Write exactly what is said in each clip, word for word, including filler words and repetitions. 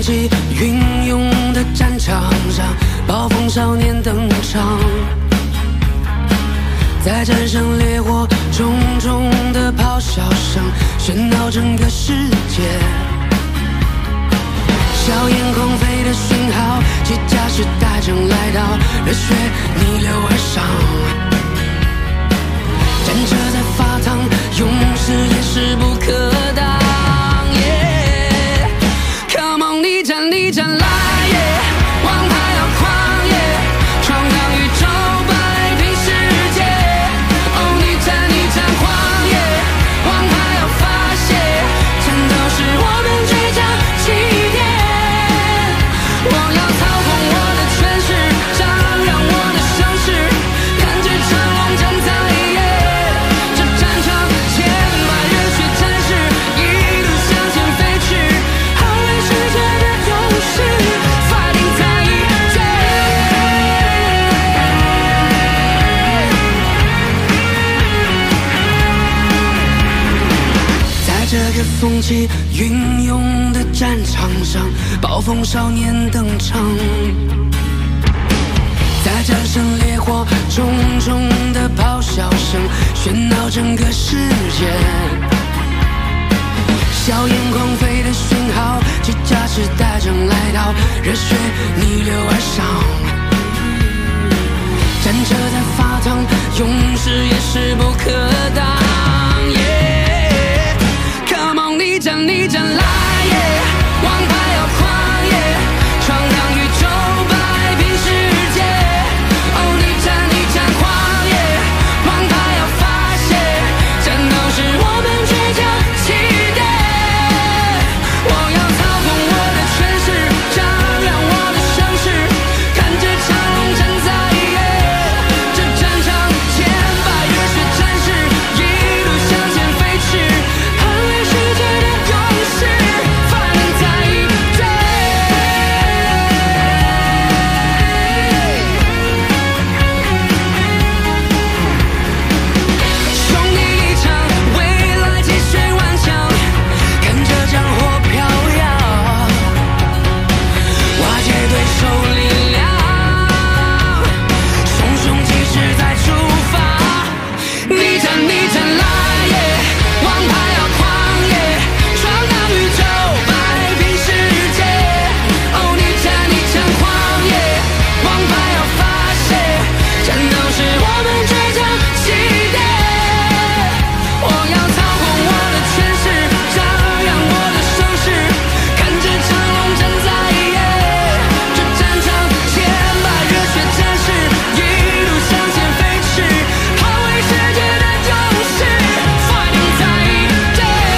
起云涌的战场上，暴风少年登场，在战胜烈火，重重的咆哮声喧闹整个世界。硝烟狂飞的讯号，机甲时代正来到，热血逆流而上，战车在发烫，勇士也势不可挡。Yeah, come on， 你战你战来， yeah, 王牌要狂野，闯荡宇宙，摆平世界。哦，你战你战狂野，王牌要发泄，战斗是我们倔强起点。我要操控我的权势，张扬我的声势，看着长龙站在夜，这战场千百热血战士一路向前飞去，捍卫世界的勇士 ，Fighting 在一起。在这个风起云涌的战场上，暴风少年登场，在战胜烈火，重重的咆哮声喧闹整个世界。硝烟狂飞的讯号，机甲时代正来到，热血逆流而上，战车在发烫，勇士也势不可挡。Yeah, come on， 你战你战来， yeah, 王牌要狂野，闯荡宇宙，摆平世界。哦，你战你战狂野，王牌要发泄，战斗是我们倔强起点。我要操控我的权势，张扬我的声势，看着长龙站在夜，这战场千百热血战士一路向前飞去，捍卫世界的勇士 ，Fighting 在一起。兄弟一场，未来继续顽强，看着战火飘摇，瓦解对手力量，熊熊气势再出发。你战你战来， yeah, 王牌要狂野，闯荡宇宙，摆平世界。哦，你战你战狂野，王牌要发泄，战斗是我们倔强起点。我要操控我的权势，张扬我的声势，看着长龙站在夜，这战场千百热血战士一路向前飞去，捍卫世界的勇士 ，Fighting 在一起。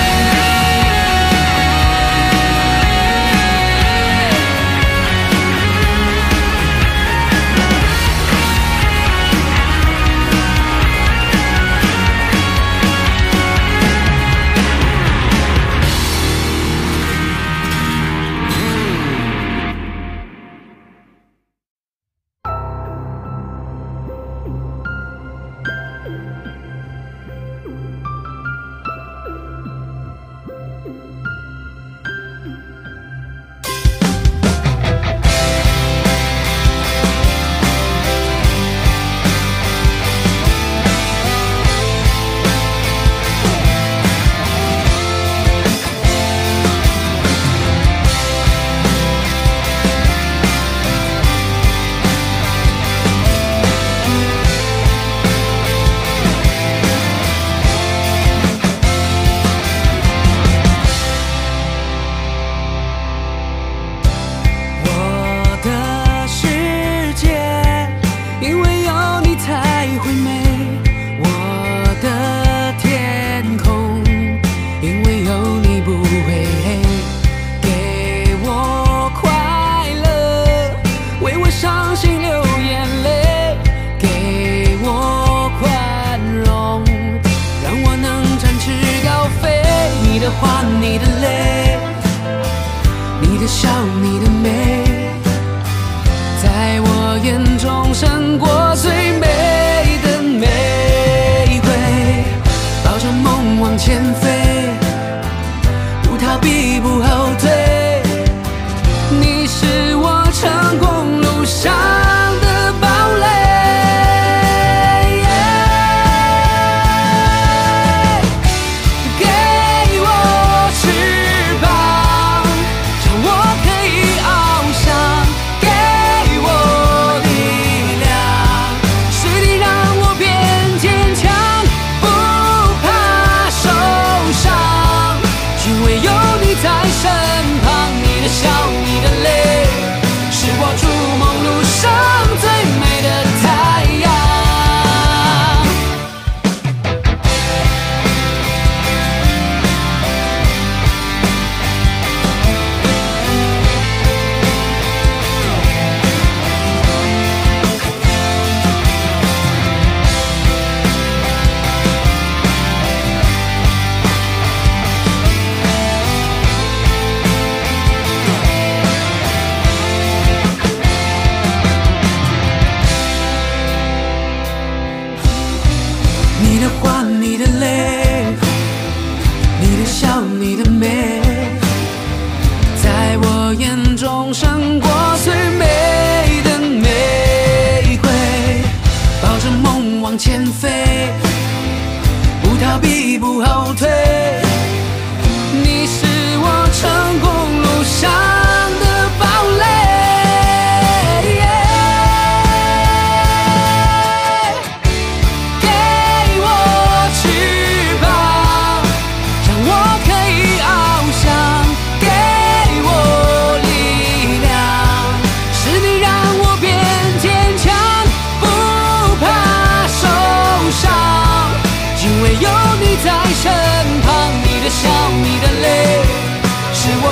我的世界，因为有你才会美。我的天空，因为有你不会黑。给我快乐，为我伤心流眼泪。给我宽容，让我能展翅高飞。你的话，你的泪，你的笑，你的美，在我眼中胜过最美的玫瑰。抱着梦往前飞，不逃避，不后退。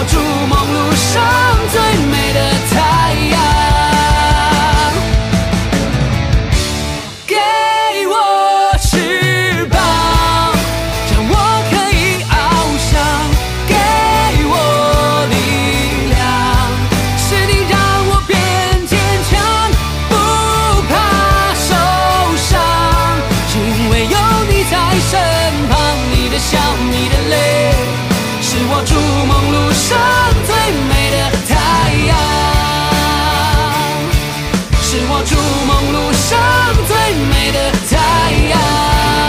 筑梦路上最美的太阳。给我翅膀，让我可以翱翔。给我力量，是你让我变坚强，不怕受伤。因为有你在身旁，你的笑，你的泪，是我筑梦路上最美的太阳，是我筑梦路上最美的太阳。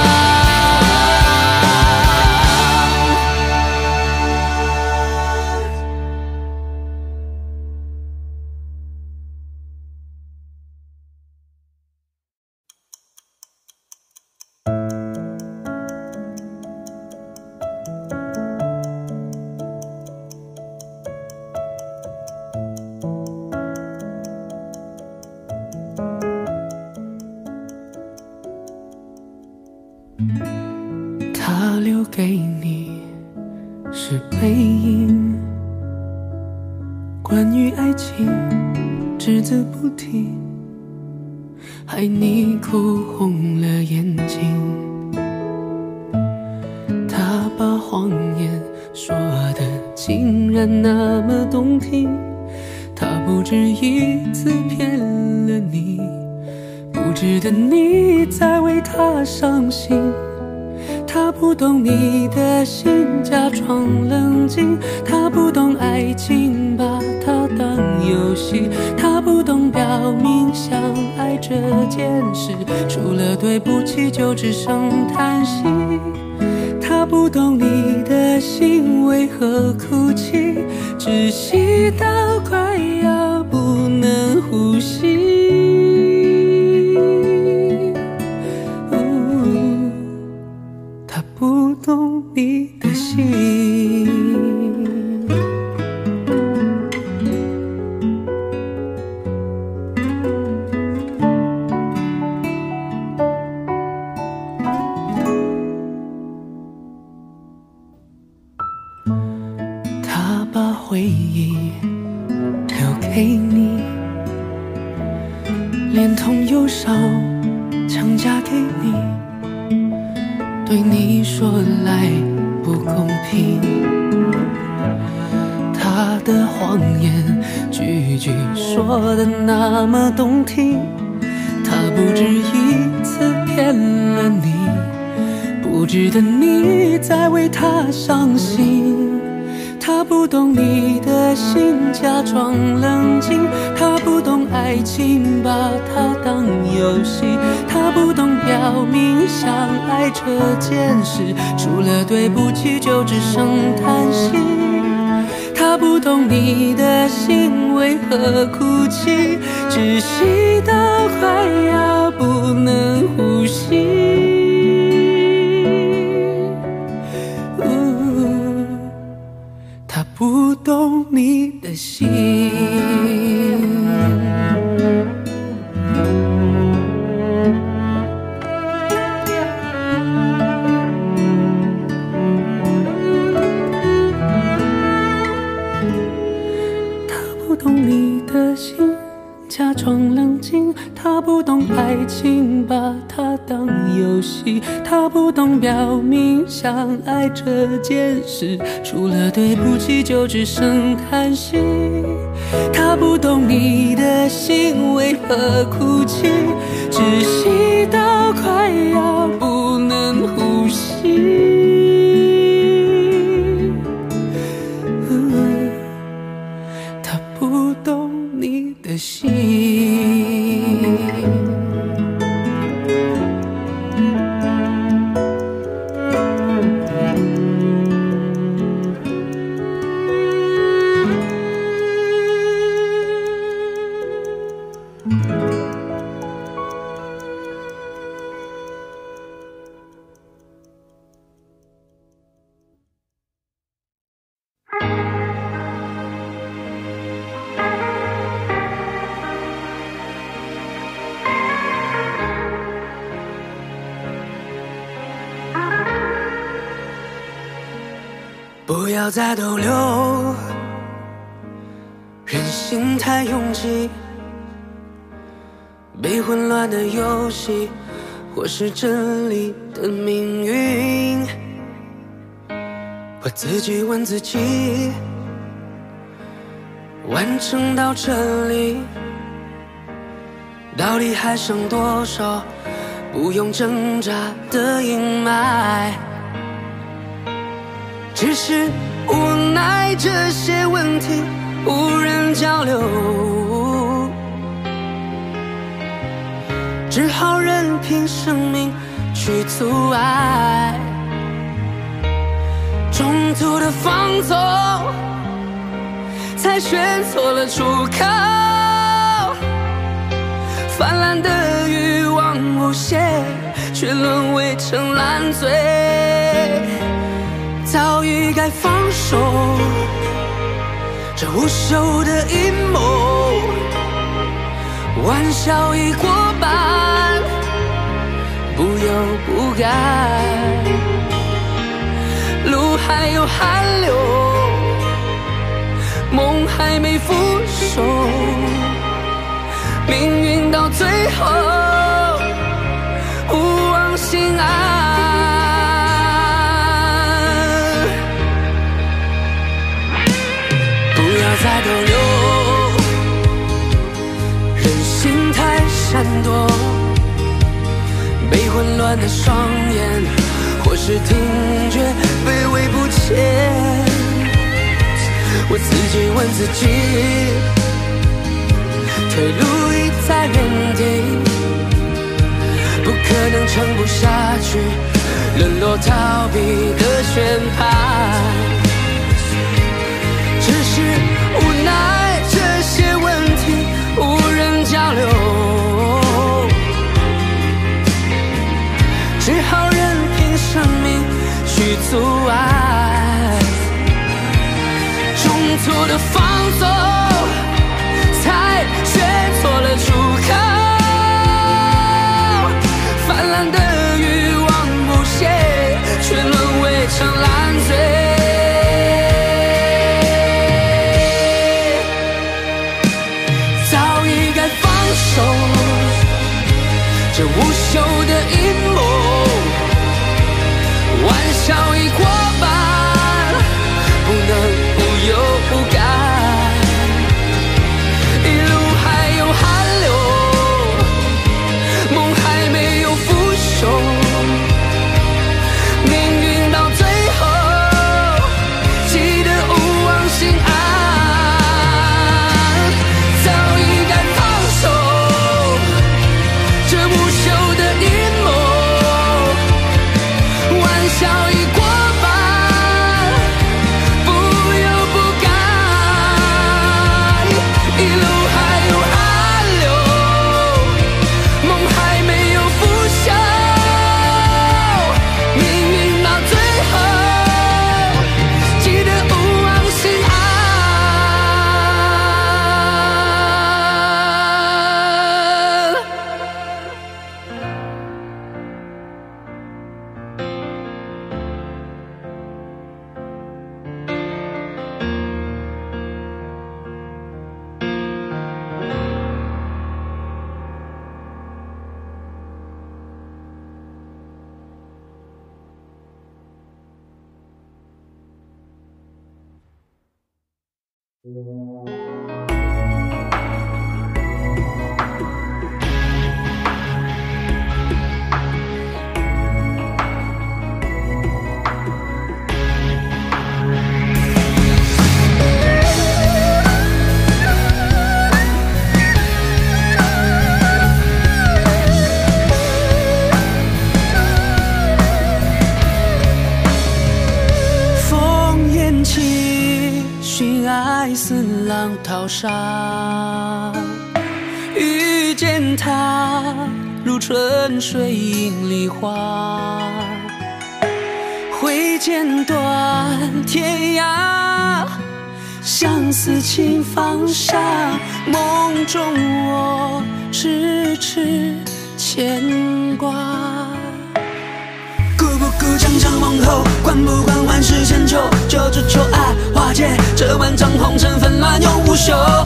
他留给你是背影，关于爱情只字不提，害你哭红了眼睛。他把谎言说得竟然那么动听，他不止一次骗了你，不值得你再为他伤心。他不懂你的心，假装冷静。他不懂爱情，把它当游戏。他不懂表明相爱这件事，除了对不起就只剩叹息。他不懂你的心为何哭泣，窒息到快要不能呼吸。不懂你的心，他把回忆留给你，连同忧伤强加给你，对你说来不公平。他的谎言句句说得那么动听，他不止一次骗了你，不值得你再为他伤心。他不懂你的心，假装冷静。他不懂爱情，把它当游戏。他不懂表明相爱这件事，除了对不起就只剩叹息。他不懂你的心为何哭泣，窒息到快要不能呼吸。他不懂你的心，他不懂你的心，假装冷静。他不懂爱情，把它当游戏。他不懂表明相爱这件事，除了对不起就只剩叹息。他不懂你的心为何哭泣，窒息到快要不能呼吸。他不懂你的心。不要再逗留， 人心太拥挤，被混乱的游戏，或是真理的命运。我自己问自己，完成到这里，到底还剩多少不用挣扎的阴霾？只是无奈这些问题无人交流，只好任凭生命去阻碍。中途的放纵，才选错了出口。泛滥的欲望无限，却沦为成烂醉。早已该放手，这无休的阴谋，玩笑已过半，不忧不甘。路还有寒流，梦还没腐熟，命运到最后勿忘心安。再逗留，人心太闪躲，被混乱的双眼，或是听觉卑微不前。我自己问自己，退路已在原地，不可能撑不下去，沦落逃避的宣判。只是无奈这些问题无人交流，只好任凭生命去阻碍。中途的放纵，才选错了出口。泛滥的欲望无限，却沦为成烂醉。这无休的阴谋，玩笑已过半，不能不忧不甘。一路还有寒流，梦还没有腐朽，命运到最后记得勿忘心安。淘沙，遇见他如春水映梨花，挥剑断天涯，相思情放下，梦中我痴痴牵挂。顾不顾将将往后，管不管万世千秋，就只求爱化解这万丈红尘纷乱永无休。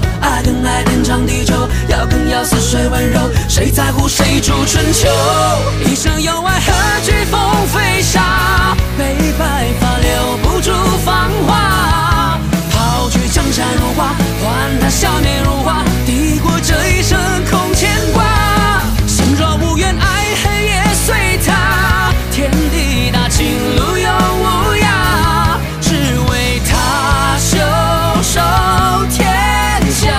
春秋。一生有爱，何惧风飞沙？悲白发留不住芳华。抛去江山如画，换他笑面如花。抵过这一生空牵挂。心若无缘，爱恨也随他。天地大，情路永无涯。只为他袖手天下。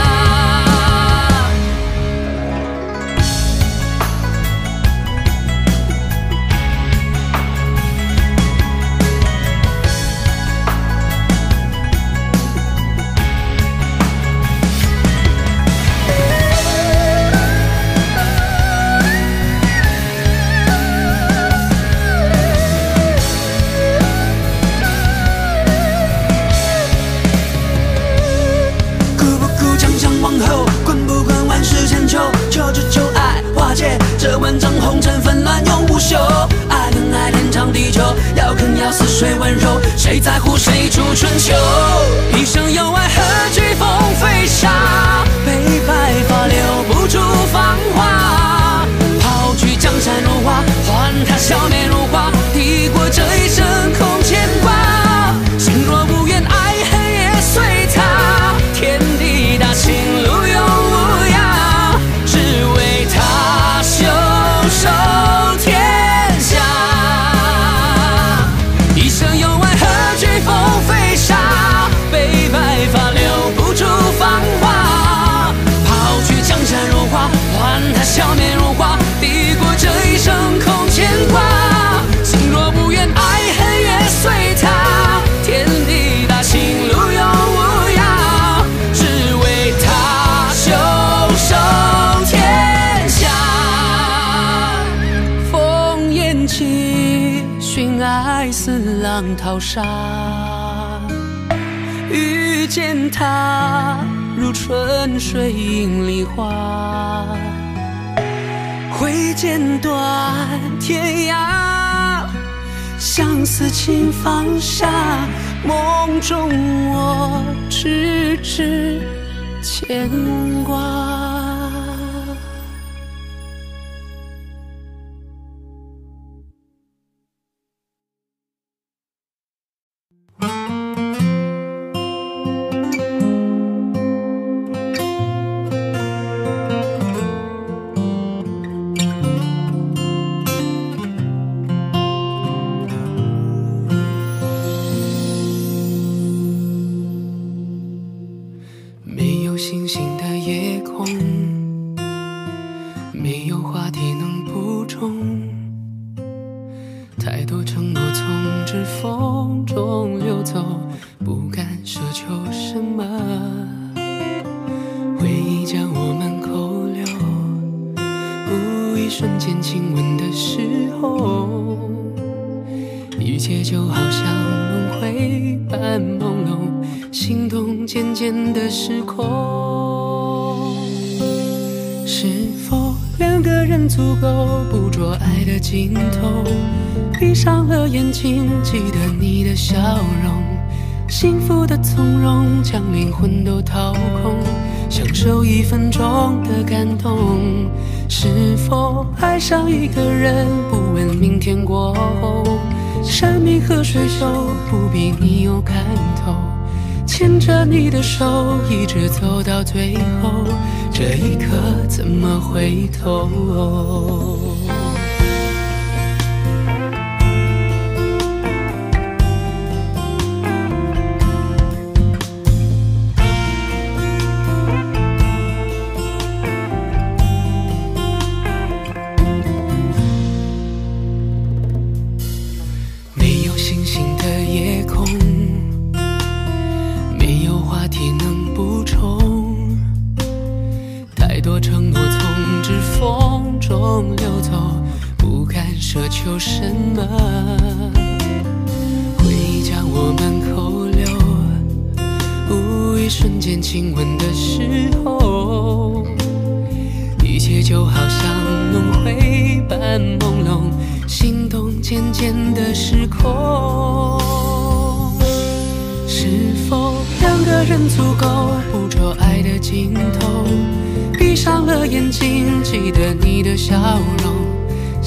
求只求爱化解这万丈红尘纷乱永不休。爱跟爱连场地球，要啃要似水温柔，谁在乎谁出春秋？一生有爱，何惧风飞沙？悲白发留不住芳华。抛去江山如画，换他笑面如花。抵过这一生空牵挂。心若无缘，爱恨也随他。天地大，情路永无涯。只为他袖手天下。一生有爱，何惧风飞沙？悲白发留不住芳华。抛去江山如画，换他笑面如花。抵过这一生空牵挂。心若无缘，爱恨也随他。天地大，情路永无涯。只为他袖手天下。烽烟起，寻爱似浪淘沙。遇见他，如春水映梨花。挥剑断天涯，相思情放下。梦中我痴痴牵挂。星星的夜空，没有话题能补充。太多承诺从指缝中流走，不敢奢求什么。回忆将我们扣留，无一瞬间亲吻的时候，一切就好像轮回般朦胧，心动渐渐的失控。是否两个人足够捕捉爱的尽头？闭上了眼睛，记得你的笑容，幸福的从容，将灵魂都掏空，享受一分钟的感动。是否爱上一个人，不问明天过后，山明和水秀，不必你有看头，牵着你的手，一直走到最后，这一刻怎么回头？没有星星的夜空，没有话题能补充，太多承诺从指缝中流走，不敢奢求什么。回忆将我们扣留，无一瞬间亲吻的时候，一切就好像轮回般朦胧，心动渐渐的失控。是否两个人足够捕捉爱的尽头？闭上了眼睛，记得你的笑容，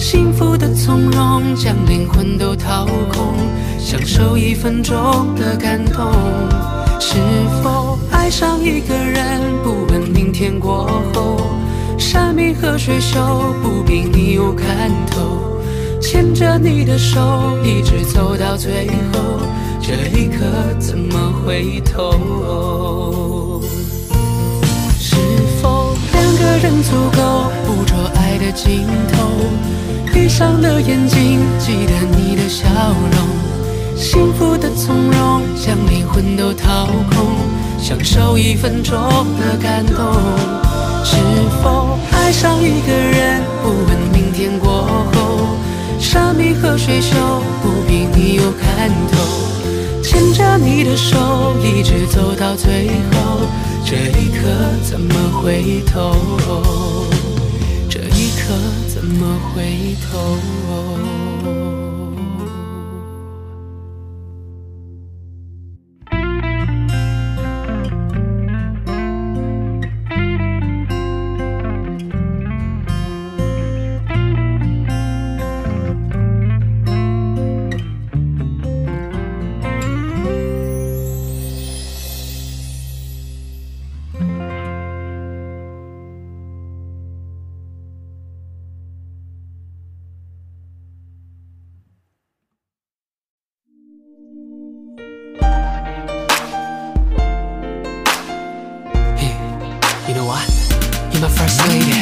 幸福的从容，将灵魂都掏空，享受一分钟的感动。是否爱上一个人，不问明天过后，山明和水秀，不必你有看头，牵着你的手，一直走到最后，这一刻怎么回头？是否两个人足够捕捉爱的尽头？闭上了眼睛，记得你的笑容，幸福的从容，将灵魂都掏空，享受一分钟的感动。是否爱上一个人，不问明天过后，山明和水秀，不必你有看头，牵着你的手，一直走到最后，这一刻怎么回头？这一刻怎么回头？You know what? You're my first lady.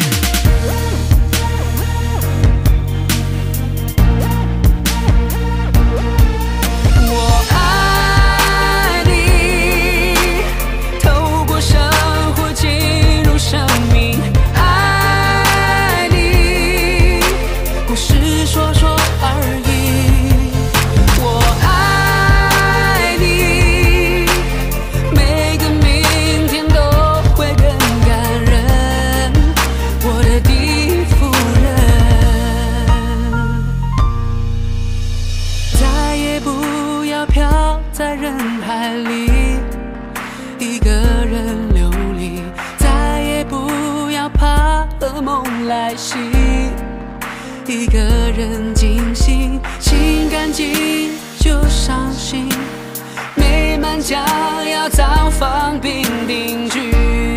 在人海里，一个人流离，再也不要怕噩梦来袭。一个人惊醒，心干净就伤心，美满将要早放兵定居。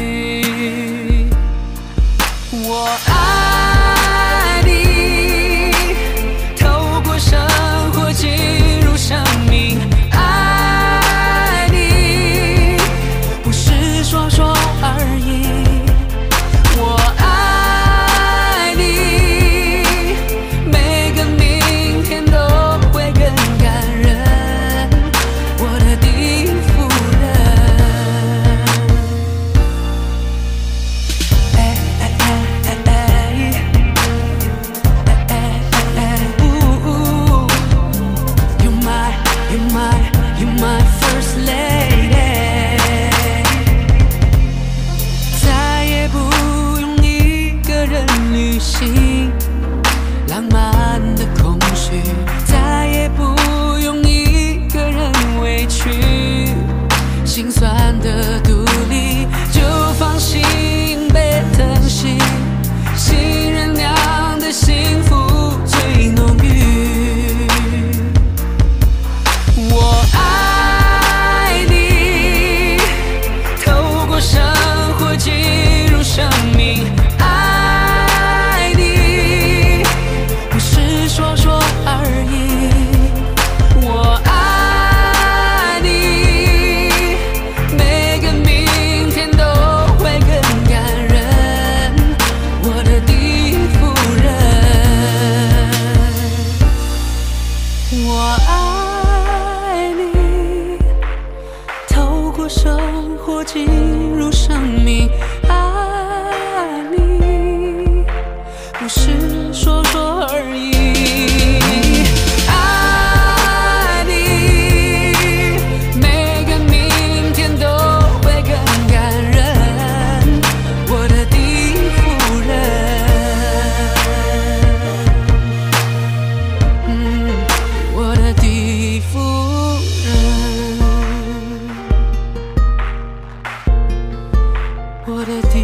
我爱你，透过生活进入生命。说说而已，我爱你，每个明天都会更感人，我的第一夫人。哎哎哎哎哎哎哎哎呜 ，You my, you my, you my first lady。旅行，浪漫的空虚，再也不用一个人委屈，心酸的独立就放心被疼惜，新人娘的幸福最浓郁。我爱你，透过生活进入生命。说说而已，我爱你，每个明天都会更感人，我的第一夫人。我爱你，透过生活进入生命，爱你，不是说说而已。我的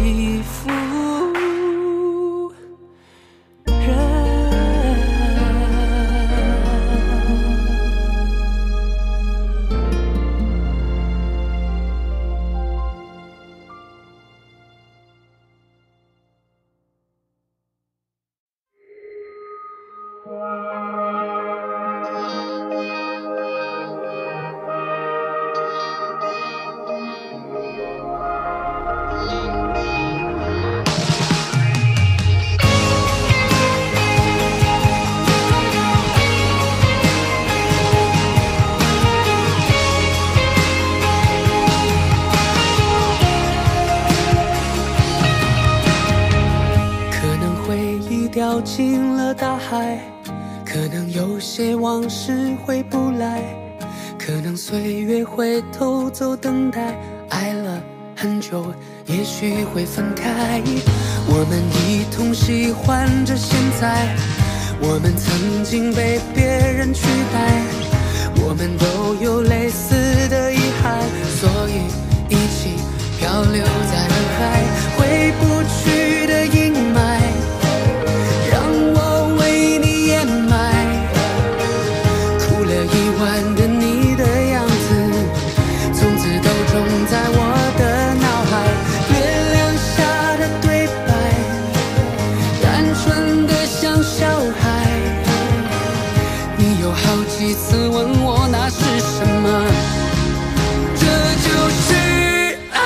掉进了大海。可能有些往事回不来，可能岁月会偷走等待，爱了很久也许会分开。我们一同喜欢着现在，我们曾经被别人取代，我们都有类似的遗憾，所以一起漂流在人海。回不去的阴霾让我为你掩埋，哭了一晚的你的样子从此都种在我的脑海。月亮下的对白单纯的像小孩，你有好几次问我那是什么，这就是爱，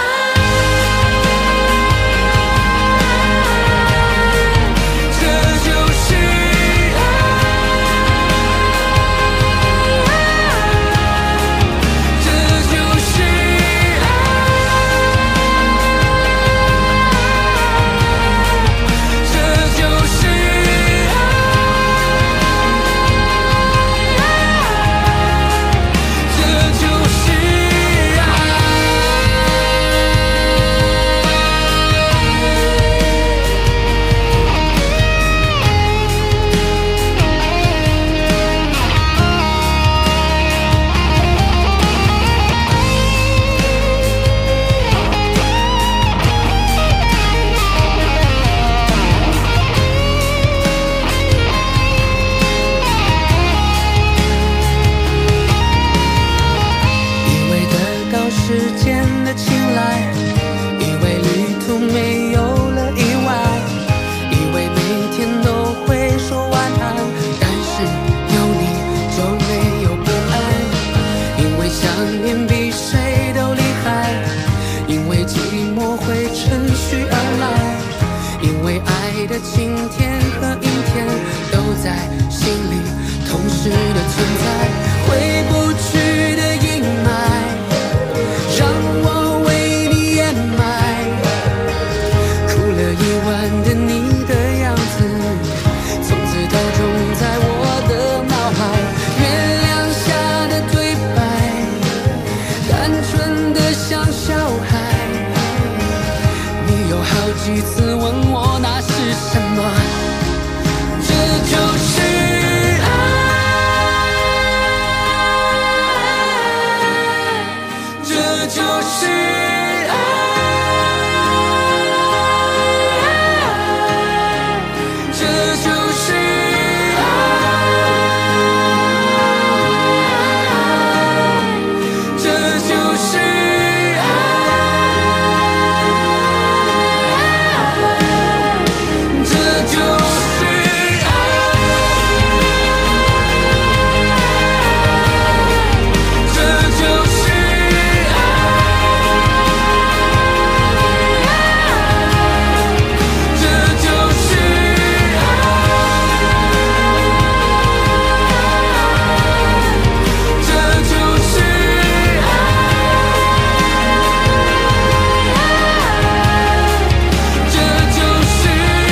这就是爱，这就是爱，这就是爱，这就是爱。以为得到时间的青睐，以为旅途没有了意外，以为每天都会说晚安，但是有你就没有不安。因为想念比谁都厉害，因为寂寞会趁虚而来，因为爱的晴天和阴天都在心里同时的存在。回不去的阴霾让我为你掩埋，哭了一晚的你的样子从此都种在我的脑海。月亮下的对白单纯的像小孩，你有好几次问我那是什么，这就是爱，这就是爱，这就是爱，这就是爱，这就是爱，这就是爱，这就是爱，这就是爱，这就是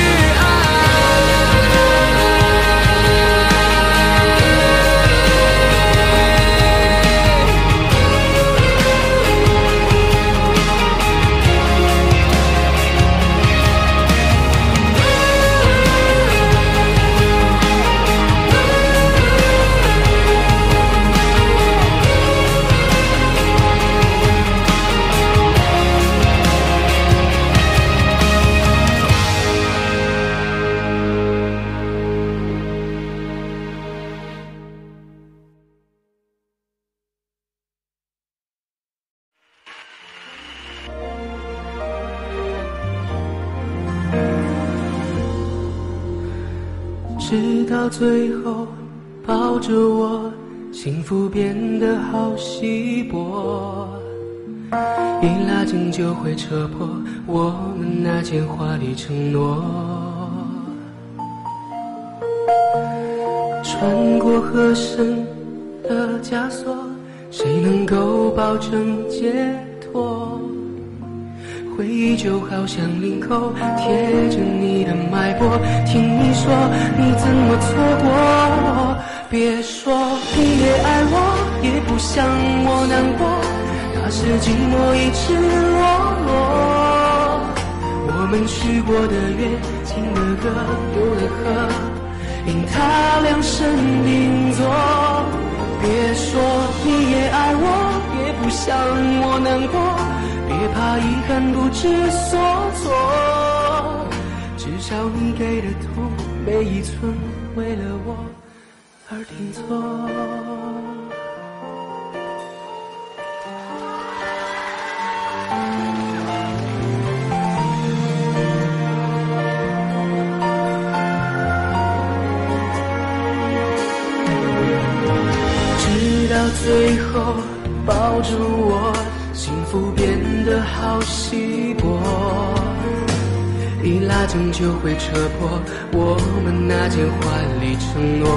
直到最后抱着我，幸福变得好稀薄，一拉紧就会扯破我们那件华丽承诺。穿过合身的枷锁，谁能够保证解脱？ 回忆就好像领口贴着你的脉搏，听你说你怎么错过，别说你也爱我，也不想我难过，那是寂寞一直落落。我们去过的约，听的歌，游的河，因他量身定做。别说你也爱我，也不想我难过，别怕遗憾不知所措，至少你给的痛每一寸为了我而拼凑。直到最后抱住我，幸福变得好稀薄，一拉紧就会扯破我们那件华丽承诺。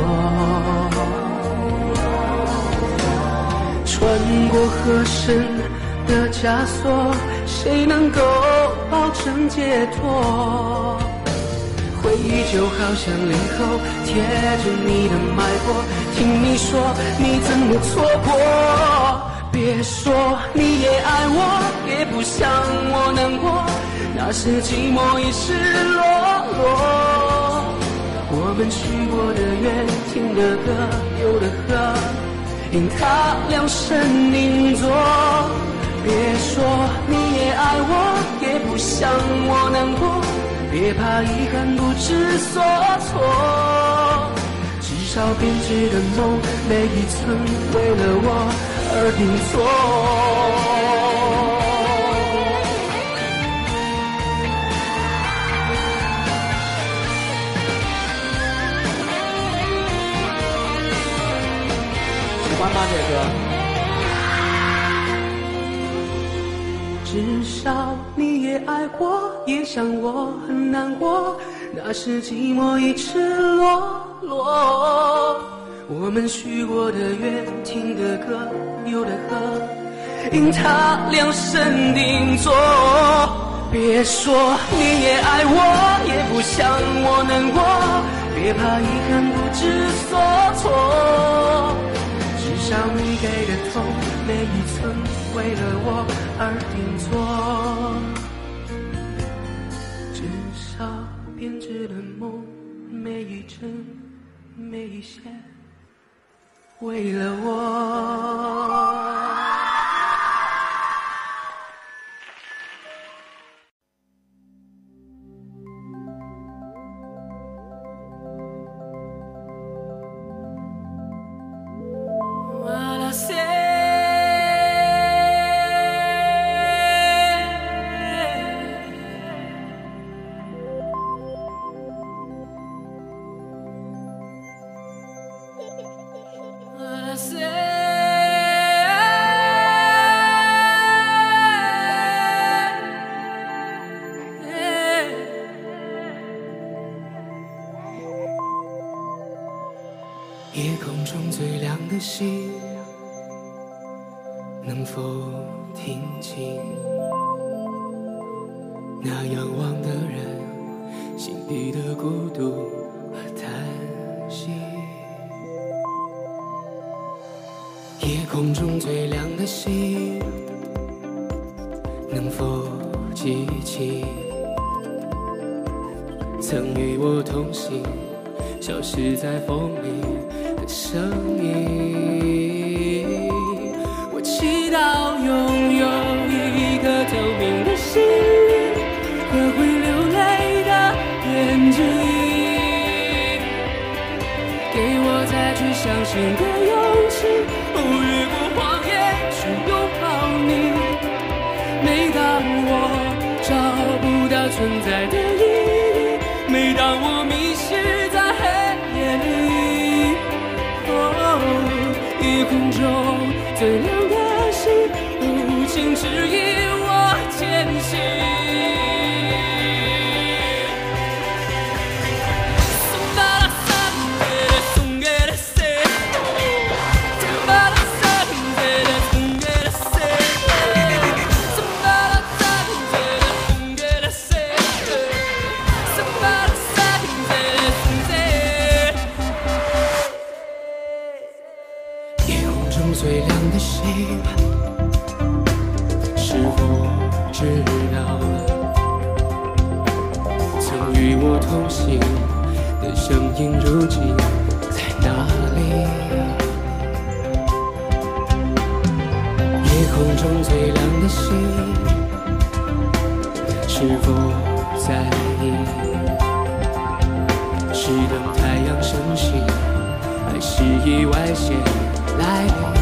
穿过河深的枷锁，谁能够保证解脱？回忆就好像领口贴着你的脉搏，听你说你怎么错过，别说你也爱我，也不想我难过，那是寂寞已是落落。我们去过的约，听的歌，游的河，因他量身定做。别说你也爱我，也不想我难过，别怕遗憾不知所措，至少编织的梦每一寸为了我而定做。 喜欢吗这歌？ 至少你也爱过，也想我很难过，那是寂寞已赤裸裸。我们许过的愿，听的歌，游的河，因他量身定做。别说你也爱我，也不想我难过，别怕遗憾不知所措，至少你给的痛每一寸为了我而定做，至少编织的梦每一针每一线为了我。夜空中最亮的星，能否听清那仰望的人心底的孤独和叹息？夜空中最亮的星，能否记起曾与我同行，消失在风里的声音？我祈祷拥有一颗透明的心和会流泪的眼睛，给我再去相信的勇气，不越过谎言去拥抱你。每当我找不到存在的意义，每当我迷失在黑夜里，哦，夜空中最亮的星，无情指引我前行。 知道，曾与我同行的声音，如今在哪里？夜空中最亮的星，是否在意？是等太阳升起，还是意外先来临？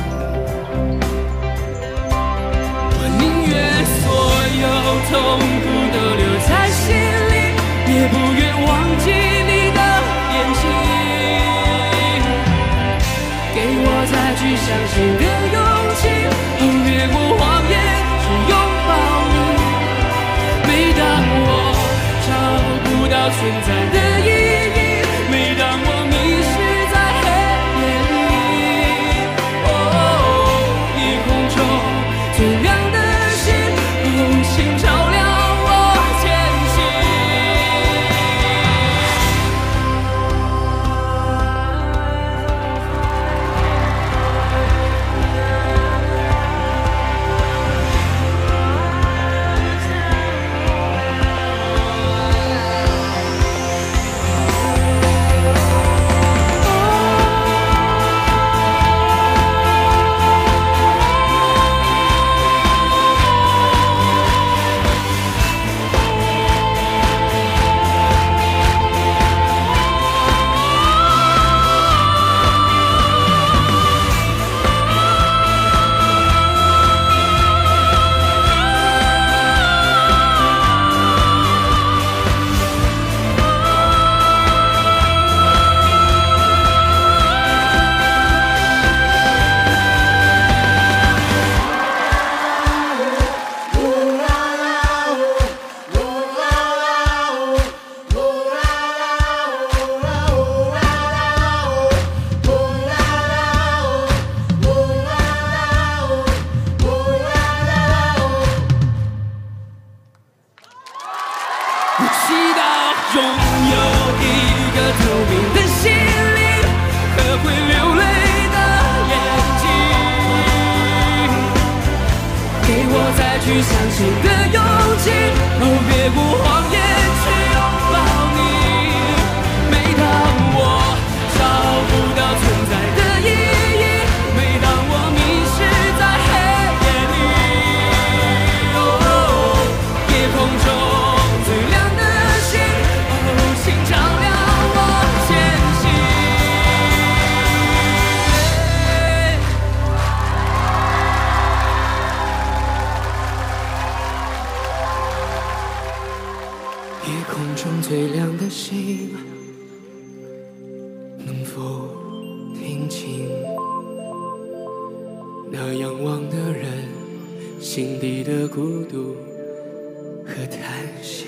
所有痛苦都留在心里，也不愿忘记你的眼睛，给我再去相信的勇气，哦，越过谎言去拥抱你。每当我找不到存在的意义，每当我迷失在黑夜里，哦，夜空中最亮的请照亮我前行。去相信的勇气，哦，越过谎言去拥抱你。每当我找不到存在的意义，每当我迷失在黑夜里，哦，夜空中最亮的星，哦，请照亮我前行。夜空中最亮的星，能否听清那仰望的人心底的孤独和叹息？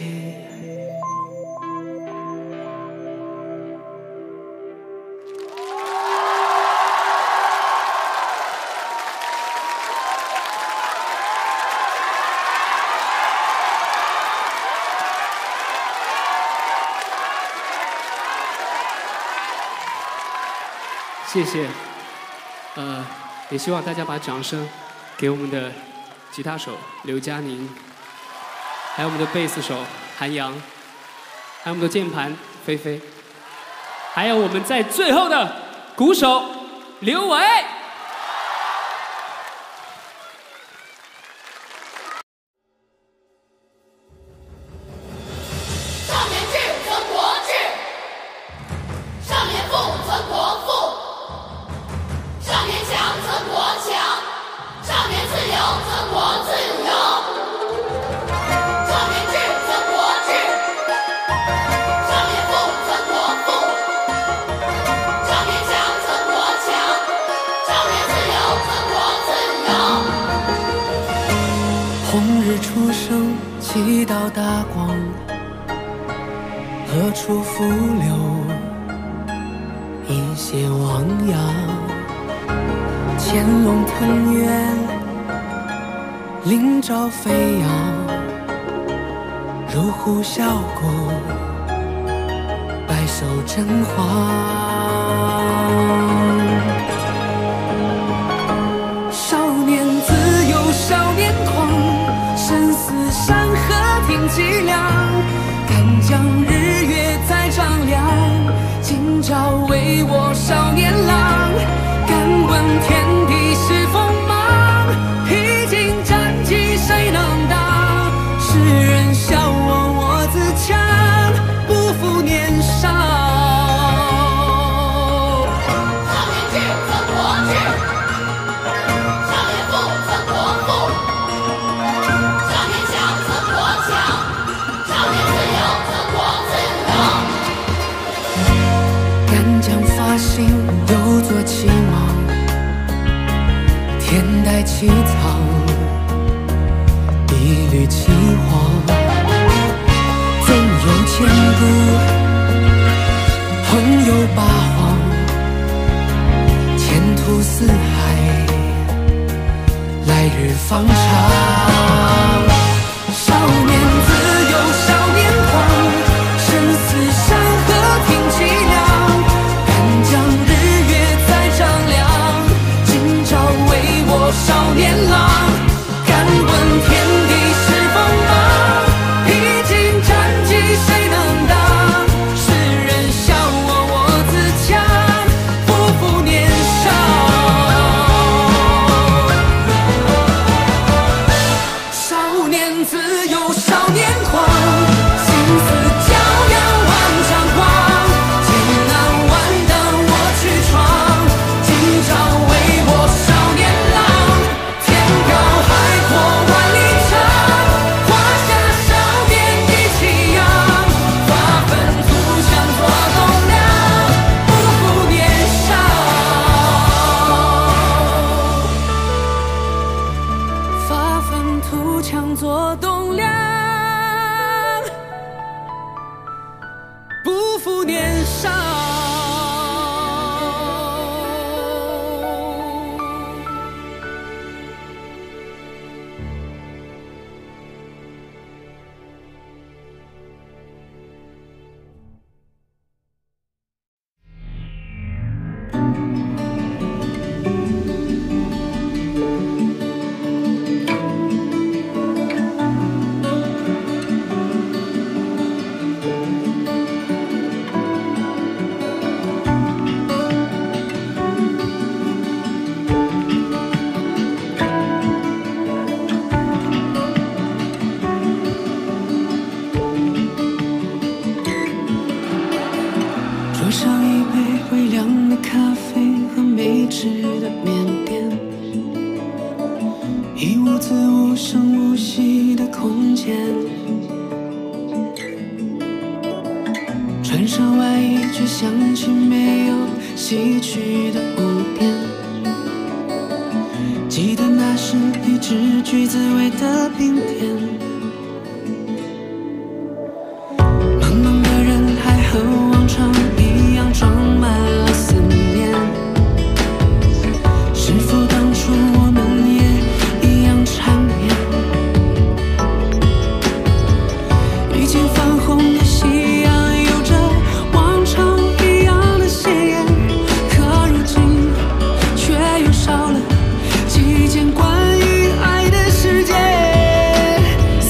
谢谢，呃，也希望大家把掌声给我们的吉他手刘佳宁，还有我们的贝斯手韩阳，还有我们的键盘菲菲，还有我们在最后的鼓手刘伟。红日初升，几道大光，何处浮流，一些汪洋。潜龙腾渊，鳞爪飞扬，如虎啸谷，百兽争凰。少年自由，少年狂，生死。 凄凉，敢将日月再丈量，今朝为我少年郎，敢问天地是锋芒，披荆斩棘谁能当？世人笑我我自强，不负年少。 少年智则国智，少年富则国富，少年强则国强，少年自由则国自由。 敢将发心留作期望，天待凄苍，一缕凄惶。纵有千古，横有八荒，前途似海，来日方长。少年自由少年狂，生死山河听凄凉，敢将日月再丈量，今朝为我少年郎，敢问天地是锋芒，披荆斩棘谁能当？世人笑我我自强，不负年少。少年自由少年狂，心思骄阳万丈光，艰难万等我去闯，今朝为我少年郎，天高海阔万里长，华夏少年一起扬，发愤图强做栋梁，不负年少。发愤图强做栋梁，不负年少。桌上一杯微凉的咖啡和没吃的面点，一屋子无声无息的空间。穿上外衣，却想起没有洗去的污点。记得那是一只橘子味的冰甜。茫茫的人海和往常一样装满了思念，是否当初我们也一样缠绵？已经泛红的夕阳有着往常一样的鲜艳，可如今却又少了几件关于爱的世界。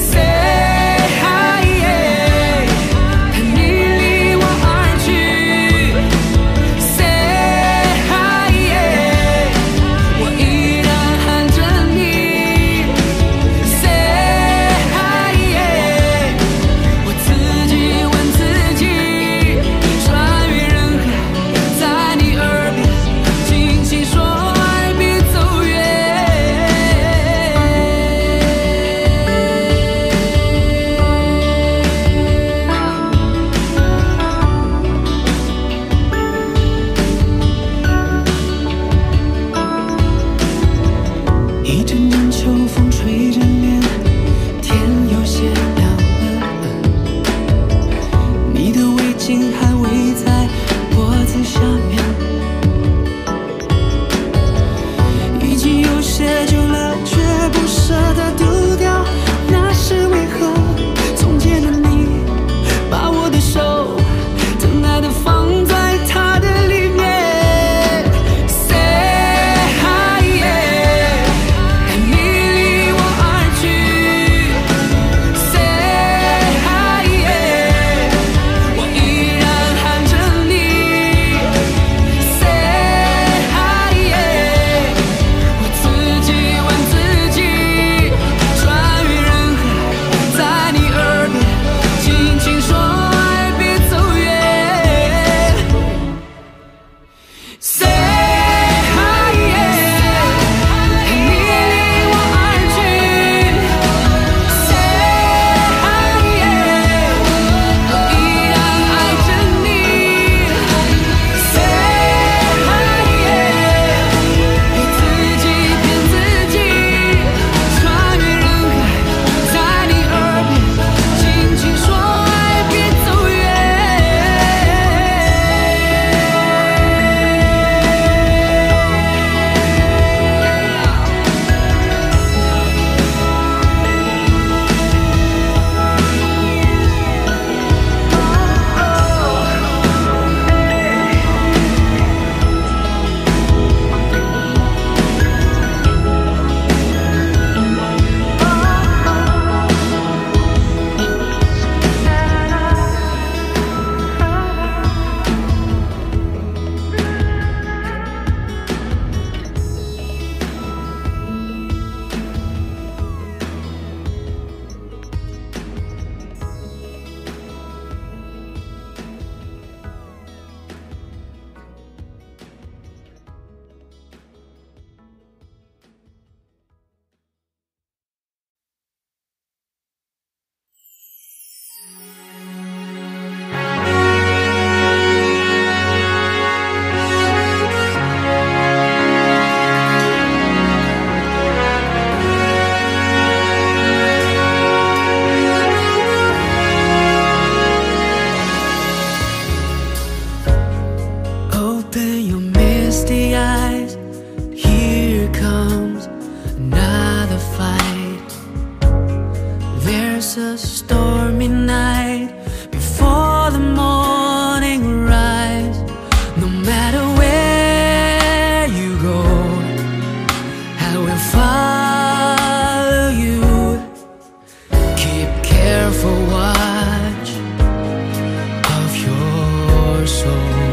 There's a stormy night before the morning rise. No matter where you go, I will follow you. Keep careful watch of your soul.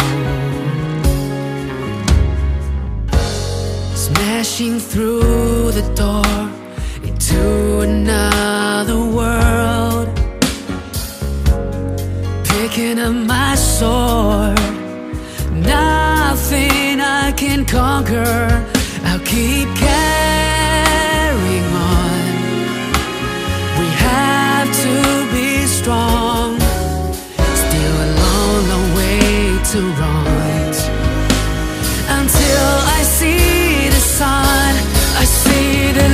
Smashing through the door into another world, picking up my sword. Nothing I can conquer, I'll keep carrying on. We have to be strong, still a long, long way to run. Until I see the sun, I see the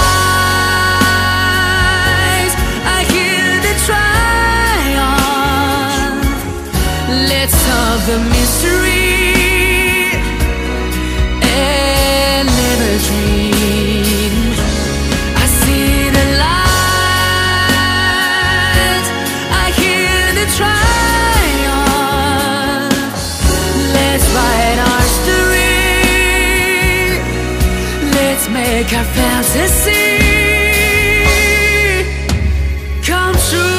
light, I hear the triumph. Let's solve the mystery and live a dream. I see the light, I hear the triumph. Let's write our story, let's make our fantasy come true.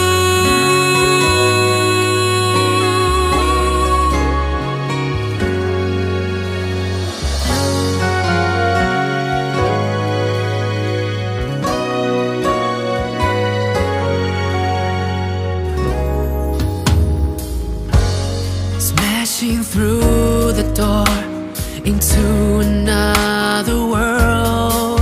Smashing through the door into another world,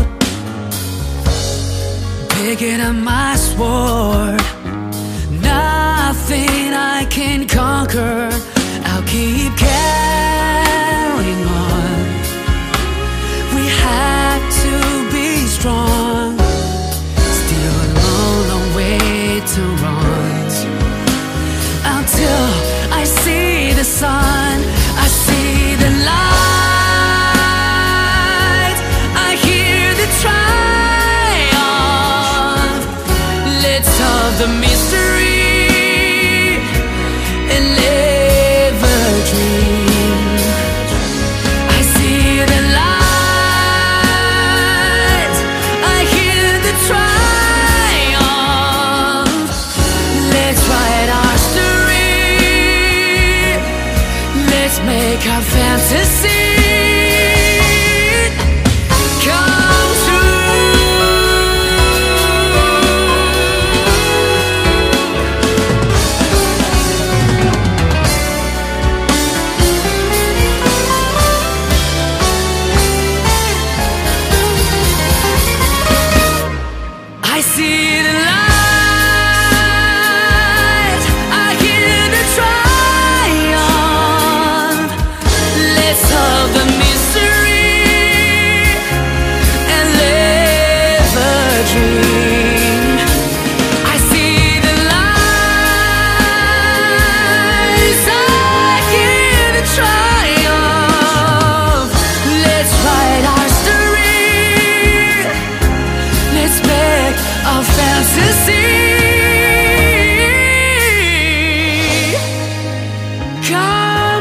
picking up my sword. Nothing I can conquer, I'll keep carrying on. We have to be strong, still a long, long way to run. Until I see the sun, I see the light, I hear the triumph. Let's solve the mystery and live a dream. I see the light, I hear the triumph. Let's write our story, let's make our fantasy come I see the light, I hear the triumph. Let's solve the mystery and live a dream. I see the lights, I hear the triumph. Let's write our story, let's make a fantasy come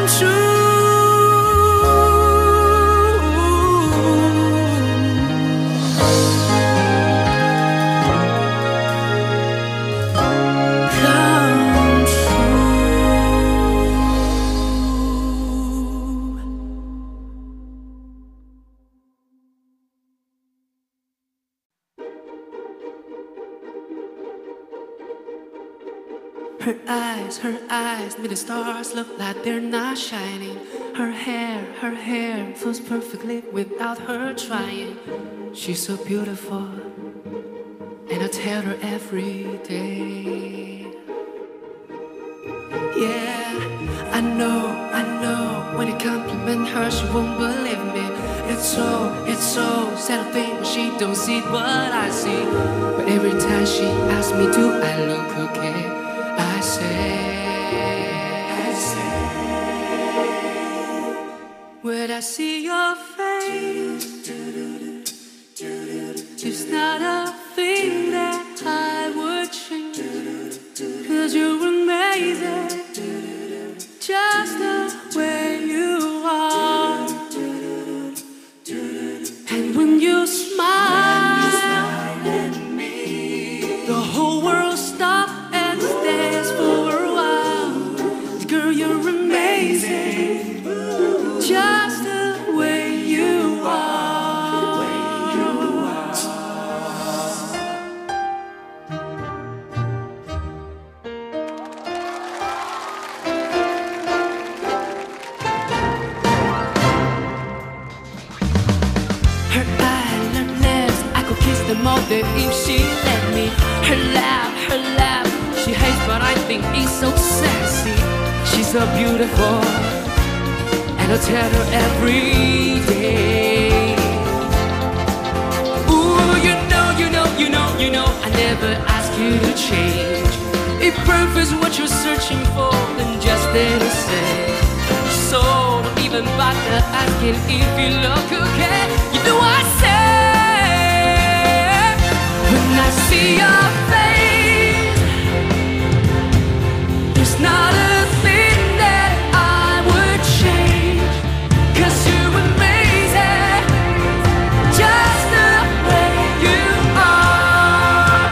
Her eyes, her eyes, made the stars look like they're not shining. Her hair, her hair flows perfectly without her trying. She's so beautiful, and I tell her every day. Yeah, I know, I know, when I compliment her, she won't believe me. It's so, it's so sad to think when she don't see what I see. But every time she asks me, do I look okay? I say, I say, when I see your face, it's not a thing that I would wonder if she let me. Her laugh, her laugh, she hates but I think it's so sexy. She's so beautiful, and I tell her every day. Ooh, you know, you know, you know, you know, I never ask you to change. If proof is what you're searching for, then just let us say. So don't even bother asking if you look okay. You know I say, when I see your face, there's not a thing that I would change. 'Cause you're amazing, just the way you are.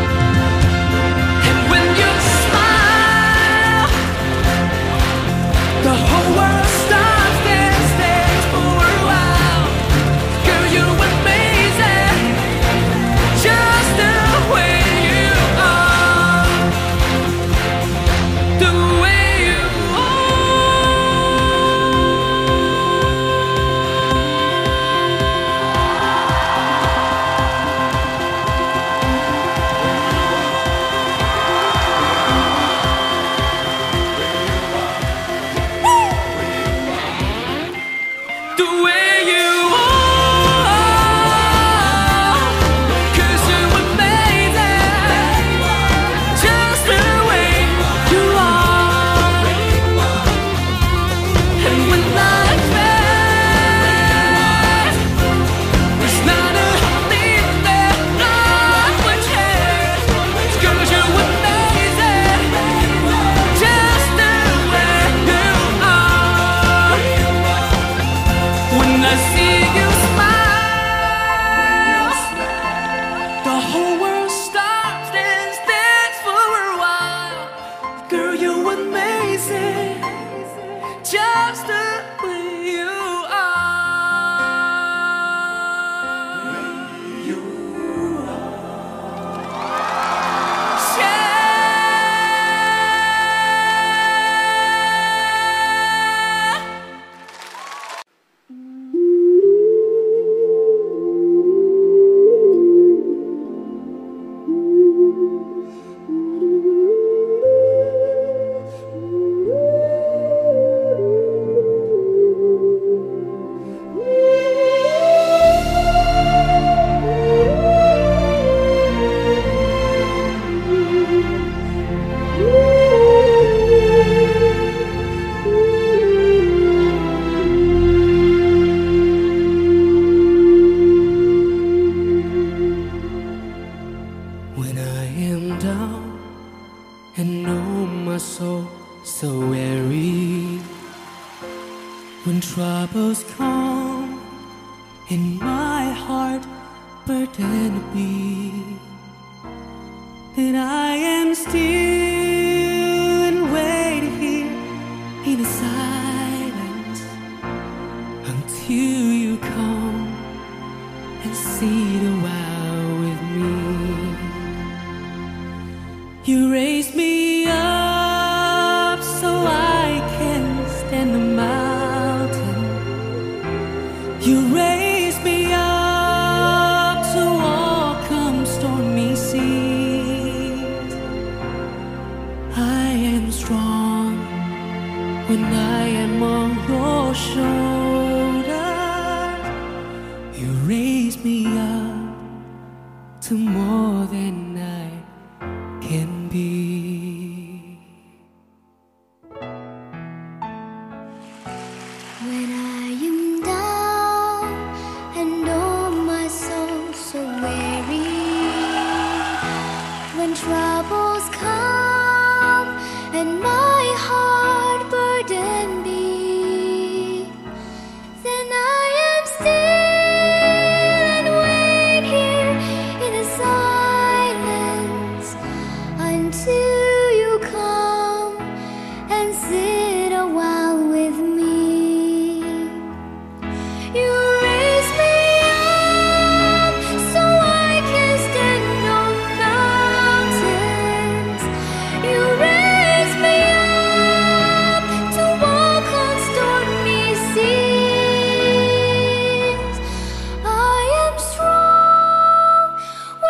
And when you smile, the whole world stops and stares for a while. Girl, you're amazing, just the way you are. The way you The way you are. 'Cause you're amazing, just the way you are. And when life fails, there's not a thing that I would change. 'Cause you're amazing, just the way you are. When I see you smile, the whole world stops and stands for a while. Girl, you're amazing, just the way you are. You When I am down and know my soul so weary, when troubles come and my heart burdened be, then I am still and wait here in the silence until you come and sit a while with me. You raise me up so I can stand the mountain. You raise me up to welcome stormy seas. I am strong when I am on your shoulders. You raise me up to more than I can be. When I am down and know my soul so weary, when troubles come and my heart burden be, then I am still and wait here in the silence until you come and sit a while with me. You raise me up so I can stand on mountains. You raise me up to walk on stormy seas. I am strong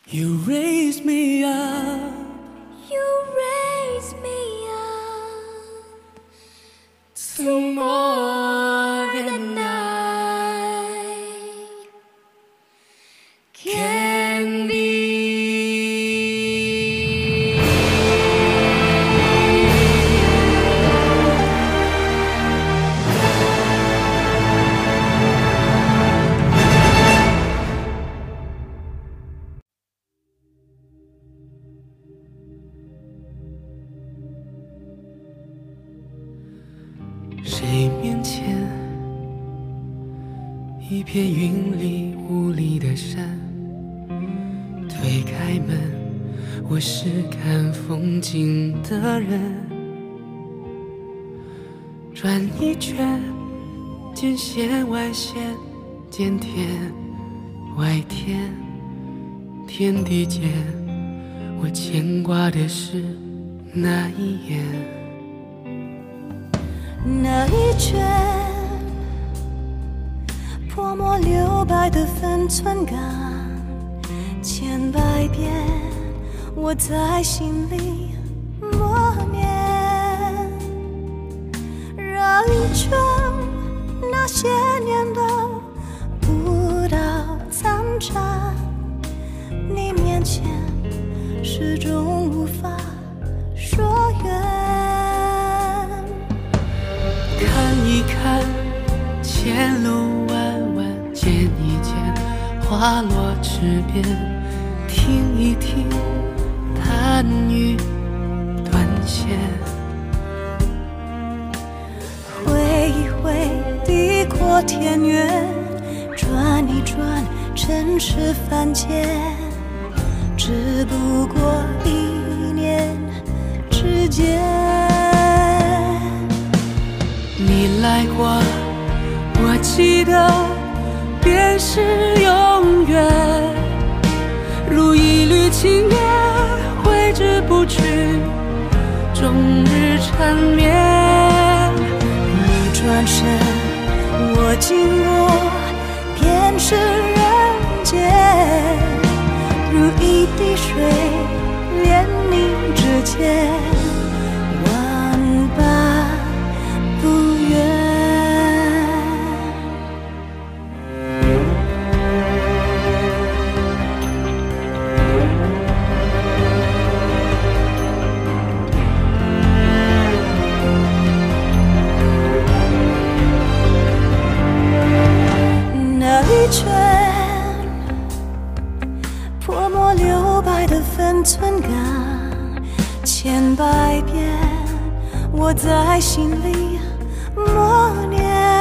You raise me up, You raise me up to more than than I can be. 谁面前一片云里雾里的山，推开门，我是看风景的人。转一圈，见线外线，见天外天，天地间，我牵挂的是那一眼。 那一圈泼墨留白的分寸感，千百遍我在心里默念，绕一圈那些年的舞蹈残渣，你面前始终无法说远。 看一看前路弯弯，见一见花落池边，听一听弹语断线， 挥一挥地阔天远，转一转尘世凡间，只不过一念之间。 你来过，我记得便是永远，如一缕青烟挥之不去，终日缠绵。 你转身，我经过，便是人间，如一滴水连你指尖，万般不愿。那一圈泼墨留白的分寸感，千百遍我在心里默念。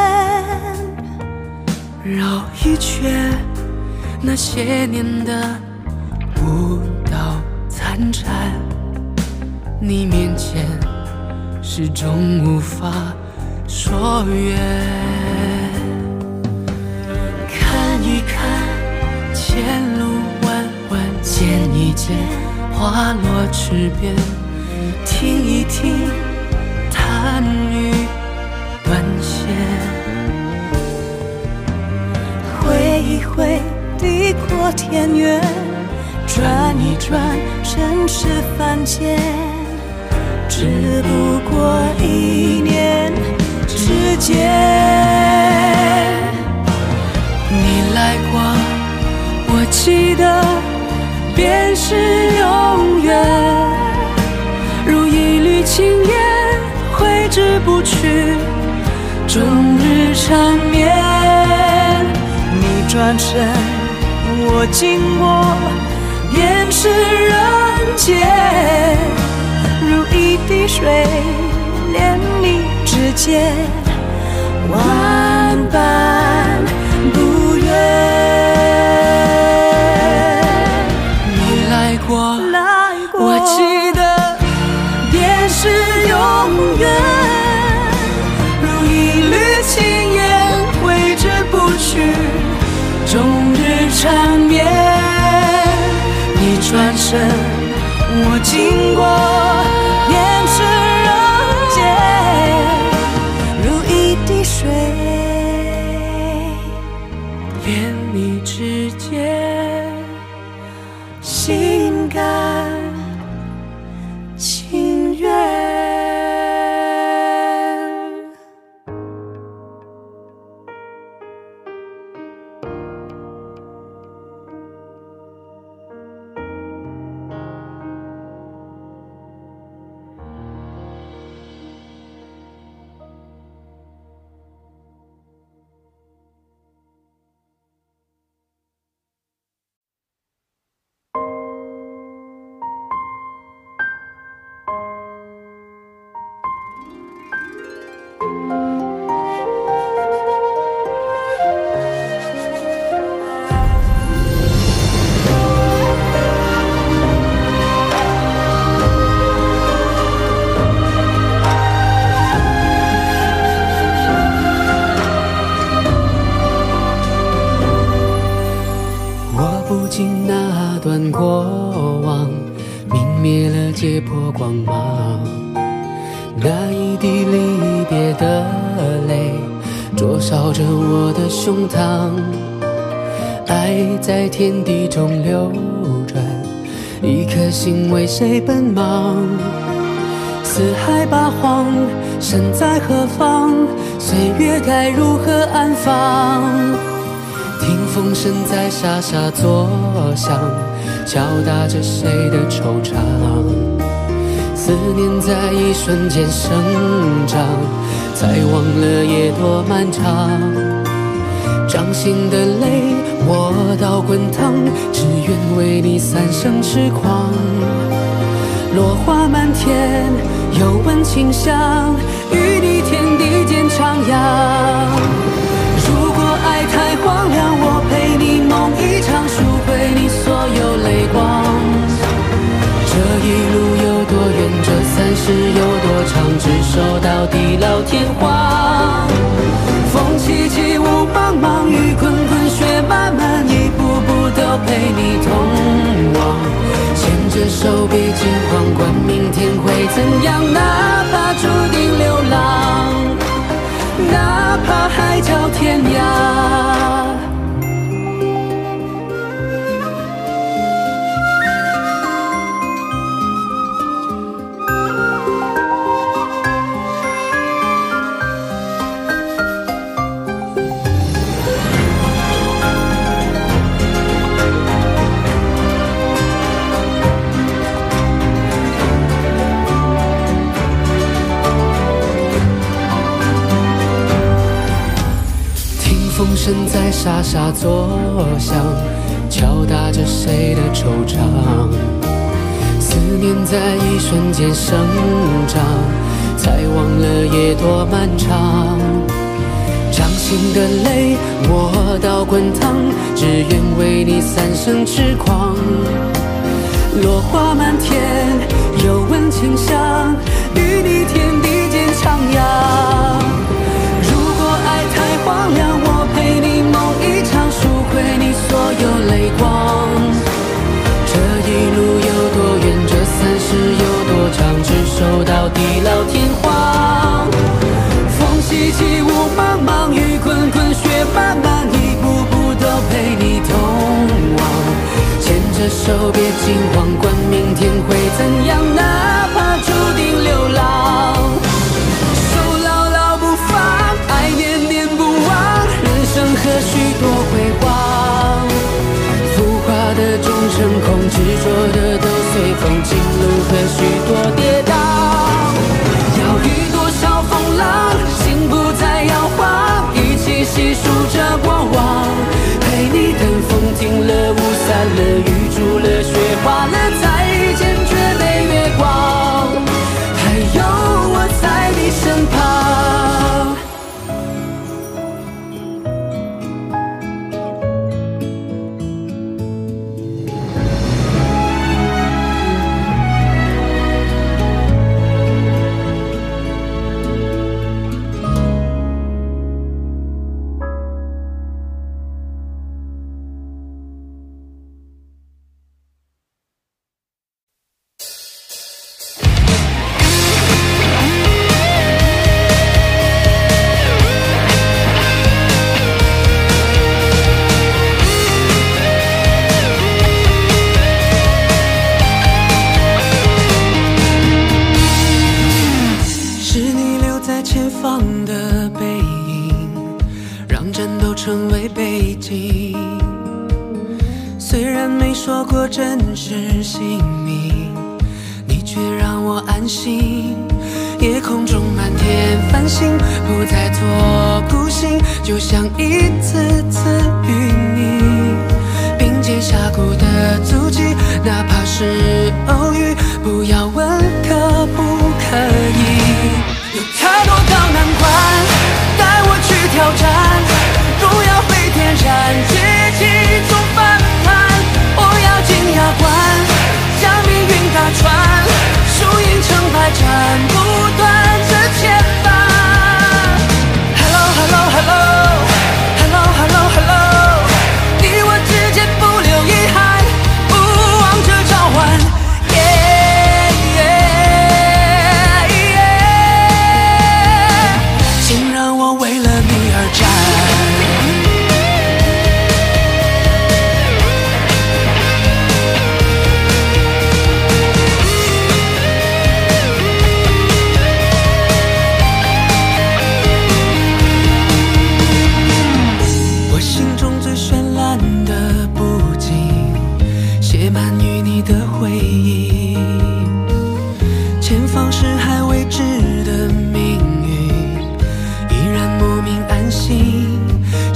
绕一圈那些年的舞蹈残蝉，你面前始终无法说远。看一看前路弯弯，见一见花落池边，听一听弹语断线， 挥一挥地阔天远，转一转尘世凡间，只不过一念之间。 你来过，我记得便是永远，如一缕青烟挥之不去，终日缠绵。 你转身，我经过，便是人间，如一滴水连你指尖，万般不愿。 你来过， 来过， 我记得便是永远，如一缕青烟挥之不去，终日缠绵。你转身，我经过， 便是人间，如一滴水连你指尖。 相尽那段过往，泯灭了结魄光芒。那一滴离别的泪，灼烧着我的胸膛。爱在天地中流转，一颗心为谁奔忙？四海八荒，身在何方？岁月该如何安放？听风声在沙沙作响，敲打着谁的惆怅？思念在一瞬间生长，才忘了夜多漫长。掌心的泪我到滚烫，只愿为你三生痴狂。落花满天，又闻清香，与你天地间徜徉。如果爱太荒凉，我陪你梦一场，赎回你所有泪光。这一路有多远，这三世有多长，执手到地老天荒。风起起，雾茫茫，雨滚滚，雪漫漫，一步步都陪你同往。牵着手别惊慌，管明天会怎样，哪怕注定流浪，哪怕海角天涯。风声在沙沙作响，敲打着谁的惆怅。思念在一瞬间生长，才忘了夜多漫长。掌心的泪我到滚烫，只愿为你三生痴狂。落花满天，又闻清香，与你天地间徜徉。如果爱太荒凉，我陪你梦一场，赎回你所有泪光。这一路有多远，这三世有多长，执手到地老天荒。风起起，雾茫茫，雨滚滚，雪漫漫，一步步都陪你同往。牵着手别惊慌，管明天会怎样，哪怕注定流浪。手牢牢不放，爱念念不忘，人生何须多辉煌？浮华的终成空，执着的都随风，情路何须多跌宕？要遇多少风浪，心不再摇晃，一起细数着过往。陪你等风停了，雾散了，雨住了，雪化了，再见绝美月光，还有我在你身旁。成为背景，虽然没说过真实姓名，你却让我安心。夜空中满天繁星，不再做孤星，就像一次次与你并肩峡谷的足迹，哪怕是偶遇，不要问可不可以。有太多道难关，带我去挑战。不要飞天斩，阶级中反叛。我要进牙关，将命运打穿，输赢成败斩不断这牵绊。Hello Hello Hello Hello Hello Hello， 你我之间不留遗憾。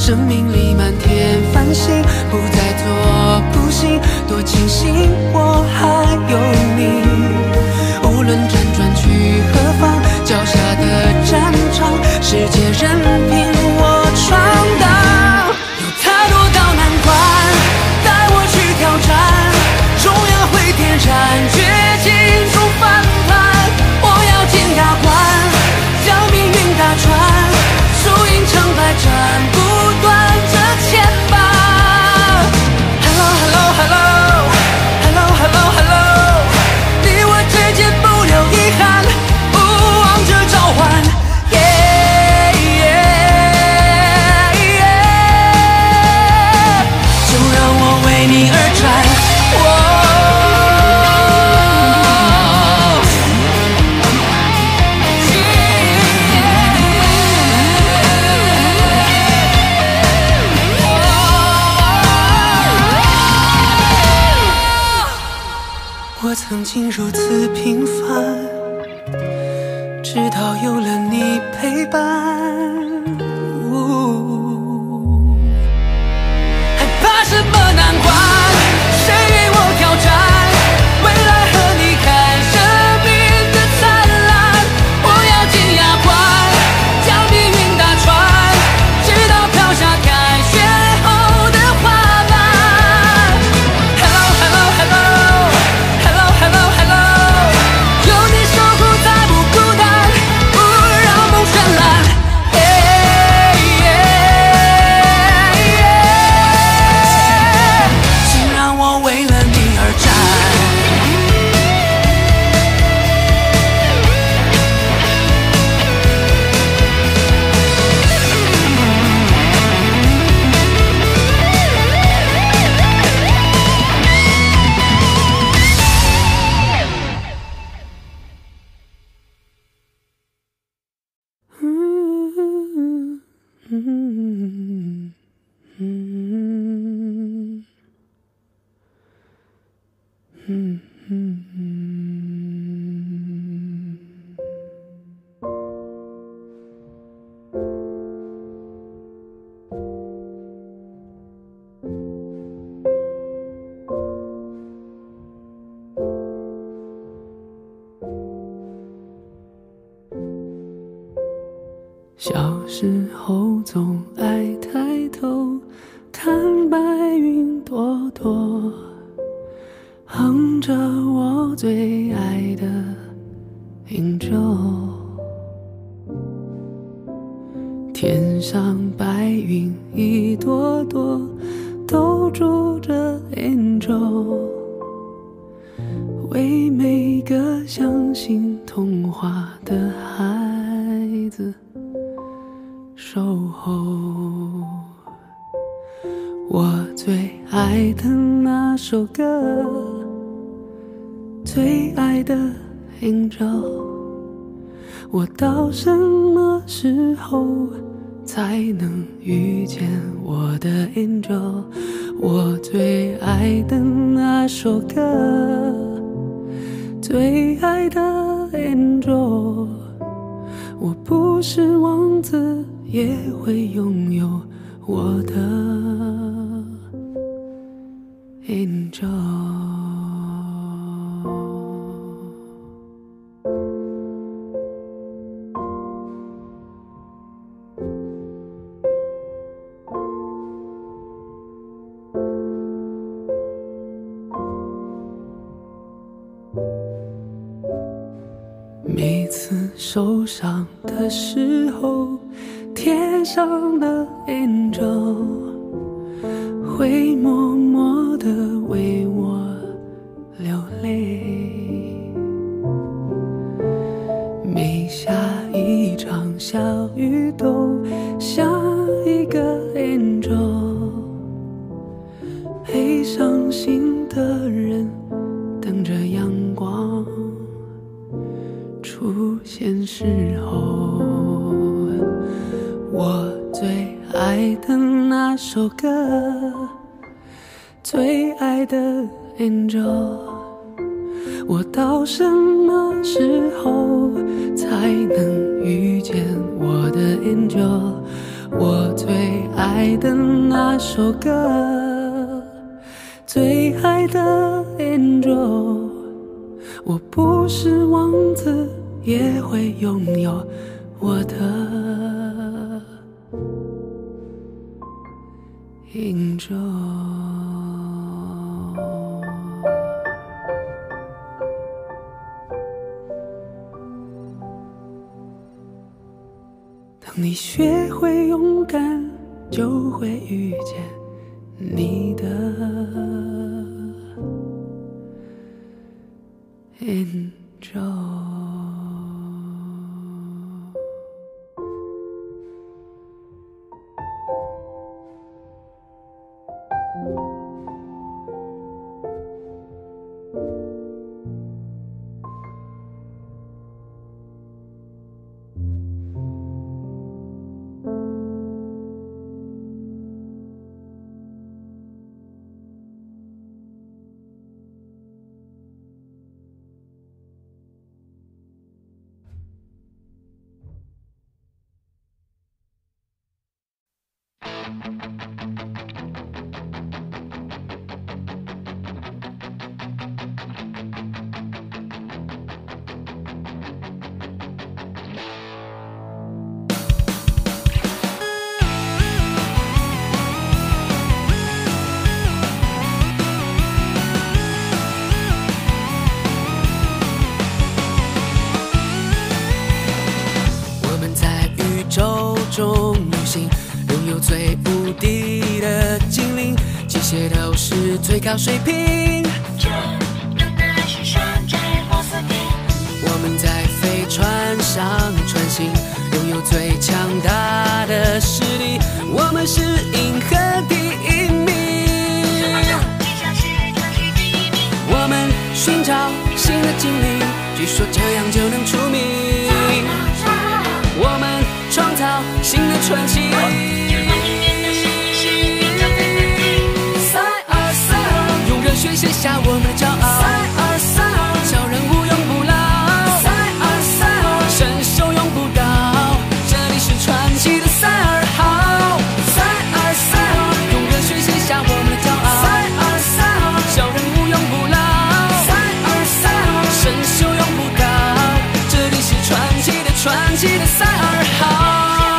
生命里满天繁星，不再做不行，多庆幸我还有你。无论辗转去何方，脚下的战场，世界任凭我闯荡。有太多道难关，带我去挑战，终要会点燃绝境中翻盘。我要进大关，将命运打穿，输赢成败斩不断这牵绊。Hello Hello Hello Hello Hello Hello， 你我之间不留遗憾，不忘这召唤。Yeah Yeah Yeah， 就让我为你而战。我曾经如此平凡，直到有了你陪伴。哦，还怕什么难关？谁与我挑战？未来和你看生命的灿烂。我要进牙关，将命运打穿，直到飘下凯旋后的花瓣。Hello Hello Hello Hello Hello， 有你守护才不孤单，不让梦绚烂。Yeah Yeah Yeah， 请让我为了你而战。小时候总爱抬头看白云朵朵，哼着我最爱的音咒。天上白云一朵朵，都住着 angel， 为每个相信童话的孩子守候。我最爱的那首歌，最爱的 angel， 我到什么时候才能遇见我的 angel？ 我最爱的那首歌，最爱的 angel， 我不是王子，也会拥有我的 angel。每次受伤的时候，贴上的 angel 会默默地为我流泪。每下一场小雨都像一个 angel， 陪伤心的人等着阳光出现时候。我最爱的那首歌，最爱的 angel， 我到什么时候才能遇见我的 angel？ 我最爱的那首歌，最爱的 Angel。我不是王子，也会拥有我的 Angel。当你学会勇敢，就会遇见你的 Angel。中旅行，拥有最无敌的精灵，机械都是最高水平。 这样的是山寨波斯兵。 我们在飞船上穿行，拥有最强大的实力。我们是银河第一名。我们寻找新的精灵，据说这样就能出名。我们创造新的传奇。塞尔塞尔，用热血写下我们的骄傲。塞尔塞尔，小人物永不老。塞尔塞尔，神兽永不倒。这里是传奇的塞尔号。塞尔塞尔，用热血写下我们的骄傲。塞尔塞尔，小人物永不老。塞尔塞尔，神兽永不倒。这里是传奇的传奇的塞尔号。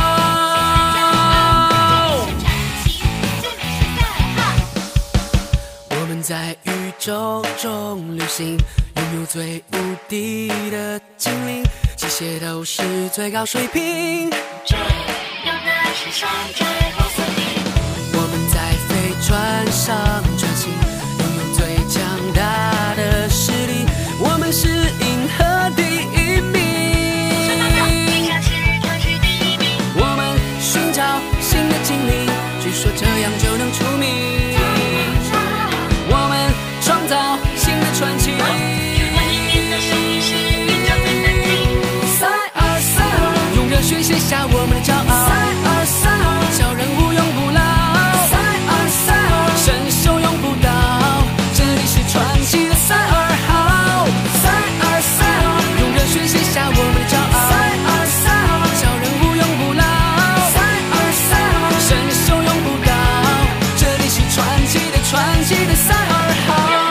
在宇宙中旅行，拥有最无敌的精灵，机械都是最高水平。 这样的是山寨波斯兵。 我们在飞船上穿行，拥有最强大的实力。我们是银河第一名。我们寻找新的精灵，据说这样就能出名。创造新的传奇。塞尔塞尔，用热血写下我们的骄傲。塞尔塞尔，小人物永不老。塞尔塞尔，神兽永不倒。这里是传奇的塞尔号。塞尔塞尔，用热血写下我们的骄傲。塞尔塞尔，小人物永不老。塞尔塞尔，神兽永不倒。这里是传奇的传奇的塞尔号。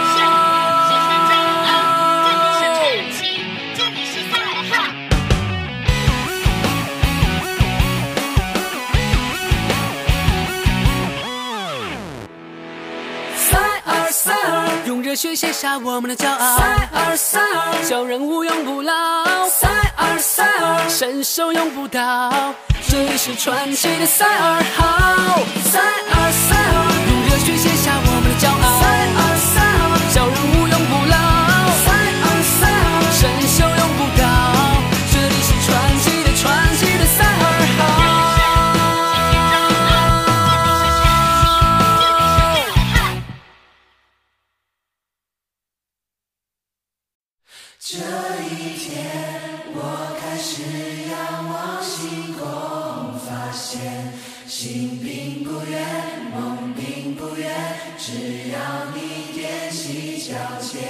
用热血写下我们的骄傲。塞尔塞尔，小人物永不老。塞尔塞尔，神兽永不倒。这里是传奇的塞尔号。塞尔塞尔，用热血写下我们的骄傲。塞尔塞尔，小人物永不老。塞尔塞尔，神兽永不倒。这里是传奇的传奇的塞尔号。这一天，我开始仰望星空，发现心并不远，梦并不远，只要你踮起脚尖。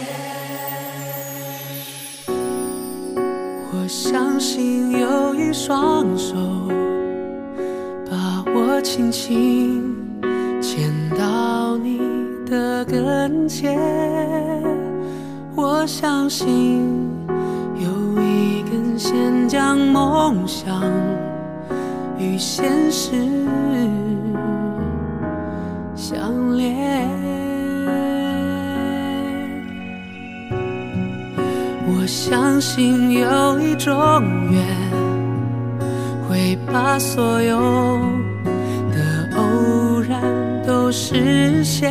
我相信有一双手把我轻轻牵到你的跟前，我相信有一根线将梦想与现实相连。我相信有一种缘会把所有的偶然都实现。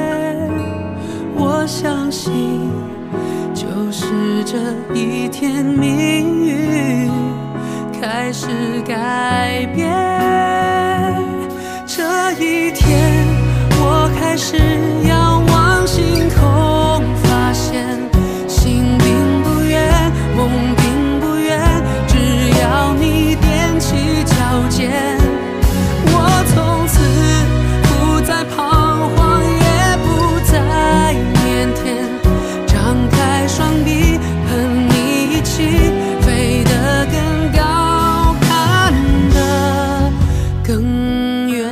我相信就是这一天命运开始改变。这一天我开始仰望星空，发现心并不远，梦并不远，只要你踮起脚尖。我从此不再彷徨，也不再腼腆，张开双臂和你一起飞得更高，看得更远。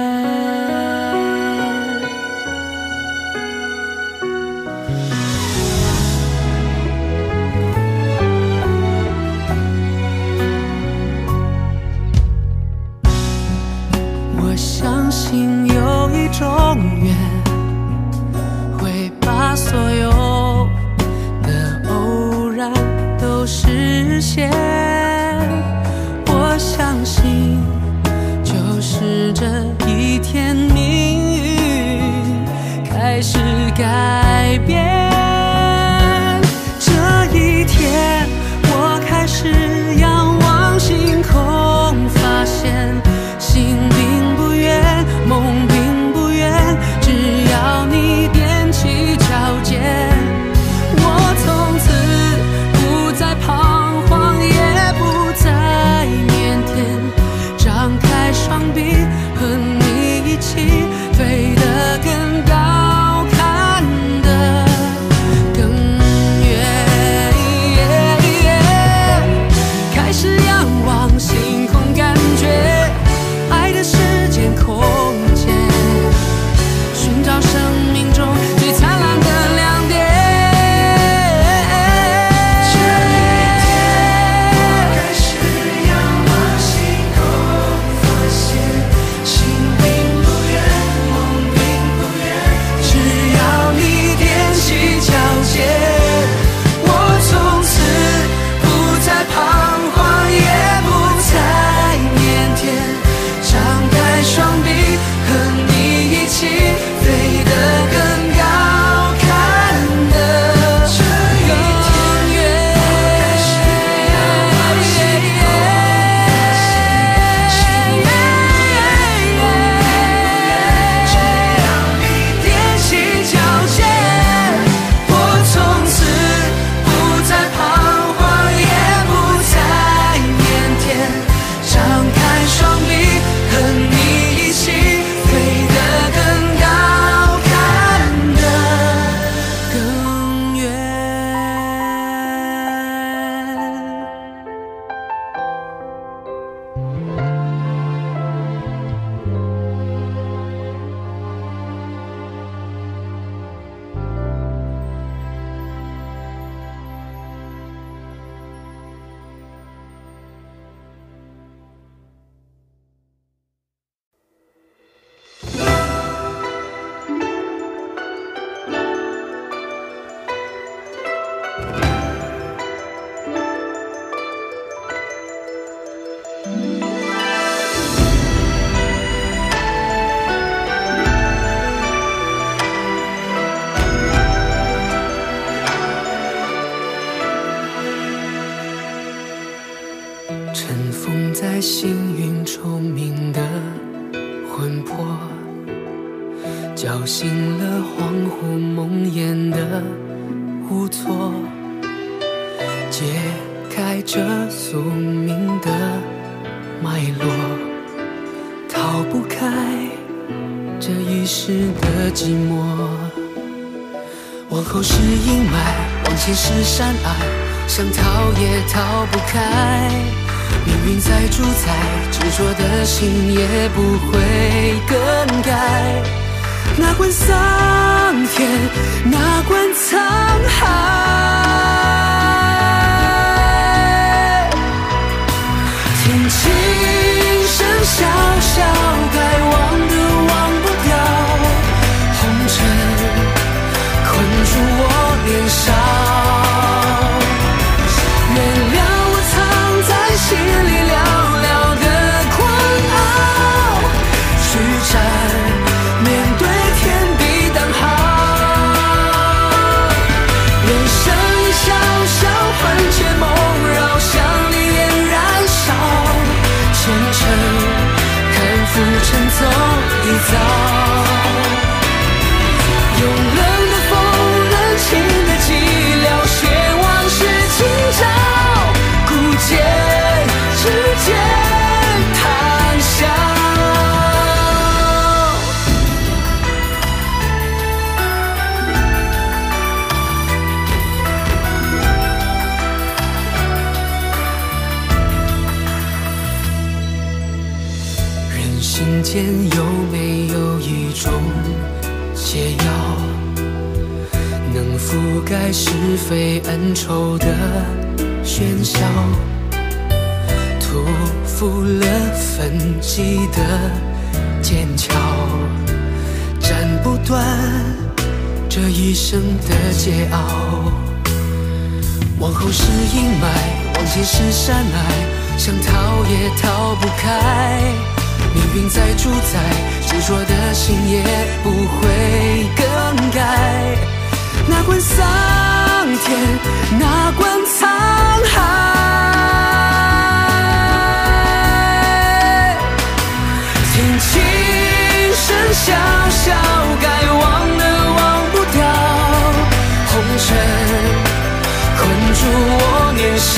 我相信有一种缘会把所有的偶然都实现。我相信就是这一天命运开始改变。这一天我开始仰望星空，发现心并不远，梦并不远，只要你踮起脚尖。我从此不再彷徨，也不再腼腆，张开双臂和你一起飞得更高，看得更远。开始仰望星空，感觉爱的时间空间，寻找生命中最灿烂的亮点。这一天我开始仰望星空，发现心并不远，梦并不远，只要你踮起脚尖。我从此不再彷徨，也不再腼腆，张开双臂和你一起飞得更高，看得更远。只要你踮起脚尖，我从此不再彷徨，也不再腼腆，张开双臂和你一起飞得更高，看得更远。尘封在星云虫鸣的魂魄，叫醒了恍惚梦魇的无措，解开这宿命的脉络，逃不开这一世的寂寞。往后是阴霾，往前是山隘，想逃也逃不开。 命运再主宰，执着的心也不会更改。哪管桑田，哪管沧海，听琴声萧萧，该忘的忘不掉，红尘困住我年少。原谅我藏在心里寥寥的狂傲，去战面对天地当好。人生一笑笑，魂牵梦绕，想你眼燃烧，前程看浮沉走一遭。用冷的风，热情的寂寥，写往事今朝，孤剑指尖谈笑。人心间有没有一种解药，能覆盖是非恩仇的喧嚣，屠夫了焚寂的剑鞘，斩不断这一生的桀骜。往后是阴霾，往前是山隘，想逃也逃不开。命运在主宰，执着的心也不会更改。哪管桑田，哪管沧海，听琴声萧萧，该忘的忘不掉，红尘困住我年少。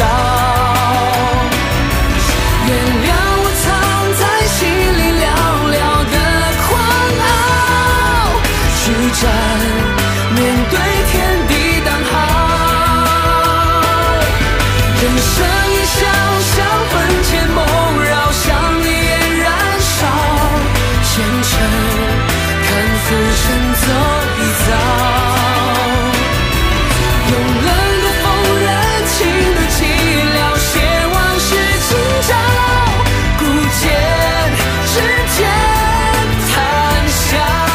原谅我藏在心里寥寥的狂傲，去战面对天地当好。人生一笑笑，魂牵梦绕，想你眼燃烧，前程看浮沉走一遭。用冷的风，热情的寂寥，写往事今朝，孤剑指尖谈笑。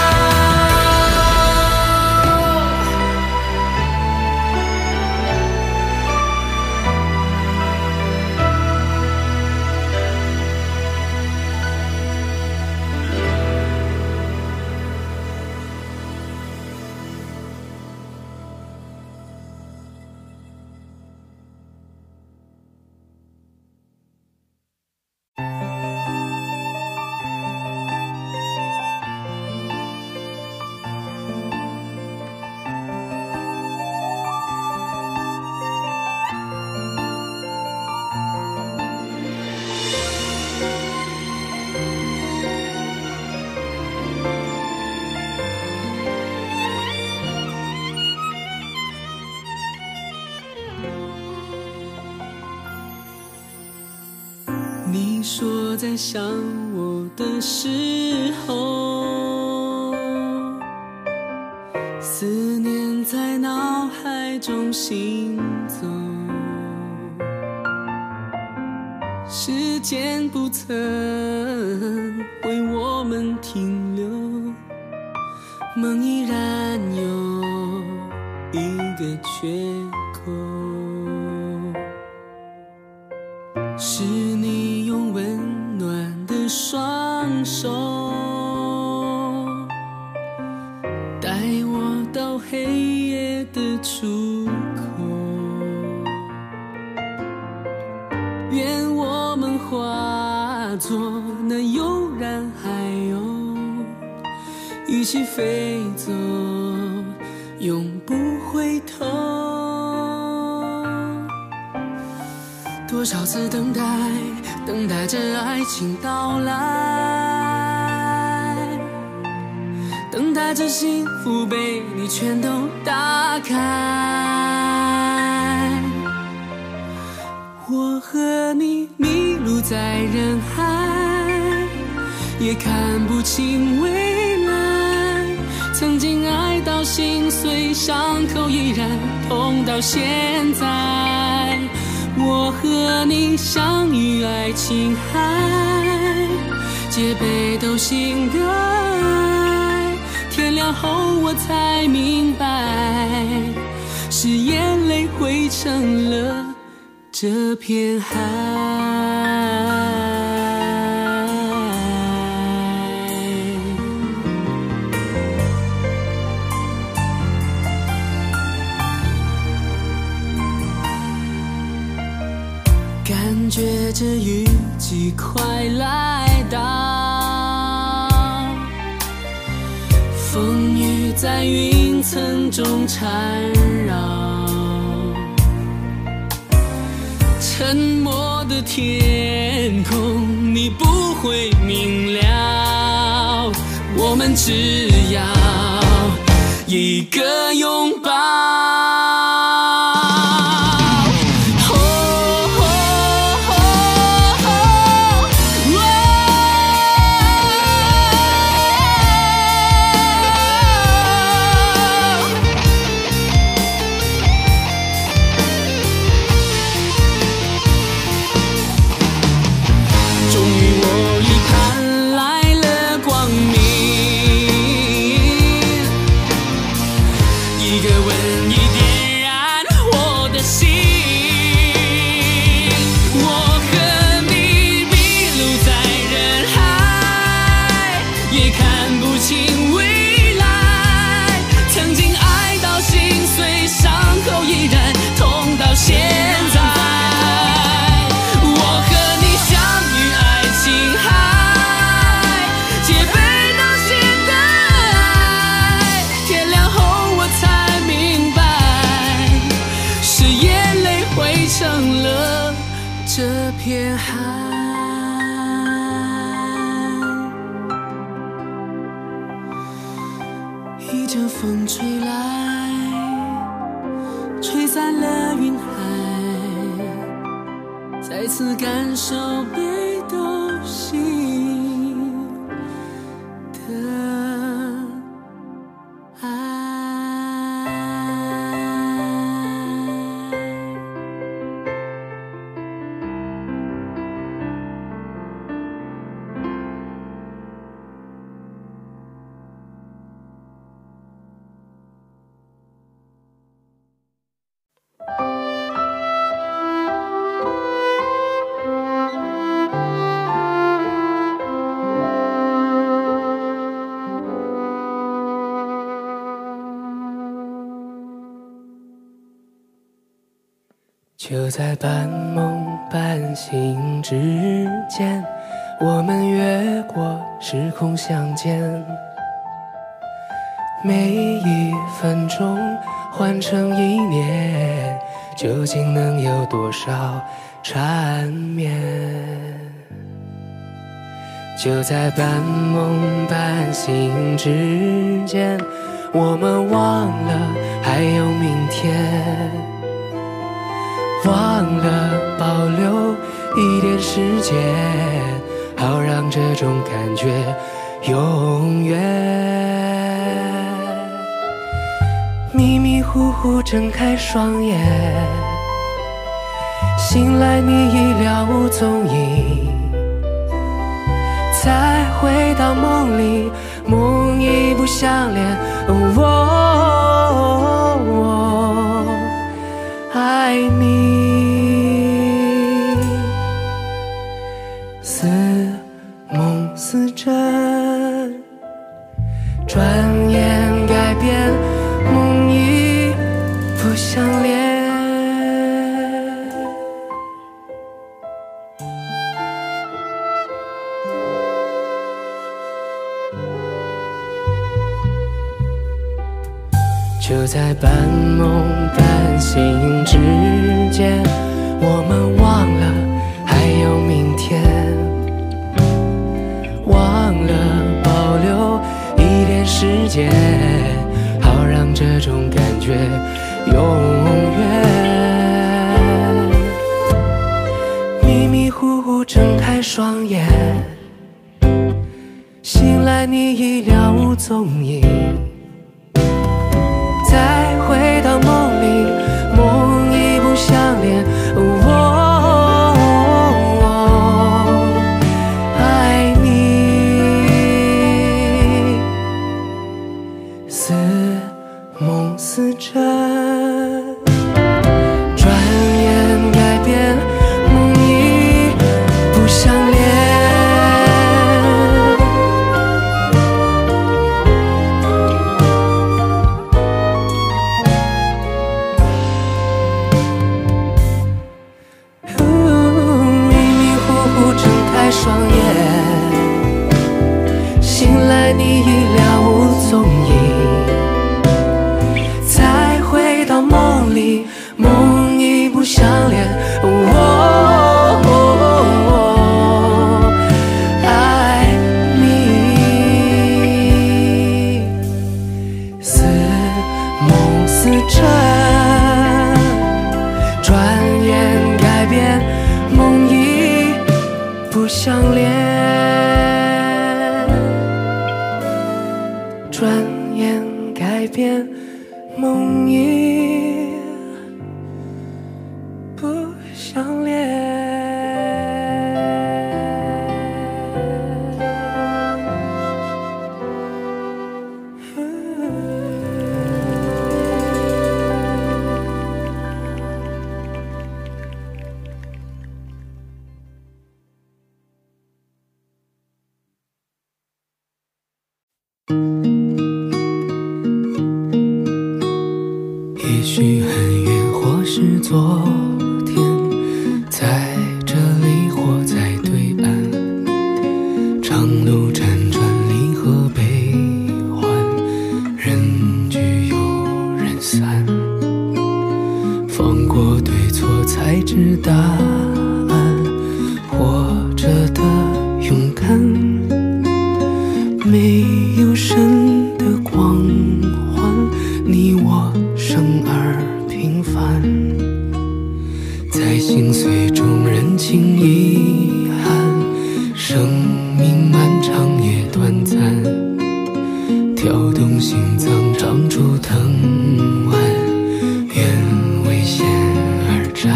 你说在想我的时候，思念在脑海中行走，时间不曾为我们停留，梦依然有一个缺口。是你用温暖的双手带我到黑夜的出口，愿我们化作那悠然海鸥，一起飞走，永不回头。多少次等待，等待着爱情到来，等待着幸福被你全都打开。 我和你迷路在人海，也看不清未来。曾经爱到心碎，伤口依然痛到现在。我和你相遇爱琴海，戒备都醒的爱。天亮后我才明白，是眼泪汇成了这片海。感觉这雨季快来到，风雨在云层中缠绕，沉默的天空你不会明了，我们只要一个拥抱。片海，一阵风吹来，吹散了云海，再次感受被斗醒的爱。就在半梦半醒之间，我们越过时空相见，每一分钟换成一年，究竟能有多少缠绵？就在半梦半醒之间，我们忘了还有明天，忘了保留一点时间，好让这种感觉永远。迷迷糊糊睁开双眼，醒来你已了无踪影，再回到梦里，梦已不相连。哦哦哦，爱你。似梦似真，转眼改变，梦已不相连。就在半梦半醒之间，我们忘了还有明天，忘了保留一点时间，好让这种感觉永远。 双眼，醒来你已了无踪影，再回到梦里，梦已不相连。我、哦、爱你，似梦似真，转眼改变，梦已不相连。迷迷糊糊睁开双眼，醒来你已了无踪影，再回到梦里，梦已不相连。我、哦哦、爱你，似梦似真，转眼改变，梦已不相连。转眼改变，梦已不相连。也许很远，或是昨天，在这里或在对岸，长路辗转，离合悲欢，人聚又人散，放过对错才知答案，活着的勇敢，没有神的光环，你我生而平凡，在心碎中认清遗憾，生命漫长也短暂，跳动心脏长出藤蔓，愿为险而战，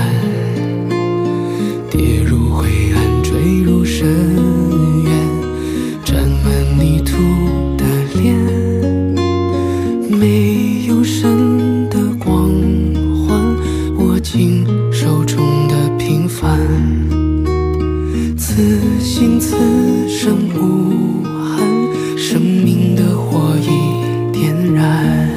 跌入灰暗坠入深渊，沾满泥土的脸，没有神的光环，握紧手中的平凡，此心此生无憾，生命的火已点燃。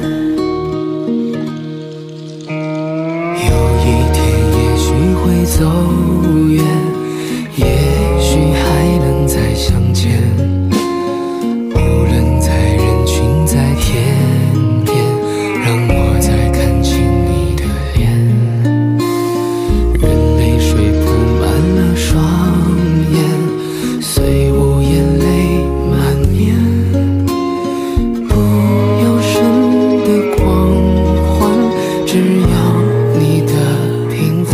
有一天也许会走远，也许还能再相见，无论在人群在天边，让我再看清你的脸，任泪水铺满了双眼，虽无眼泪满面，不要神的光环，只要你的平凡。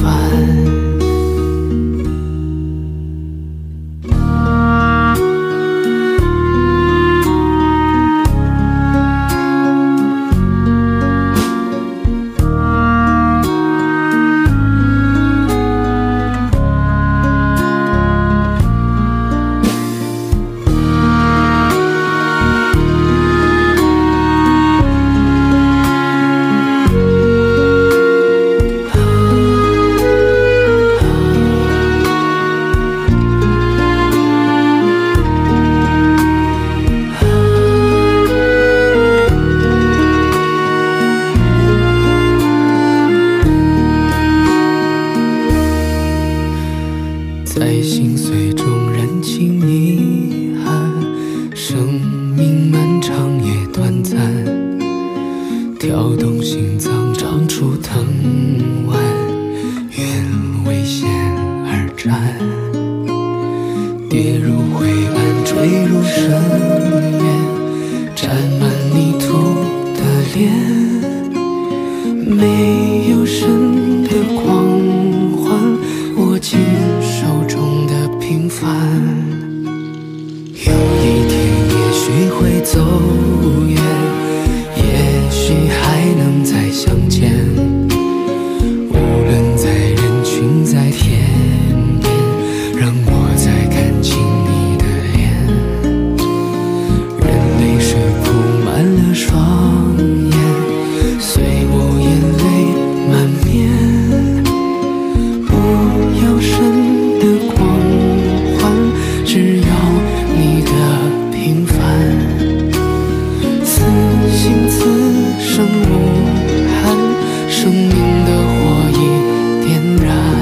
远，也许还能再相见。无论在人群在天边，让我再看清你的脸。任泪水铺满了双眼，随我眼泪满面。不要神的光环，只要你的平凡。此心此生无憾，生命的火已点燃。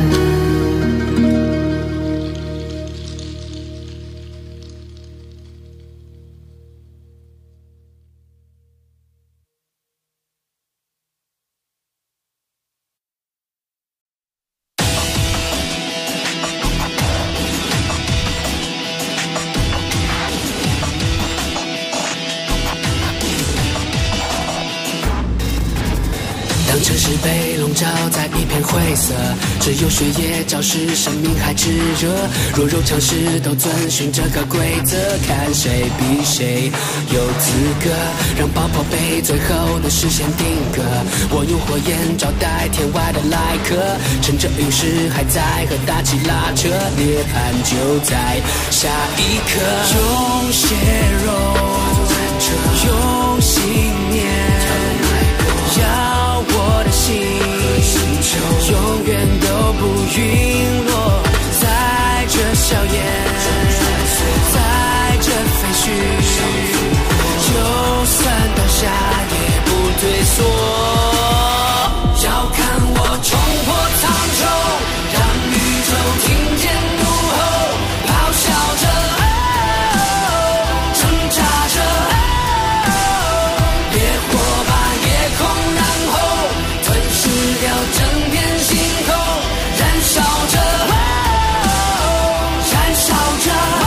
当城市被笼罩在一片灰色，只有血液昭示生命还炙热。弱肉强势都遵循这个规则，看谁比谁有资格让爆破被最后的视线定格。我用火焰招待天外的来客，趁着陨石还在和大气拉扯，涅槃就在下一刻。用血肉，用信念，要我的心永远都不陨落，在这硝烟，在这废墟，就算倒下也不退缩。要看我冲破苍穹，让宇宙听见怒吼，咆哮着，挣扎着，烈火把夜空燃后，吞噬掉整片星空，燃烧着，燃烧着。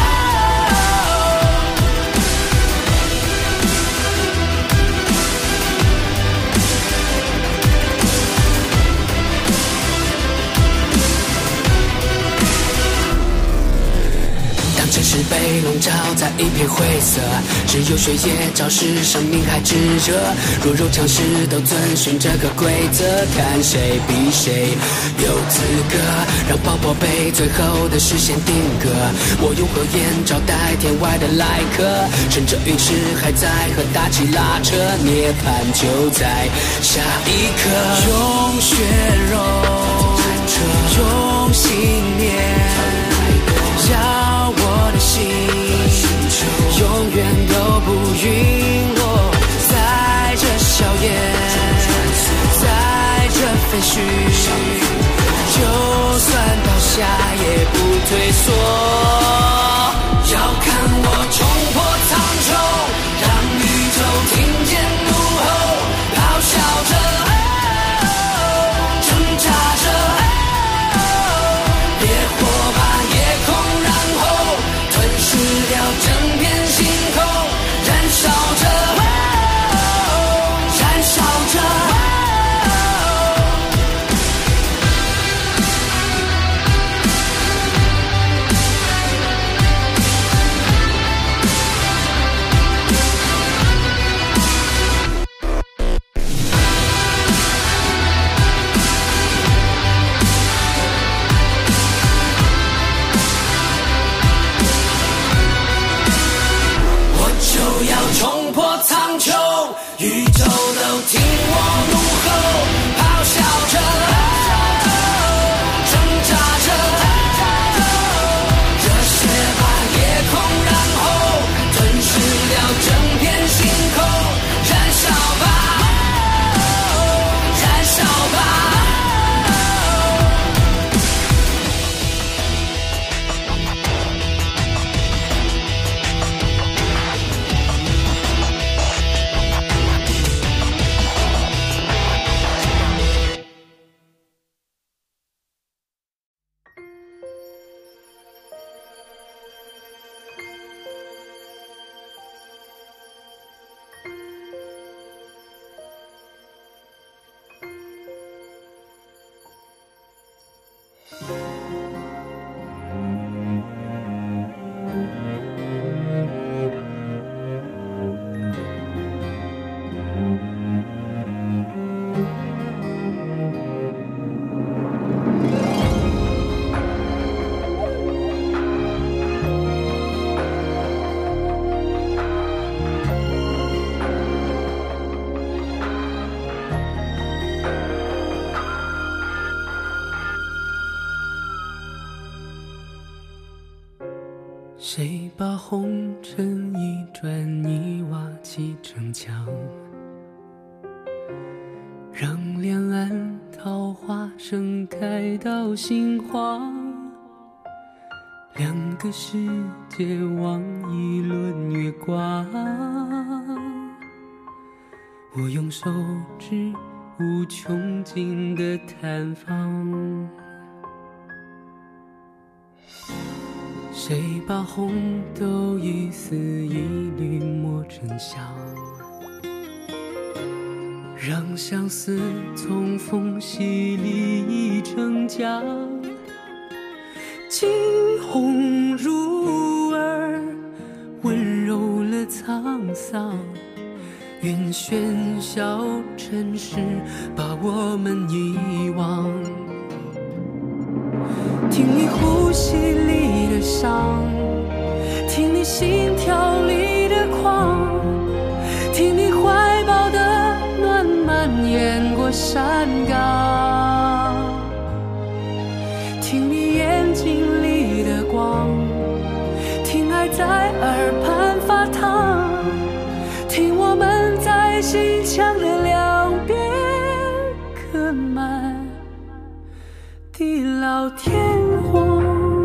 城市被笼罩在一片灰色，只有血液昭示生命还炙热。弱肉强势都遵循这个规则，看谁比谁有资格让爆破被最后的视线定格。我用火焰招待天外的来客，趁着陨石还在和大气拉扯，涅槃就在下一刻。用血肉，用信念，要我的心永远都不陨落，在这硝烟，在这废墟，就算倒下也不退缩。要看我冲破苍穹，让宇宙听见怒吼，咆哮着，挣扎着，烈火把夜空燃后，吞噬掉整片星空，燃烧着，燃烧着。 红尘一砖一瓦砌成墙，让两岸桃花盛开到心慌。两个世界望一轮月光，我用手指无穷尽的探访。谁把红豆一丝一缕磨成香，让相思从缝隙里溢成浆。惊鸿入耳，温柔了沧桑，愿喧嚣尘世把我们遗忘。听你呼吸里的伤，听你心跳里的狂，听你怀抱的暖蔓延过山岗，听你眼睛里的光，听爱在耳畔发烫，听我们在心墙的两边刻满地老天荒。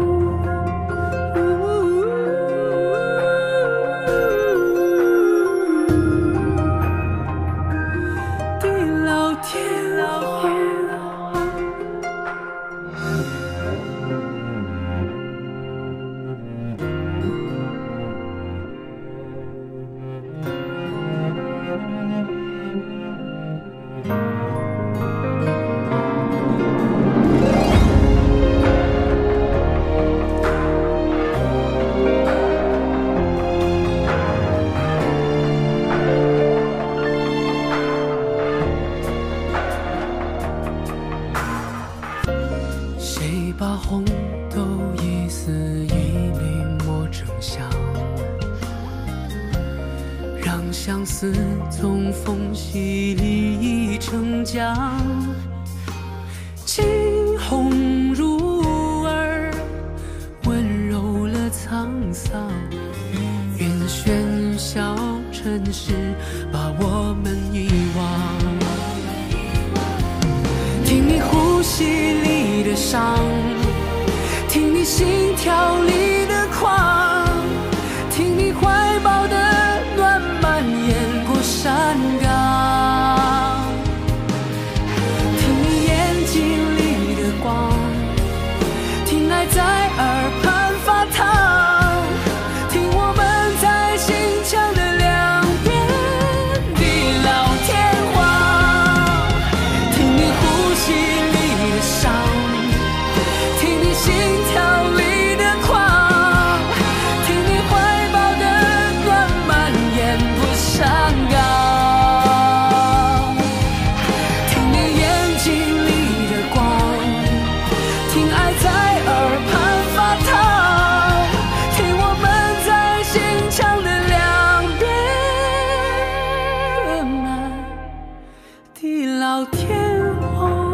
把红豆一丝一缕磨成香，让相思从缝隙里溢成浆。惊鸿入耳，温柔了沧桑，愿喧嚣尘世把我们遗忘。听你呼吸里的伤，听你心跳里的狂，听你怀抱的暖蔓延过山岗，听你眼睛里的光，听爱在耳畔发烫，听我们在心墙的两边地老天荒，听你呼吸里的伤，听你心跳里的狂，听你怀抱的暖蔓延过山岗，听你眼睛里的光，听爱在耳畔发烫，听我们在心墙的两边刻满地老天荒。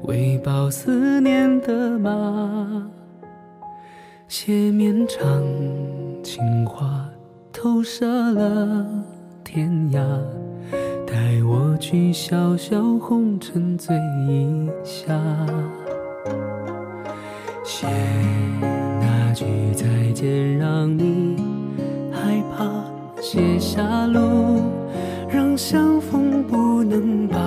喂饱思念的马，写绵长情话，投射了天涯，带我去小小红尘醉一下。写那句再见，让你害怕，写下路，让相逢不能拔。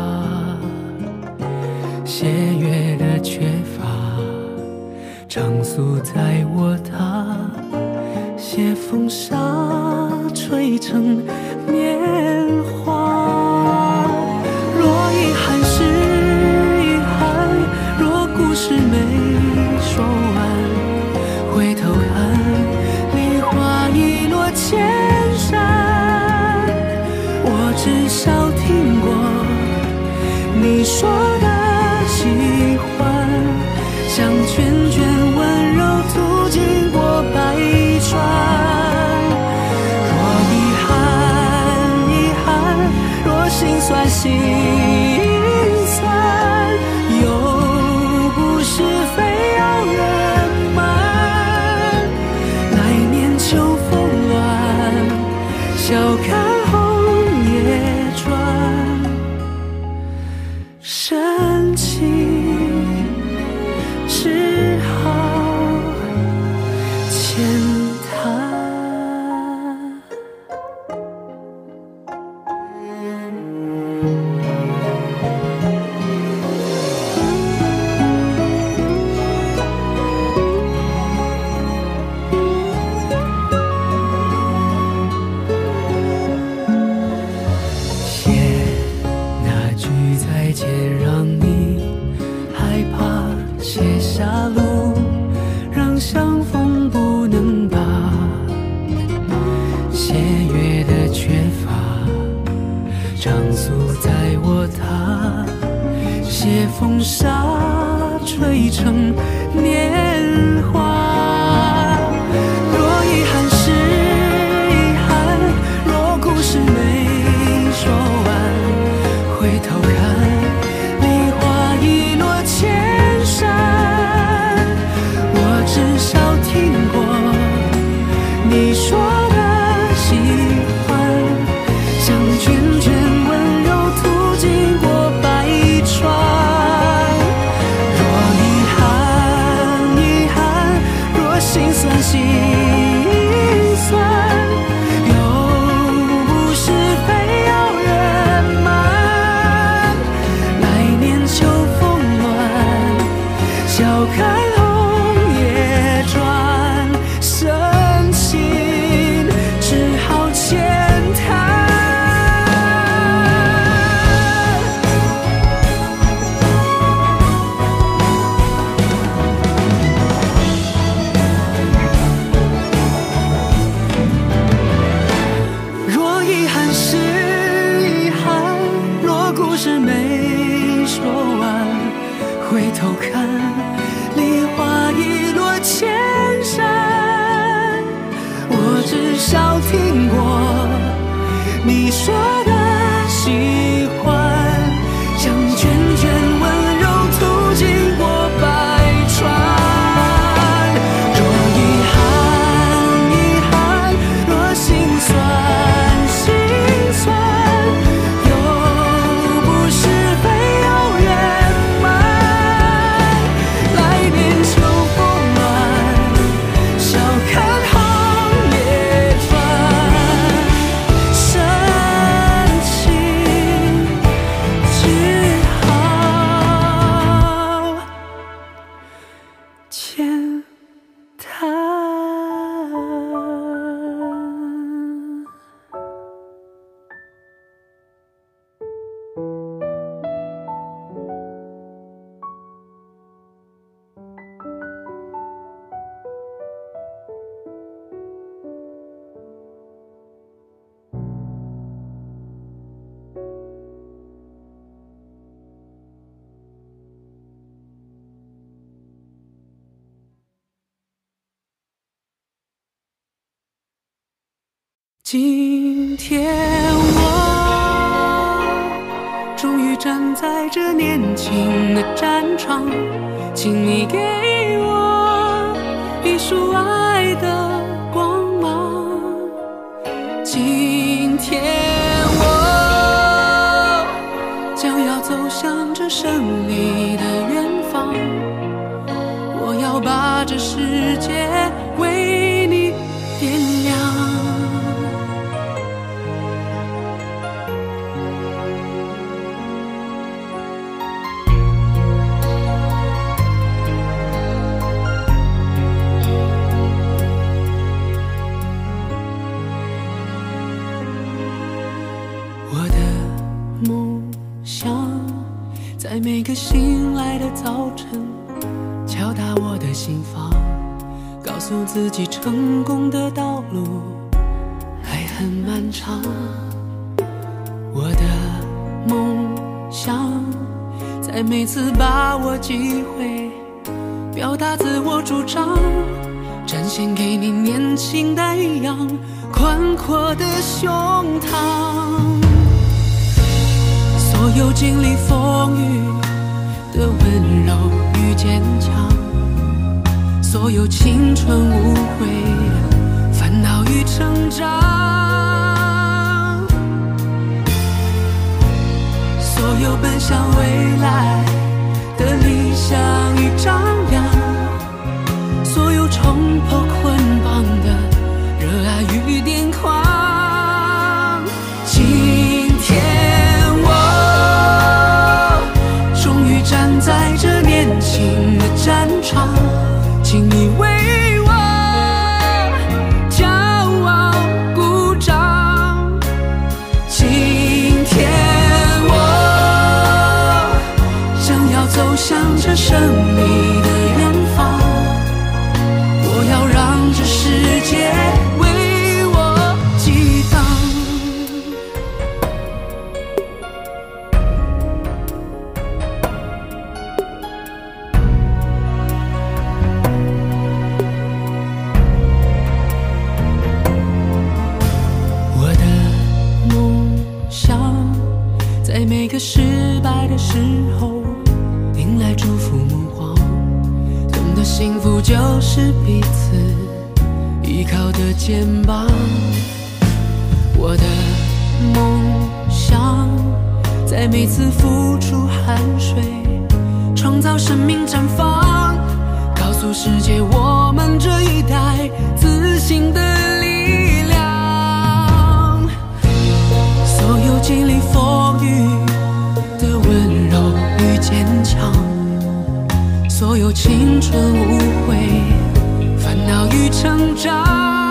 写月的缺乏，常宿在我他，写风沙吹成年华。若遗憾是遗憾，若故事没说完，回头看，梨花已落千山。我至少听过你说的喜欢，像涓涓温柔途经过百川。若遗憾遗憾，若心酸心酸，又不是非要人瞒。来年秋风乱，笑看红叶转，深情只好浅谈。写风沙吹成年华。若遗憾是遗憾，若故事没说完，回头看，梨花已落千山。我至少听过你说的喜欢，像涓涓温柔途经过百川。心酸心酸，又不是非要人瞒。来年秋风乱，笑看红叶转，深情只好浅谈。回头看，梨花已落千山。我至少听过你说的喜欢，像涓涓温柔途经过百川。若遗憾遗憾，若心酸心酸，又不是非要人瞒。今天我终于站在这年轻的战场，请你给我一束爱的光芒。今天我将要走向这胜利的远方，我要把这世界为你点亮。我的梦想在每个醒来的早晨敲打我的心房，告诉自己成功的道路还很漫长。我的梦想在每次把握机会表达自我主张，展现给你年轻的一样宽阔的胸膛。所有经历风雨的温柔与坚强，所有青春无悔烦恼与成长，所有奔向未来的理想与张扬，所有冲破捆绑的热爱与癫狂。今天我终于站在这年轻的战场，请你为我骄傲鼓掌。今天我将要走向这胜利的远方，我要让这世界为我激荡。我的梦想在每个失败的时候迎来祝福目光，懂得幸福就是彼此依靠的肩膀。我的梦想在每次付出汗水创造生命绽放，告诉世界我们这一代自信的力量。所有经历风雨的温柔与坚强，所有青春无悔烦恼与成长，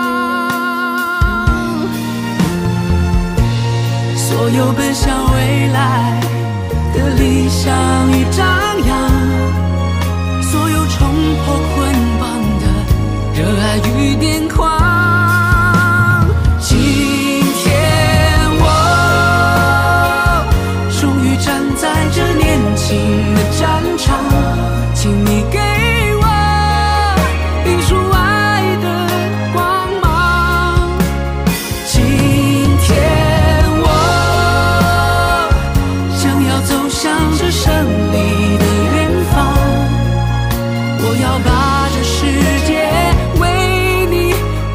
所有奔向未来的理想与张扬，所有冲破捆绑的热爱与癫狂。今天我终于站在这年轻的战场，请你给我一束爱的光芒。今天我将要走向这胜利的远方，我要把这世界为你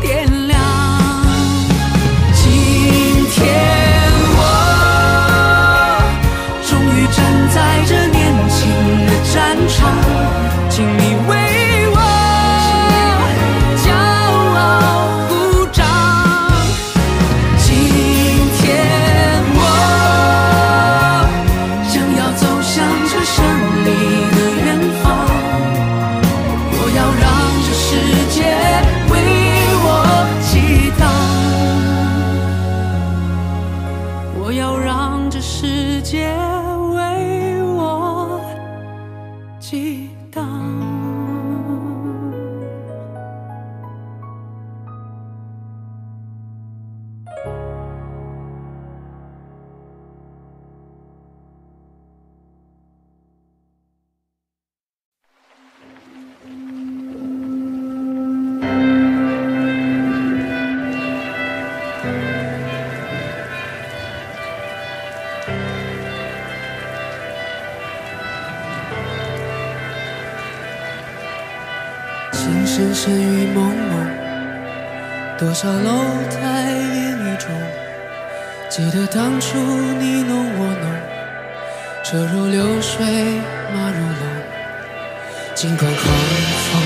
深雨蒙蒙，多少楼台烟雨中，记得当初你侬我侬，车如流水马如龙，尽管狂风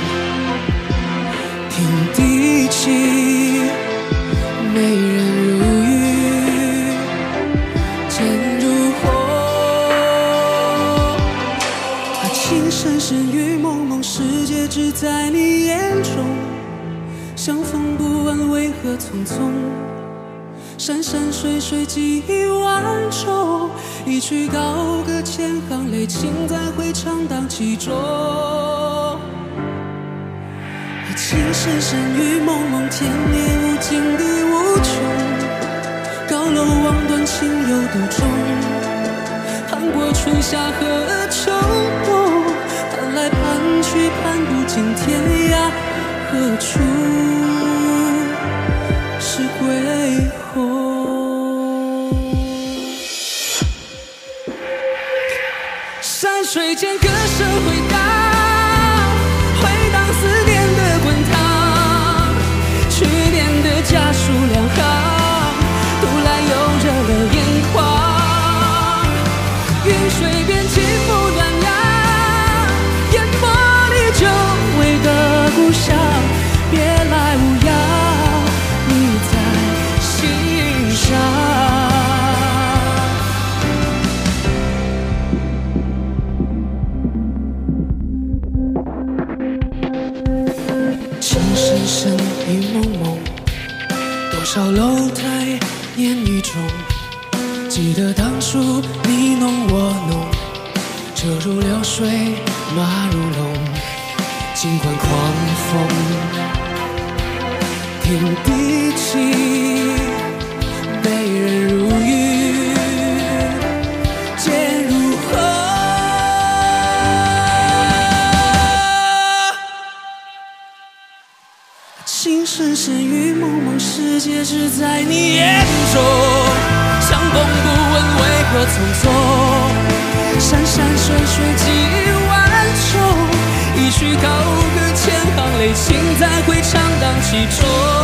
平地起，美人如玉剑如火，啊，情深深雨蒙蒙，世界只在你眼中，相逢不问为何匆匆，山山水水几万重，一曲高歌千行泪，情在回肠荡气中。情深深雨蒙蒙，天也无尽地无穷，高楼望断情有独钟，盼过春夏和秋冬，盼来盼去盼不尽天涯何处是归鸿。山水间歌声回荡，回荡思念的滚烫，去年的家书两行，读来又热了眼眶。云水边起伏暖阳，烟波里久违的故乡，别来无恙，你在心上。深深雨蒙蒙，多少楼台烟雨中，记得当初你侬我侬，车如流水马如龙，尽管狂风平地起，美人如玉剑如火。情深深雨蒙蒙，世界只在你眼中，相逢不问为何匆匆，山山水水几万重，一曲高歌千行泪，情在回肠荡气中。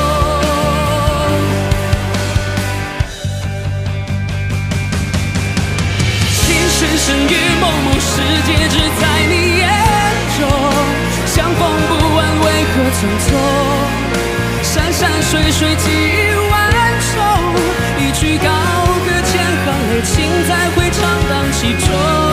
情深深雨蒙蒙，世界只在你眼中，相逢不问为何匆匆，山山水水几万重，一曲高歌千行泪，情在回肠荡气中。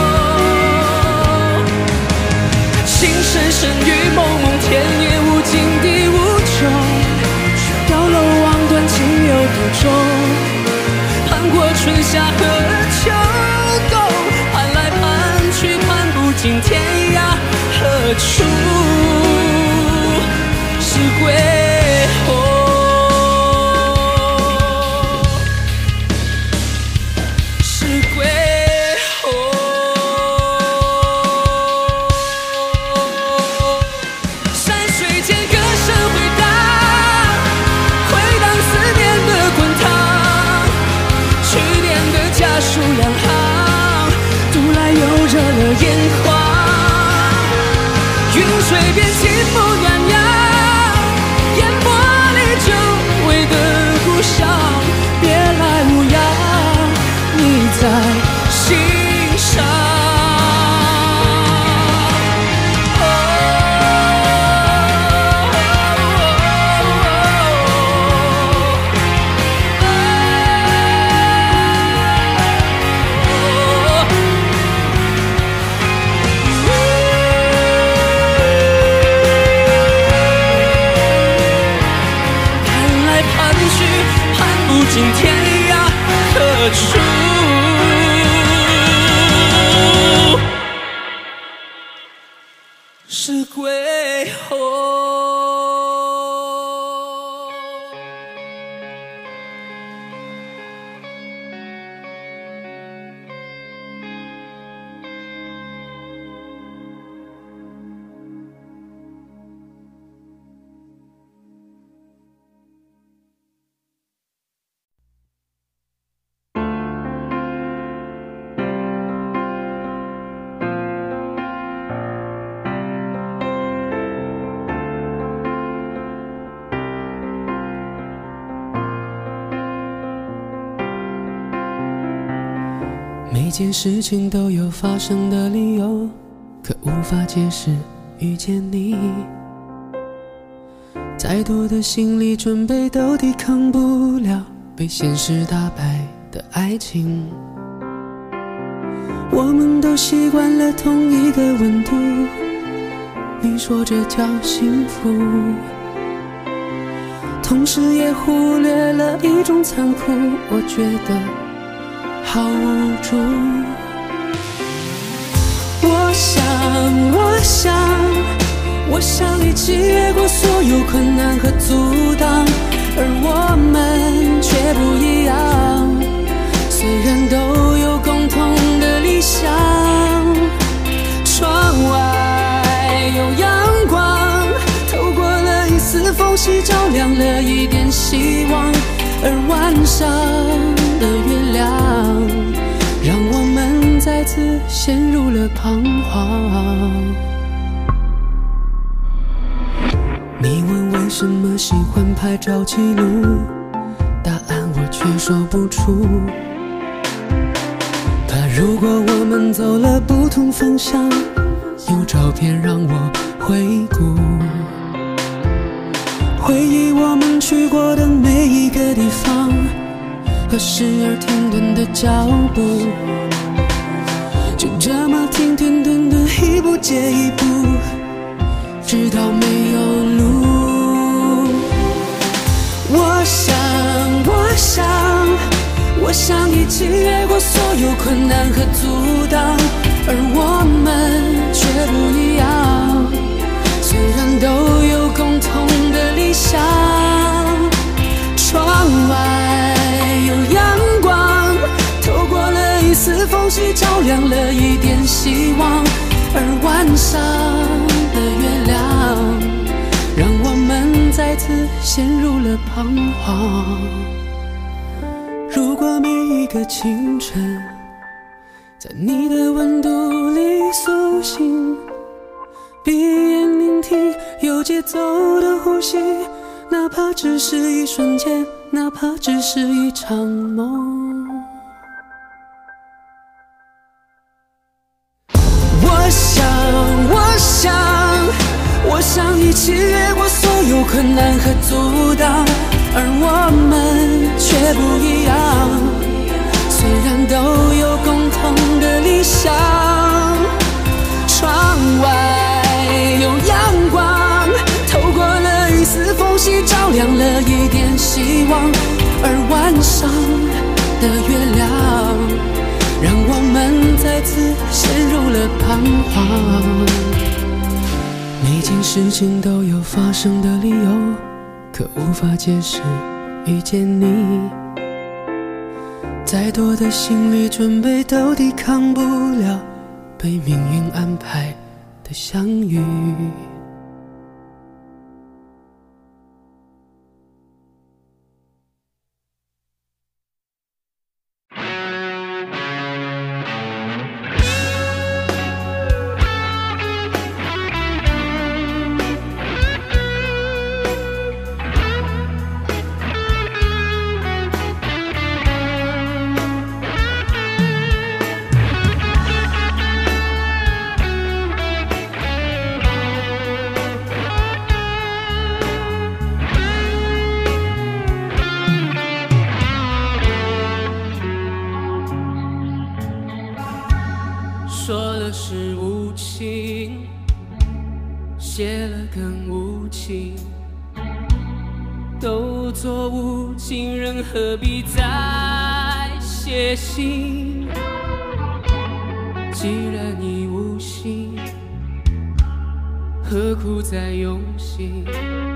情深深雨蒙蒙，天也无尽地无穷，高楼望断情有独钟，盼过春夏和秋冬，盼来盼去盼不尽天涯何处是归鸿。数两行，读来又热了眼眶。云水边起伏暖阳，烟波里久违的故乡，别来无恙，你在心上。尽天涯何处是归鸿。 件事情都有发生的理由，可无法解释遇见你。再多的心理准备都抵抗不了被现实打败的爱情。我们都习惯了同一个温度，你说这叫幸福，同时也忽略了一种残酷，我觉得好无助。我想我想我想一起越过所有困难和阻挡，而我们却不一样。虽然都有共同的理想，窗外有阳光透过了一丝缝隙，照亮了一点希望，而晚上的月亮让我们再次陷入了彷徨。你问为什么喜欢拍照记录，答案我却说不出。怕如果我们走了不同方向，有照片让我回顾，回忆我们去过的每一个地方，和时而停顿的脚步，就这么停停顿顿，一步接一步，直到没有路。我想我想我想一起越过所有困难和阻挡，而我们却不一样。虽然都有共同的理想，窗外有阳光透过了一丝缝隙，照亮了一点希望，而晚上的月亮让我们再次陷入了彷徨。如果每一个清晨在你的温度里苏醒，闭眼聆听有节奏的呼吸，哪怕只是一瞬间，哪怕只是一场梦。我想我想我想一起越过所有困难和阻挡，而我们却不一样。虽然都有共同的理想，窗外有阳光透过了一丝缝隙，照亮了一点希望，而晚上的月亮让我们再次陷入了彷徨。每件事情都有发生的理由，可无法解释遇见你。再多的心理准备都抵抗不了被命运安排的相遇。说了是无情，写了更无情，都做无情人，何必再写信？既然已无心，何苦再用心？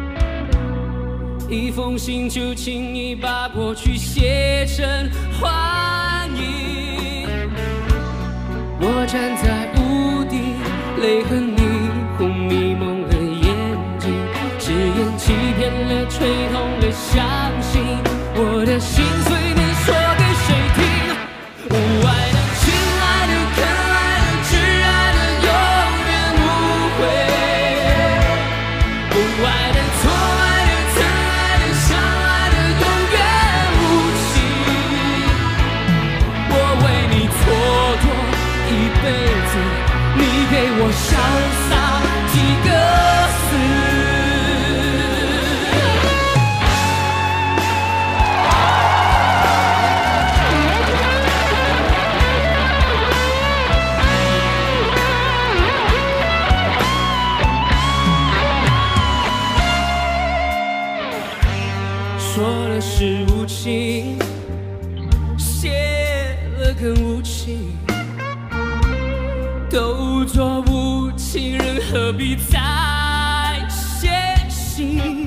一封信就轻易把过去写成幻影。我站在屋顶，泪痕霓虹迷蒙了眼睛，誓言欺骗了，吹痛了，相信我的心碎能说给谁听？无爱的、亲爱的、可爱的、挚爱的，永远无悔；不爱的、错爱的、曾爱的、相爱的，永远无情。我为你错。 说了是无情，写了更无情，都做无情人，何必再写信？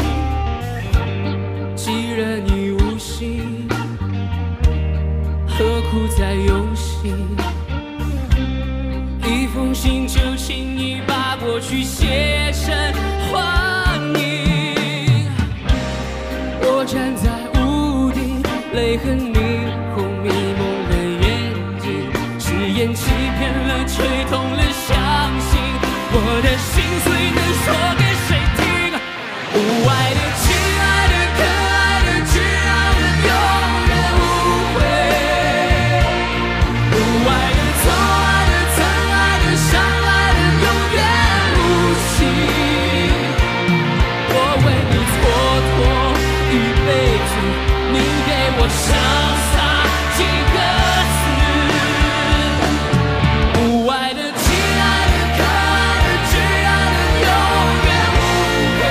既然已无心，何苦再用心？一封信就轻易把过去写成幻影。我站在屋顶，泪痕霓虹迷蒙了眼睛，誓言欺骗了，吹痛了，相信我的心碎能说给谁听？无爱的、亲爱的、可爱的、只让人永远误会。无爱的、错爱的、曾爱的、伤害的，永远无情。我为你蹉跎一辈子，你给我剩下几个字？无爱的、亲爱的、可爱的、只让人永远误会。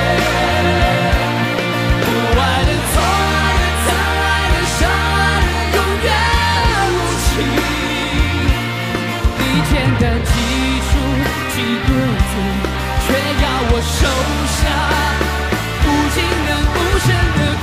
无爱的、错爱的、曾爱的、伤害的，永远无情。一天的记住几个字，却要我收下无尽的、无声的哭。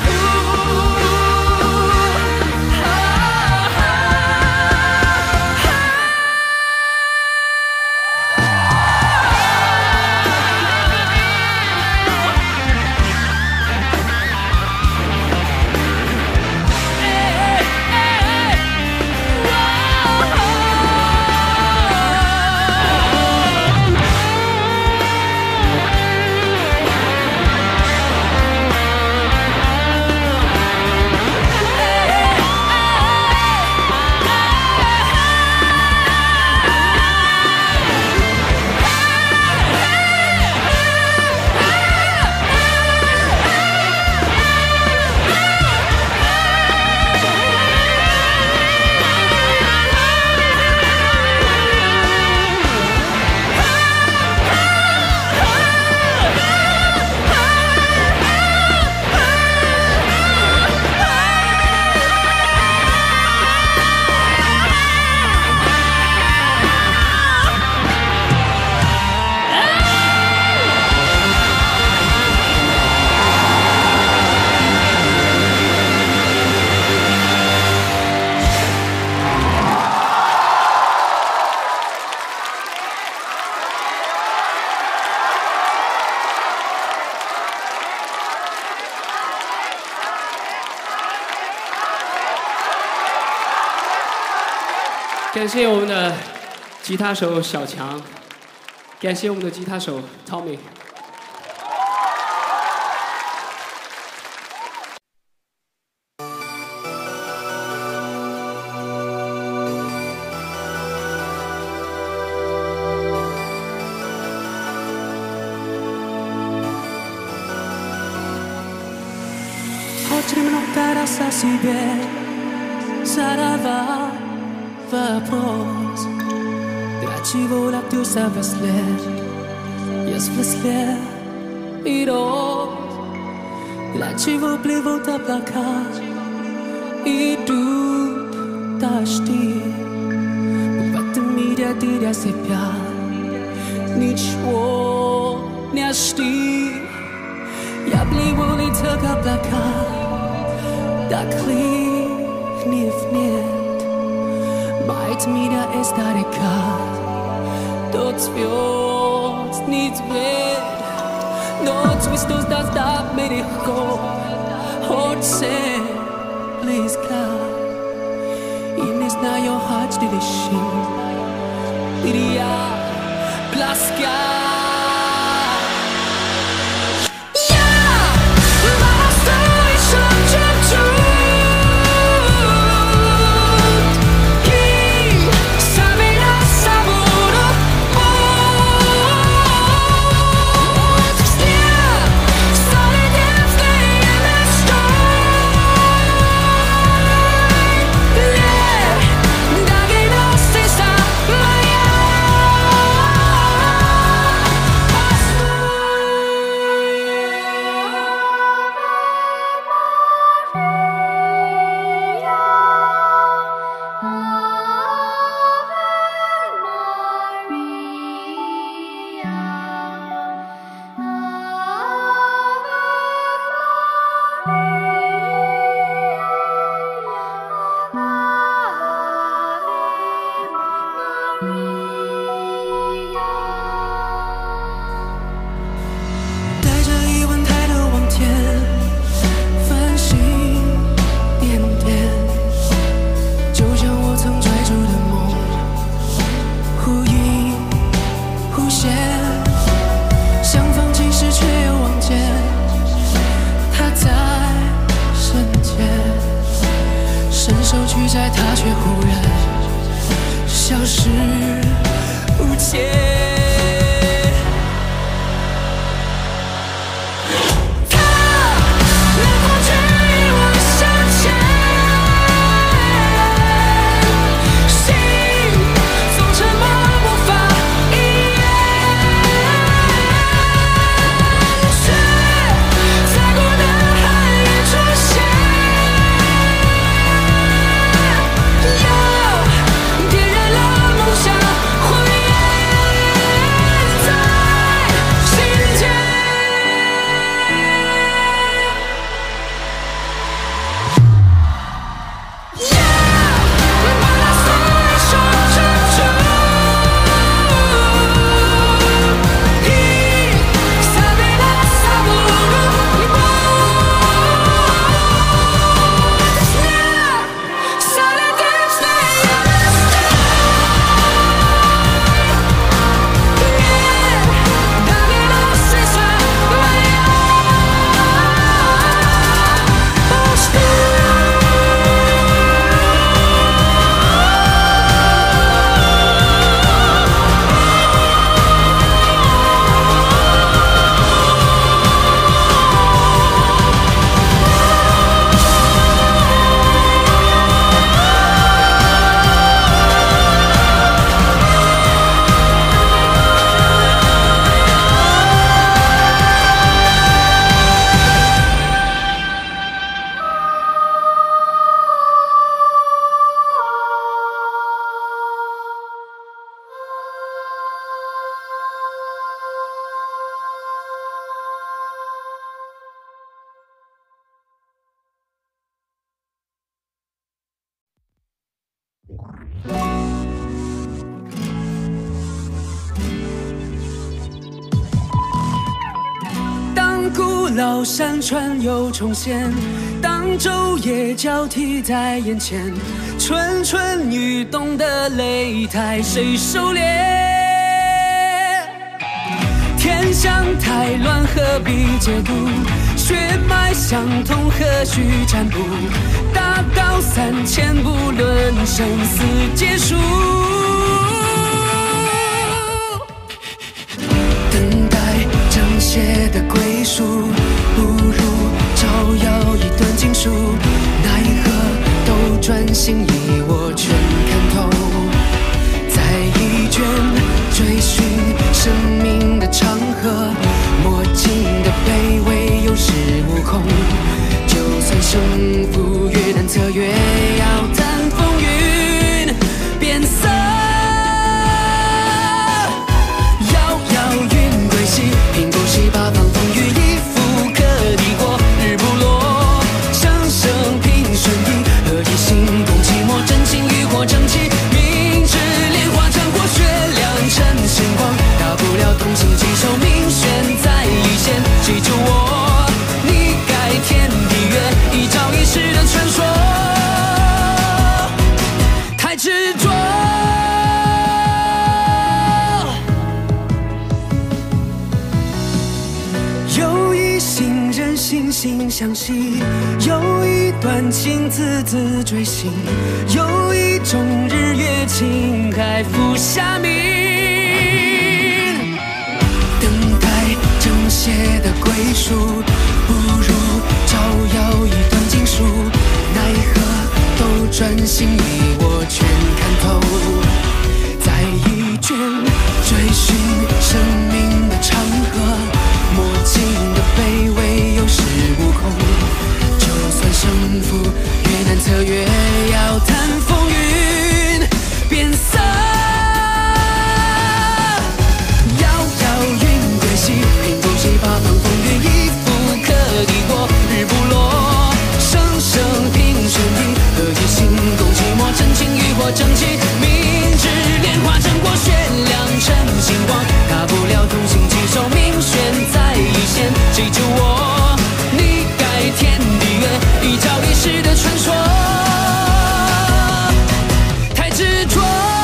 感谢我们的吉他手小强，感谢我们的吉他手 Tommy。 Oggi non interessa si bien, sarava вопрос. Для чего лаптю совслед, если след и роз? Для чего плывут облака, идут дожди? В этом мире для себя ничего не жди. Я плыву летя к облакам, так кликни нет. Мать меня издалека, тот звезд не цвет, но свистос достав мне легко, очень близко. И не знаю, хоть ли лишь, или я близка. 首曲在，它却忽然消失不见。 当古老山川又重现，当昼夜交替在眼前，蠢蠢欲动的擂台谁收敛？天象太乱，何必解读？血脉相通，何须占卜？大道三千，不论生死劫数。等待正邪的归属，不如照耀一段经书。奈何斗转星移，我全看透。在一卷追寻生命的长河，莫尽的卑微有恃无恐。就算胜负越难测，越要谈风云变色。遥遥云归西，平不息八方风雨，一复可抵过日不落。生生平顺意，何以心动寂寞？真情欲火正气，明知莲花战过，血亮成星光。大不了同心携手，命悬在一线。记住我，你改天地月，一朝一夕的传说。太执着。有一心人惺惺相惜，有一段情字字追寻，有一种日月情海浮霞明。等待正邪的归属，不如照耀一段经书。奈何斗转星移，我全看透。在一卷追寻生命的长河，莫尽的卑微有恃无恐。就算胜负越难测，越要谈风云变色。遥遥云归西，平不息八方风雨，一复可抵过日不落。生生平顺意，何以心动寂寞？真情欲火正气，明知莲花战过，血亮成星光。大不了同心携手，命悬在一线。记住我，你改天地月，一朝一夕的传说。太执着。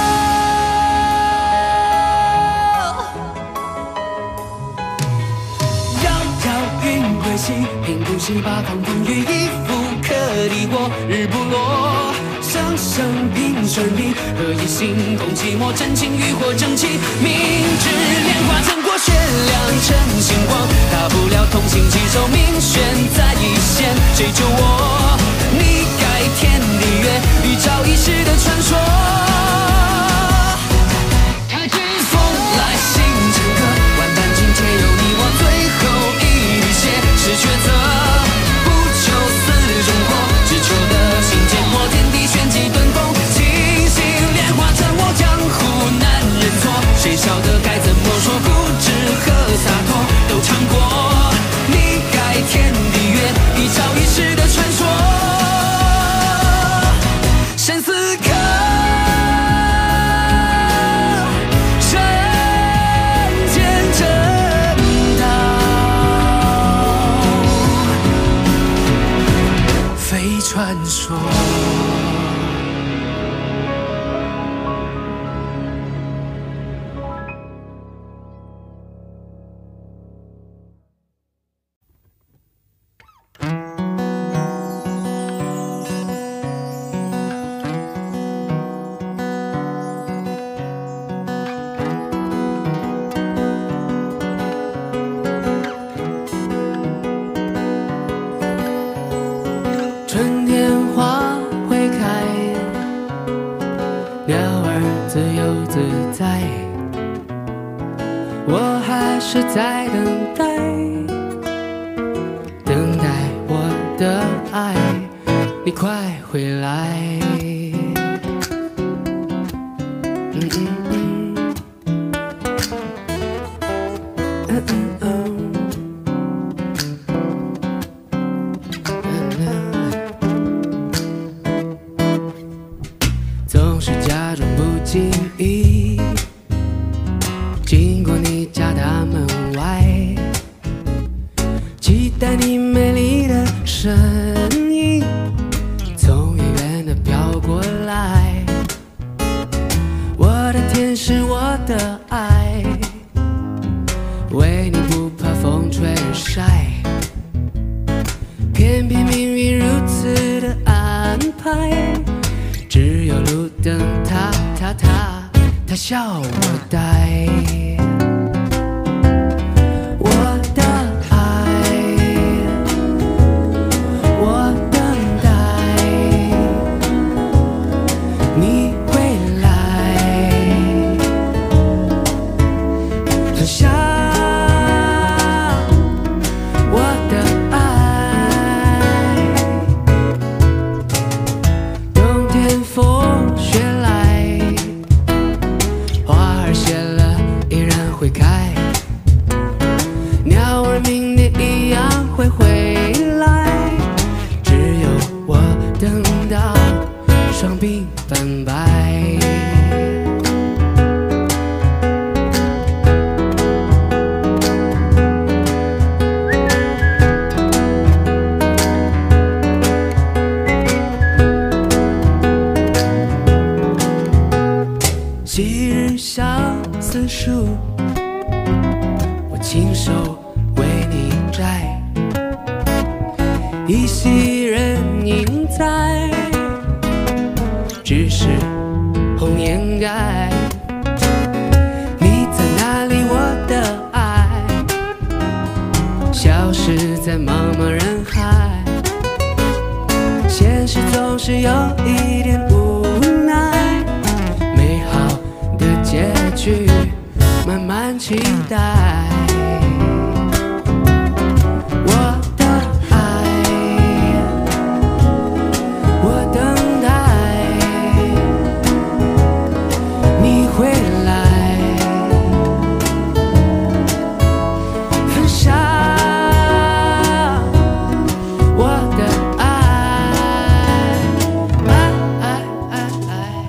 遥遥云归西，平不息八方风雨，一复可抵过日不落。 生平顺利，何以心共寂寞，真情与火争气。明知莲花曾过雪亮成星光，大不了同行几首，命悬在一线。谁救我？你改天地月，一朝一夕的传说。风来信成歌，万般境界有你我最后一滴血，是抉择。不求似中火，只求得心间破天地，旋即遁风。清醒莲花赠我江湖难认错，谁晓得该怎么说？不知和洒脱都尝过。你改天地月，一朝一夕的传说。生死刻。传说。春天花会开，鸟儿自由自在，我还是在等待，等待我的爱，你快回来。嗯嗯嗯嗯嗯嗯总是假装不经意经过你家大门外，期待你美丽的身影从远远的飘过来。我的天使，我的爱，为你不怕风吹日晒，偏偏命运如此的安排。只有路灯，它它它它笑我呆。我的爱，我等待你回来，留下我的爱。冬天风雪来，花儿谢了依然会开，鸟儿明天一样会回来。只有我等到双鬓斑白。昔日相思树，我亲手为你摘，依稀人影在，只是红颜改。你在哪里，我的爱？消失在茫茫人海，现实总是有一点无奈，美好的结局慢慢期待。我的爱，我等待你回来，分享我的爱，爱爱爱爱。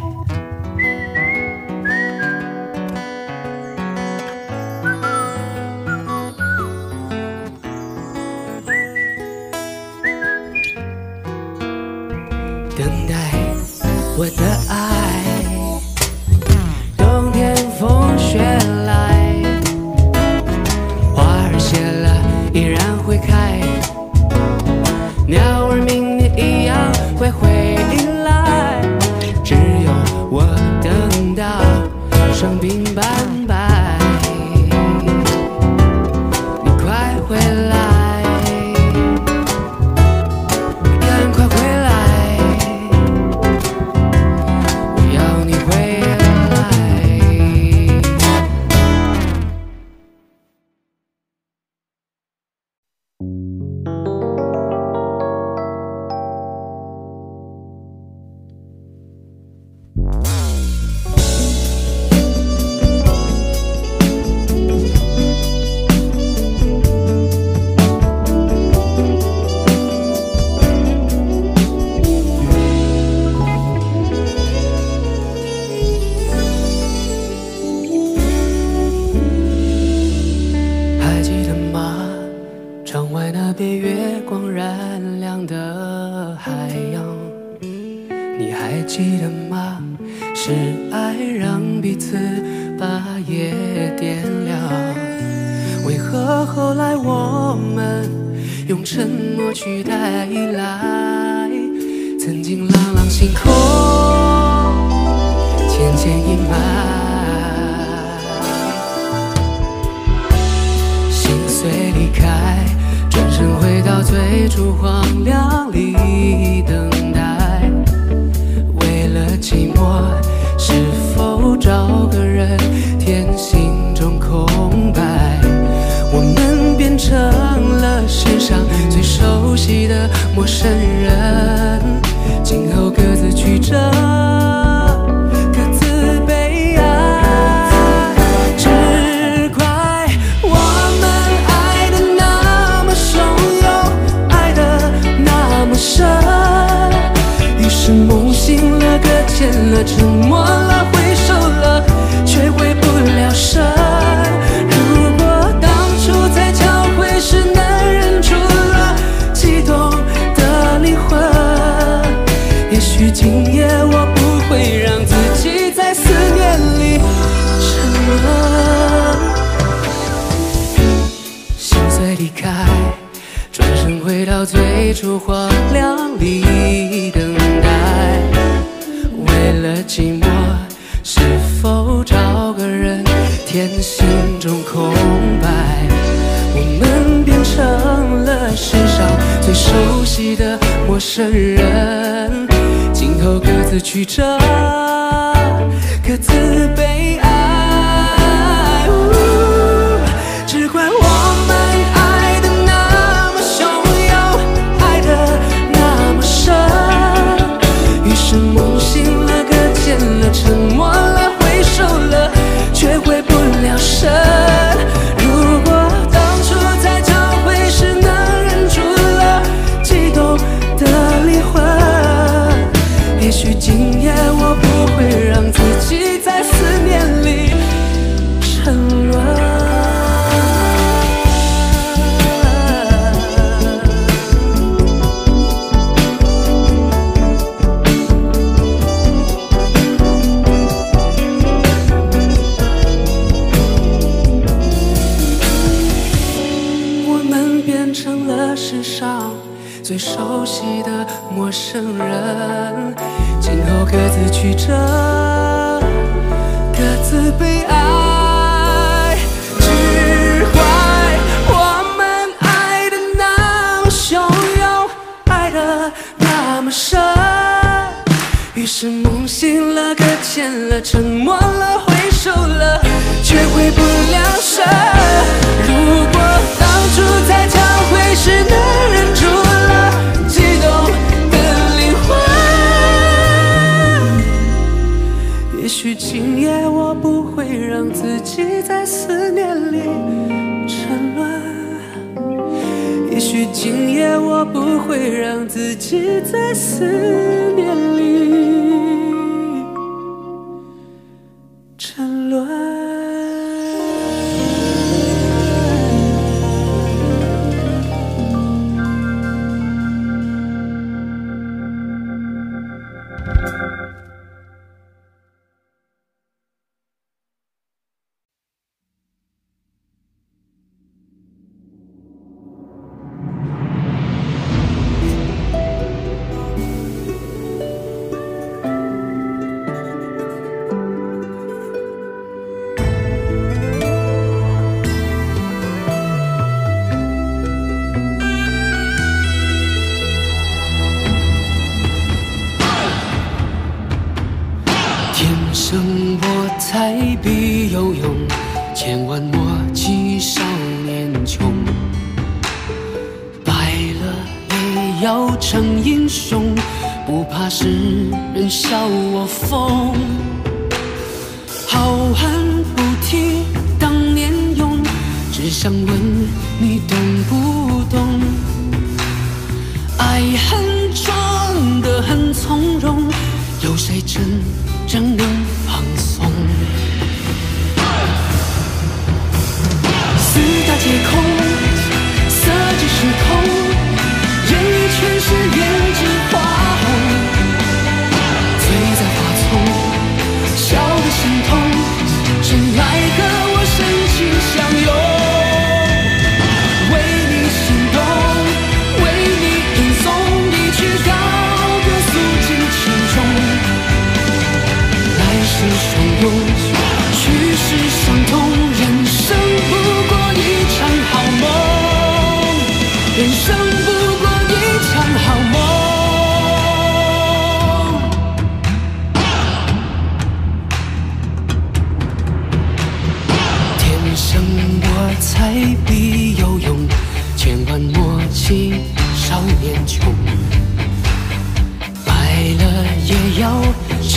等待我的爱，冬天风雪来，花儿谢了依然会开，鸟儿明天一样会回来。 你还记得吗？是爱让彼此把夜点亮。为何后来我们用沉默取代依赖？曾经朗朗星空，渐渐阴霾。心碎离开，转身回到最初荒凉里等待。为了寂寞，是否找个人填心中空白？我们变成了世上最熟悉的陌生人，今后各自曲折，各自悲哀。只怪我们爱的那么汹涌，爱的那么深，于是梦醒了，搁浅了，沉默了，回首了，却回不了神。如果当初在交汇时能忍住了激动的灵魂，也许今夜我不会让自己在思念里沉沦。心碎离开，转身回到最初荒凉里等待。为了寂寞，是否找个人填心中空白？我们变成了世上最熟悉的陌生人，今后各自曲折，各自悲哀。只怪我们爱的那么汹涌，爱的那么深，于是梦醒了，搁浅了，沉默了，回首了，却回不了神。如果当初在交汇时能忍住了激动的灵魂，也许今夜我不会让自己在思念里沉沦。成了世上最熟悉的陌生人，今后各自曲折，各自悲哀。只怪我们爱的那么汹涌，爱的那么深，于是梦醒了，搁浅了，沉默了，回首了，却回不了神。如果当初在交汇时能忍住了激动的灵魂，也许今夜我不会让自己在思念里沉沦，也许今夜我不会让自己在思念里沉沦。我才必有勇，千万莫欺少年穷。败了也要成英雄，不怕世人笑我疯。好汉不提当年勇，只想问你懂不懂？爱恨装得很从容，有谁真正能放松？四大皆空，色即是空，演艺全是胭脂花红。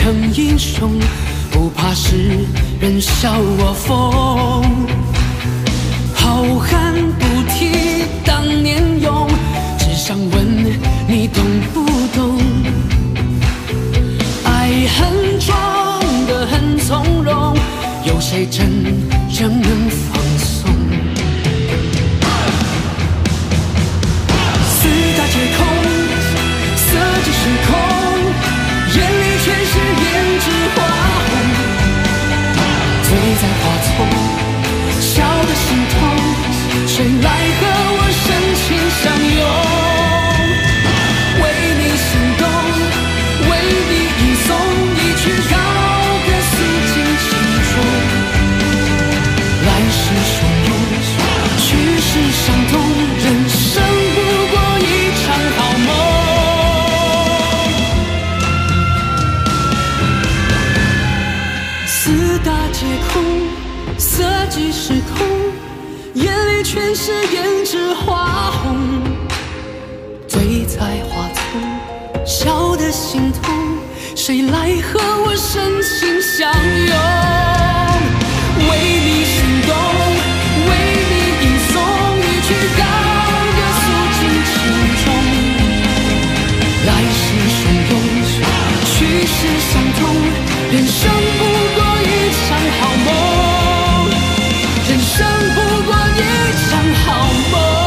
成英雄，不怕世人笑我疯。好汉不提当年勇，只想问你懂不懂？爱恨装得很从容，有谁真正能放松？四大皆空，色即是空，眼里全是胭脂花红。醉在花丛，笑得心痛，谁来和我深情相拥？为你心动，为你吟诵一曲高歌，诉尽情衷。来世汹涌，去世伤痛，人生不过一场好梦。四大皆空，色即是空，眼里全是胭脂花红。醉在花丛，笑得心痛，谁来和我深情相拥？为你心动，为你吟诵一曲高歌，诉尽情衷。来世汹涌，去世伤痛，人生不过一场好梦，人生不过一场好梦。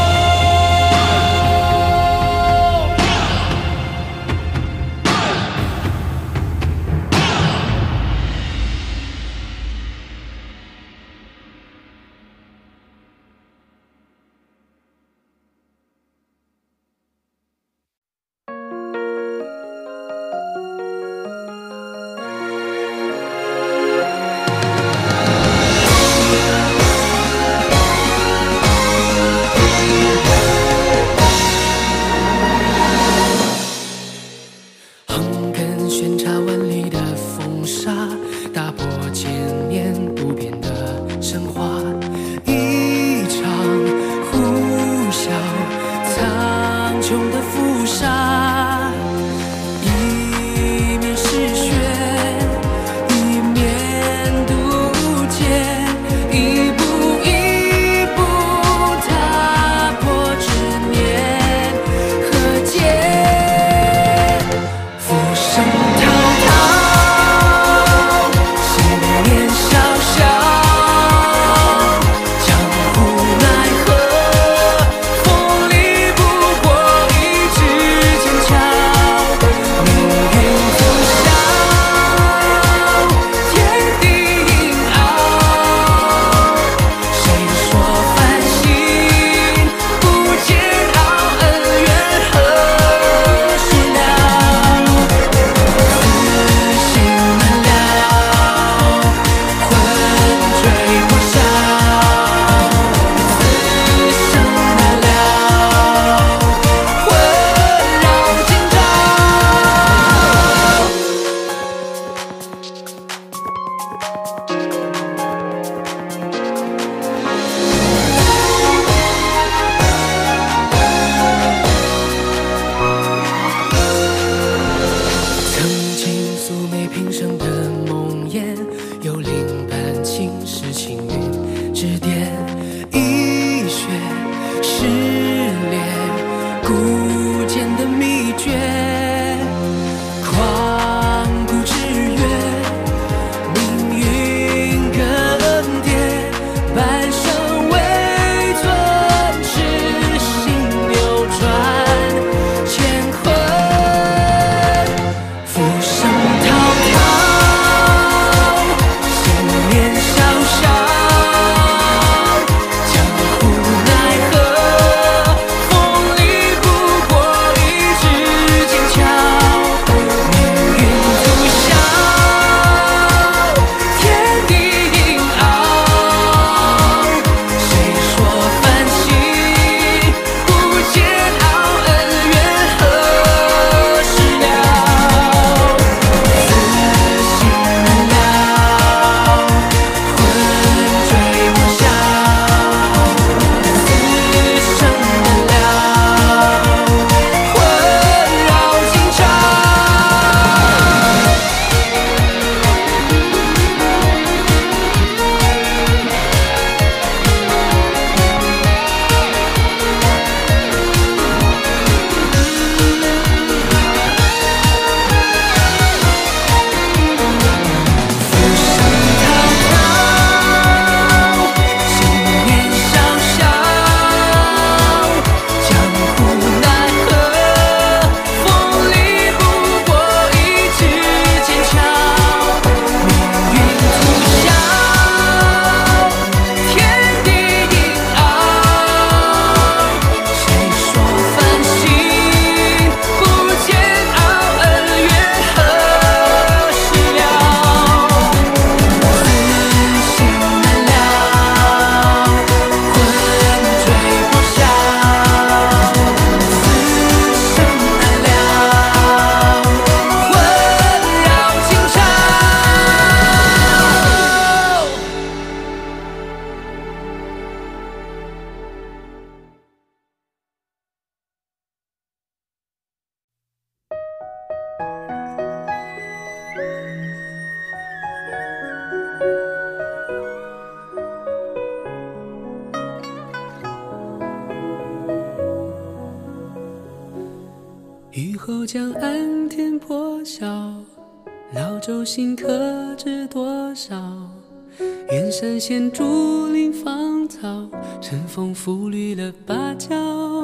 雨后江岸天破晓，老舟新客知多少？远山现竹林芳草，晨风拂绿了芭蕉。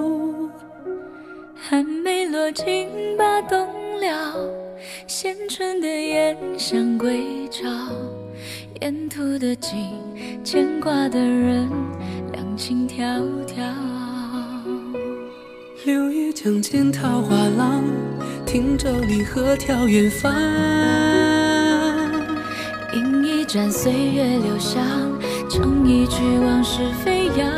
还没落尽把冬了，衔春的燕想归巢。沿途的景，牵挂的人，两情迢迢。 六月江间桃花浪，汀洲里鹤眺远方。 饮一盏岁月留香，唱一曲往事飞扬。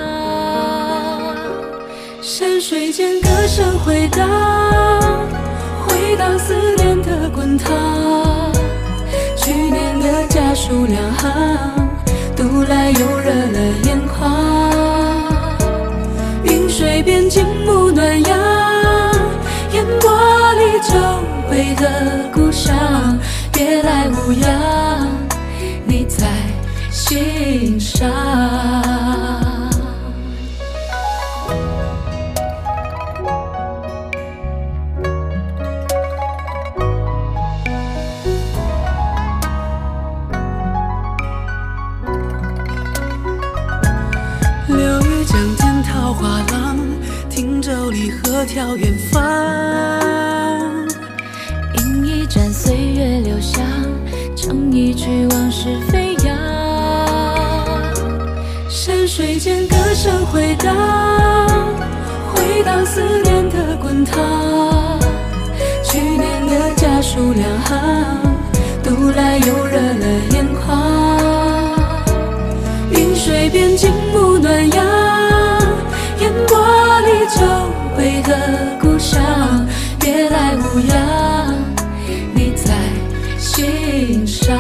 山水间歌声回荡，回荡思念的滚烫。去年的家书两行，读来又热了眼眶。云水边静沐暖阳，烟波里久违的故乡，别来无恙，你在心上。桃花浪，汀洲里鹤眺远方。 饮一盏岁月留香，唱一曲往事飞扬。 山水间歌声回荡，回荡思念的滚烫。去年的家书两行，读来又热了眼眶。云水边静沐暖阳，烟波里久违的故乡，别来无恙，你在心上。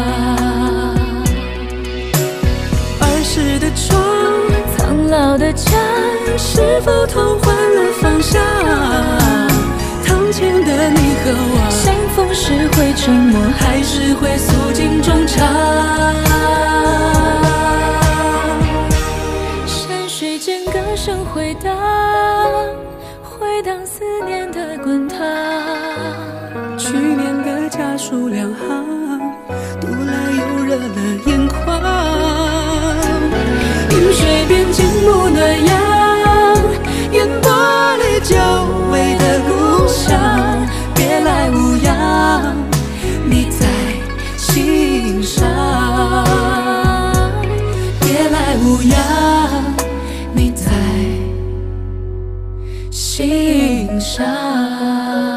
儿时的窗， 苍老的墙， 是否同换了方向？堂前的你和我， 相逢时会沉默， 还是会诉尽衷肠？ 歌声回荡，回荡思念的滚烫。 去年的家书两行，读来又热了眼眶。云水边静沐暖阳，烟波里久违的故乡，别来无恙，你在心上。别来无恙，你在心上。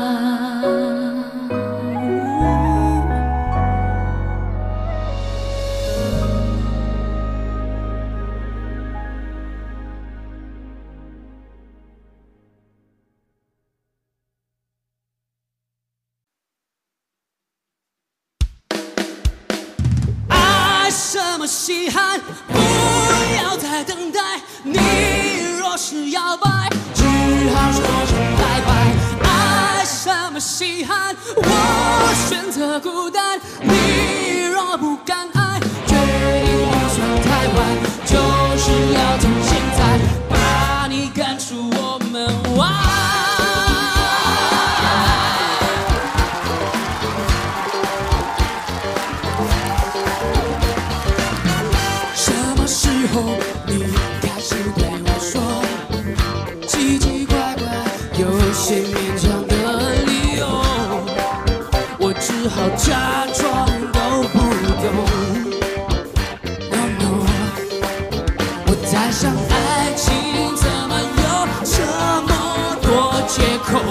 爱什么稀罕，不要再等待。你若是摇摆，只好说声拜拜。爱什么稀罕，我选择孤单。你若不敢爱，决定不算太晚，就是要从现在把你赶出我门外。什么时候你开始对我说奇奇怪怪有些勉强的理由？我只好假装都不懂。No no， 我在想爱情怎么有这么多借口？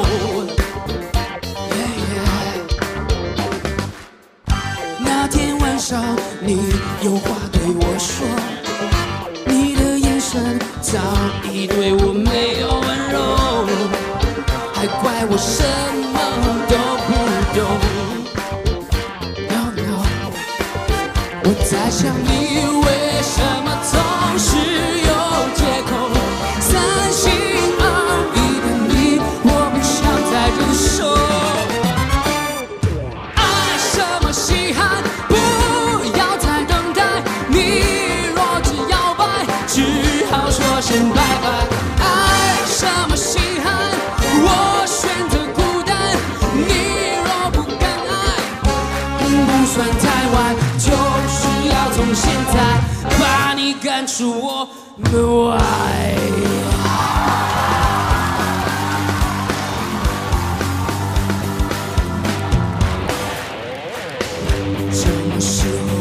yeah, yeah 那天晚上你有话对我说，你的眼神早已对我没有温柔，还怪我什么都不懂。No no， 我在想你为什么总是有借口，三心二意的你，我不想再忍受。 算太晚，就是要从现在把你赶出我门外。什么时候？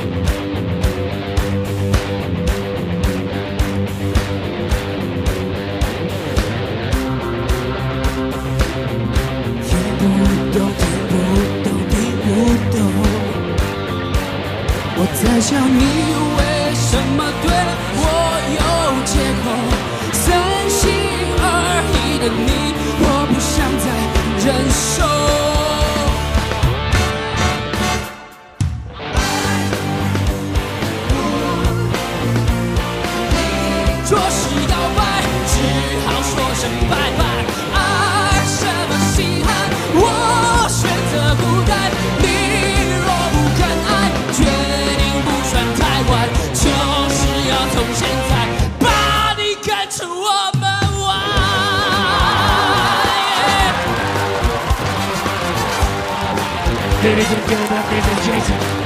我在想你为什么对我有借口，三心二意的你，我不想再忍受。说是告白，只好说声拜拜。爱什么稀罕，我选择孤单。你若不敢爱，决定不算太晚，就是要从现在把你赶出我门外。Ladies and gentlemen, this is Jason.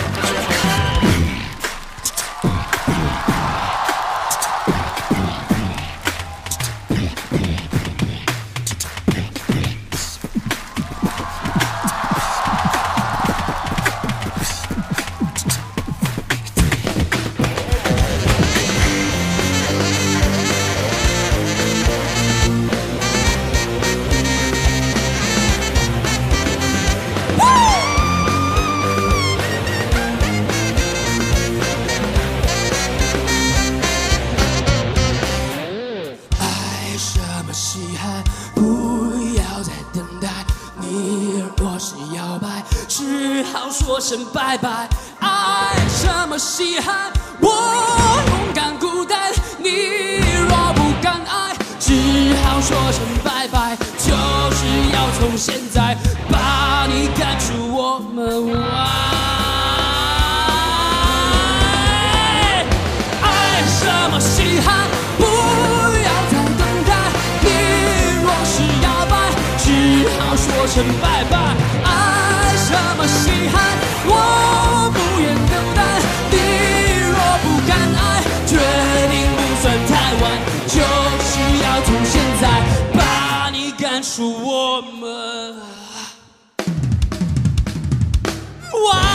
说声拜拜，爱什么稀罕，我勇敢孤单。你若不敢爱，只好说声拜拜，就是要从现在把你赶出我门外。爱什么稀罕，不要再等待。你若是摇摆，只好说声拜拜。爱什么稀罕，我不愿等待。你若不敢爱，决定不算太晚，就是要从现在把你赶出我们外。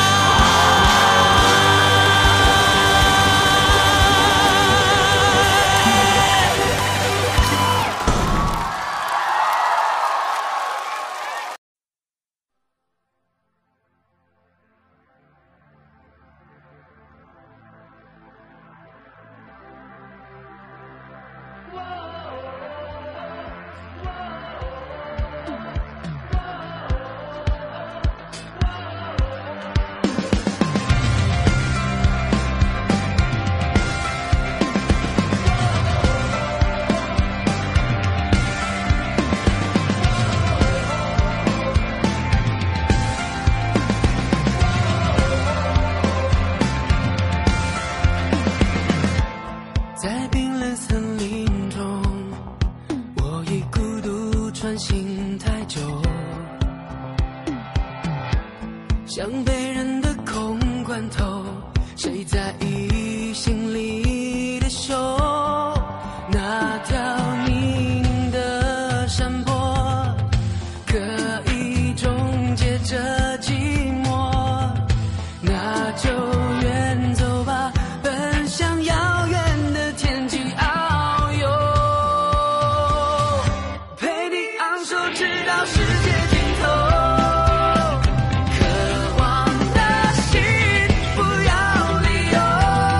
像被人的空罐头，谁在意心里的羞？那条泥泞的山坡，可以终结这寂寞，那就远走吧，奔向遥远的天际遨游，陪你昂首直到世界尽头。渴望的心不要理由。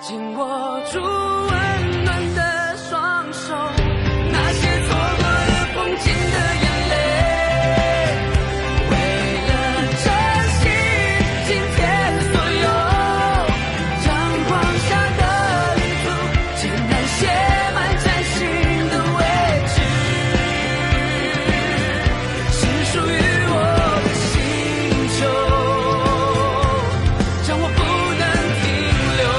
紧握住温暖的双手，那些错过了风景的眼泪，为了珍惜今天的所有，阳光下的旅途，简单写满真心的位置，是属于我的星球，让我不能停留。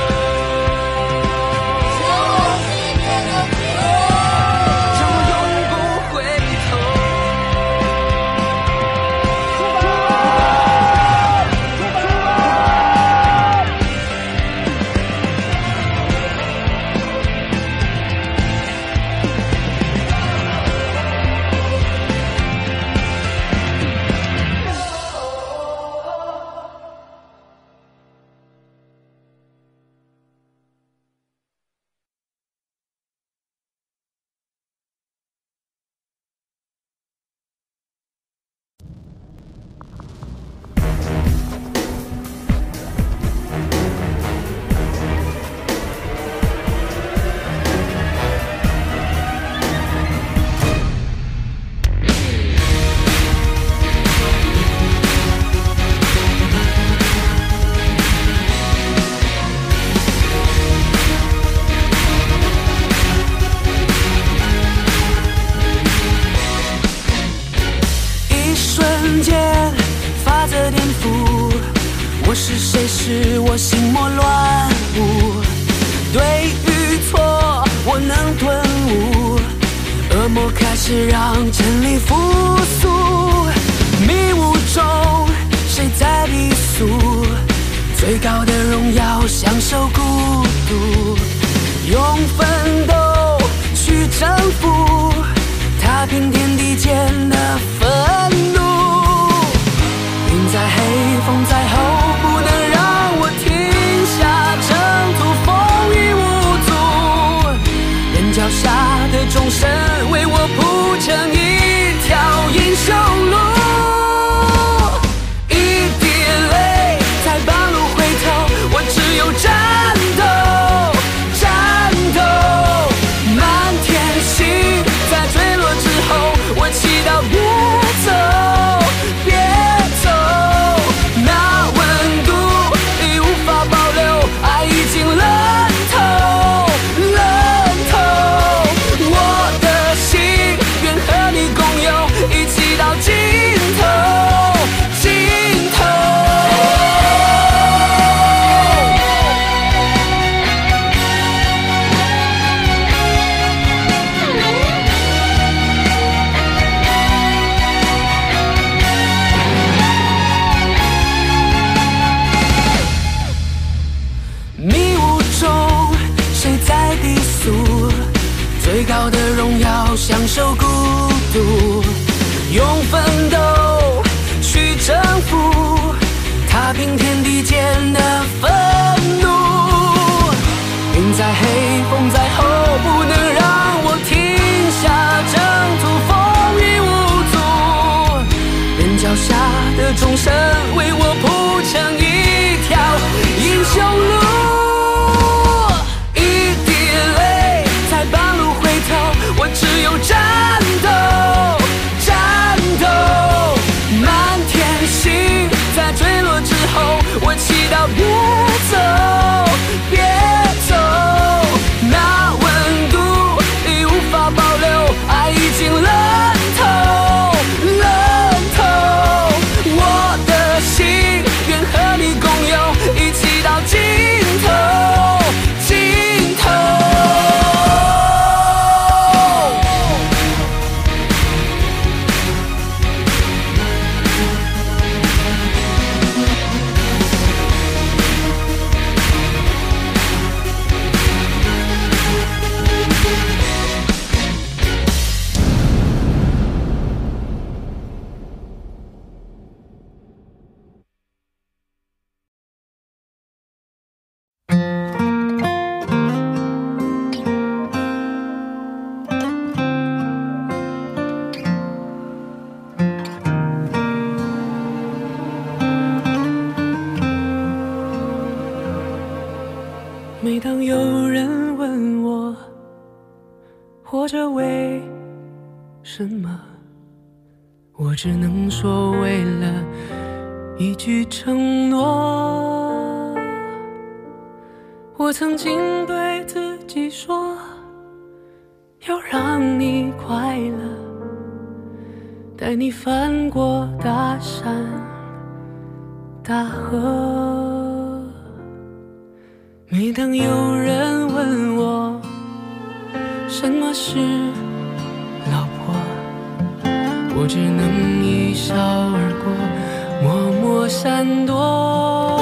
我是谁？是我心魔乱舞，对与错我能顿悟，恶魔开始让真理复苏，迷雾中谁在低诉？最高的荣耀享受孤独，用奋斗去征服，踏平天地间的愤怒。云在黑，风在后，不能让我停下征途，风雨无阻。人脚下的众生为我铺成一条英雄路。一滴泪在半路回头，我只有战斗，战斗。满天星在坠落之后，我祈祷别走，别走。那温度已无法保留，爱已经冷透，冷透。我的心愿和你共有，一起到尽头，尽头。迷雾中谁在低诉？最高的荣耀享受孤独，用奋斗去征服，踏平天地间的愤怒。云在黑，风在后，不能让我停下征途，风雨无阻。人脚下的众生为我铺成一条英雄路。一滴泪在半路回头，我只有战斗，战斗。满天星在坠落之后，我祈祷别走。 每当有人问我活着为什么，我只能说为了一句承诺。我曾经对自己说要让你快乐，带你翻过大山大河。每当有人问我什么是老婆，我只能一笑而过，默默闪躲。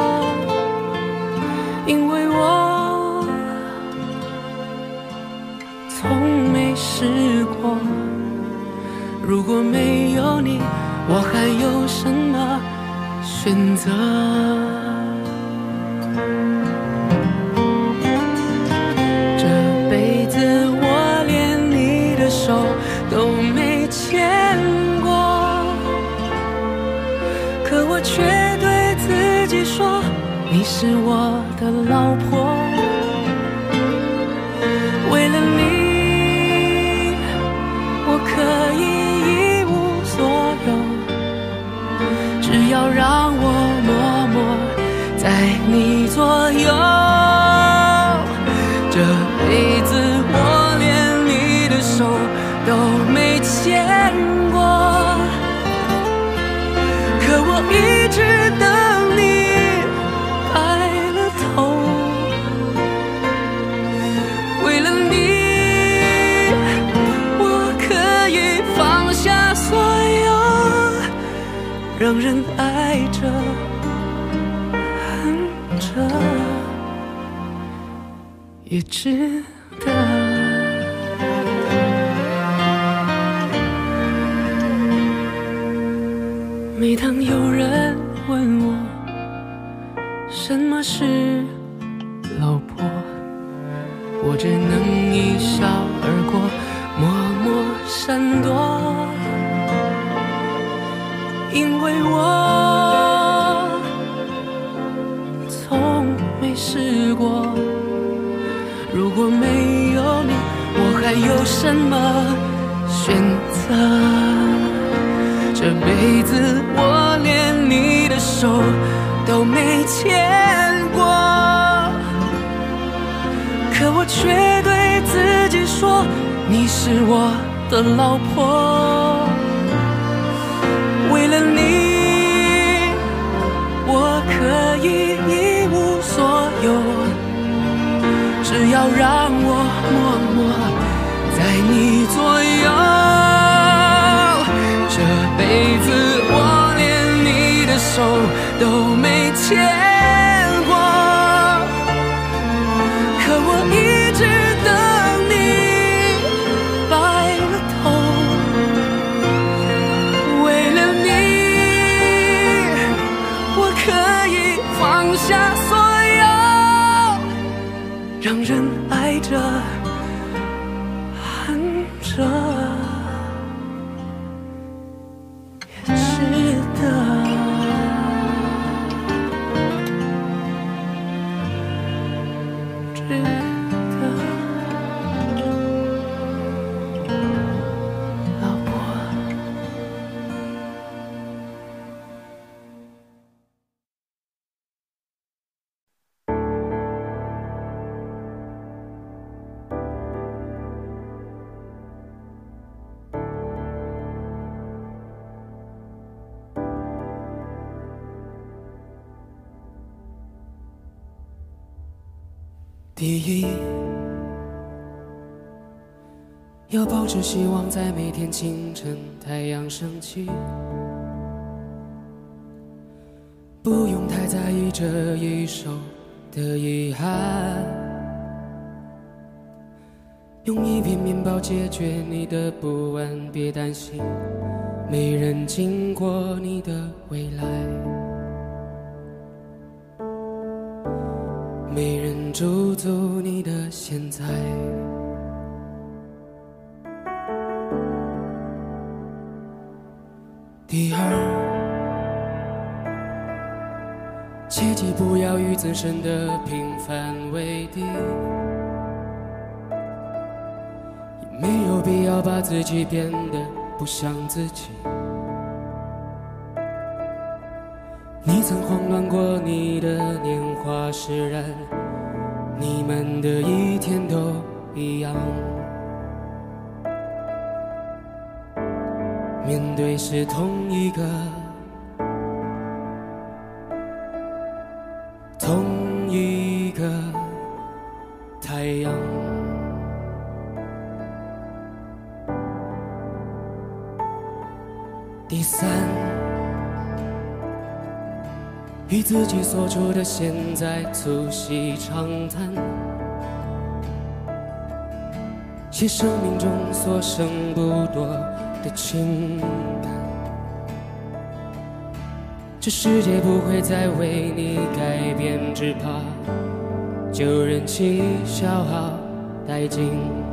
因为我从没试过，如果没有你，我还有什么选择？这辈子我连你的手都没牵过，可我却对自己说，你是我的老婆。为了你，我可以一无所有，只要让我默默在你左右。这辈子我连你的手都没牵过，可我一直等你白了头。为了你，我可以放下所有，让人爱着恨着也值得。每当有人问我什么是老婆，我只能一笑而过，默默闪躲。因为我从没试过，如果没有你，我还有什么选择？这辈子我连你的手都没牵过，可我却对自己说，你是我的老婆。为了你，我可以一无所有，只要让我默默在你左右。这辈子我连你的手都没牵过，可我一直等你白了头。为了你，我可以放下所有，让人爱着恨着也值得。值得，老婆。第一，要抱着希望，在每天清晨太阳升起，不用太在意这一手的遗憾，用一片面包解决你的不安，别担心，没人经过你的未来，没人驻足你的现在。第二，切记不要与自身的平凡为地，也没有必要把自己变得不像自己。你曾慌乱过你的年华释然，你们的一天都一样。面对是同一个同一个太阳。第三，与自己所处的现在促膝长谈，写生命中所剩不多的情感。这世界不会再为你改变，只怕就任其消耗殆尽，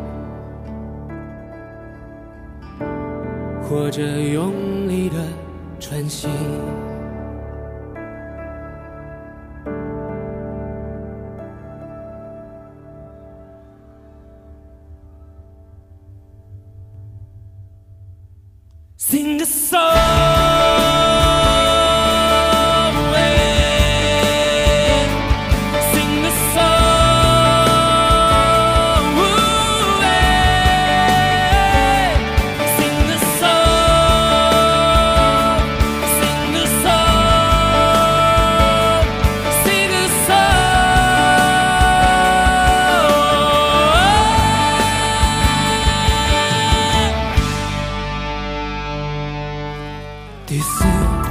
或者用力的喘息。Sing a song, sing a song, sing a song, sing a song, sing a song。第四，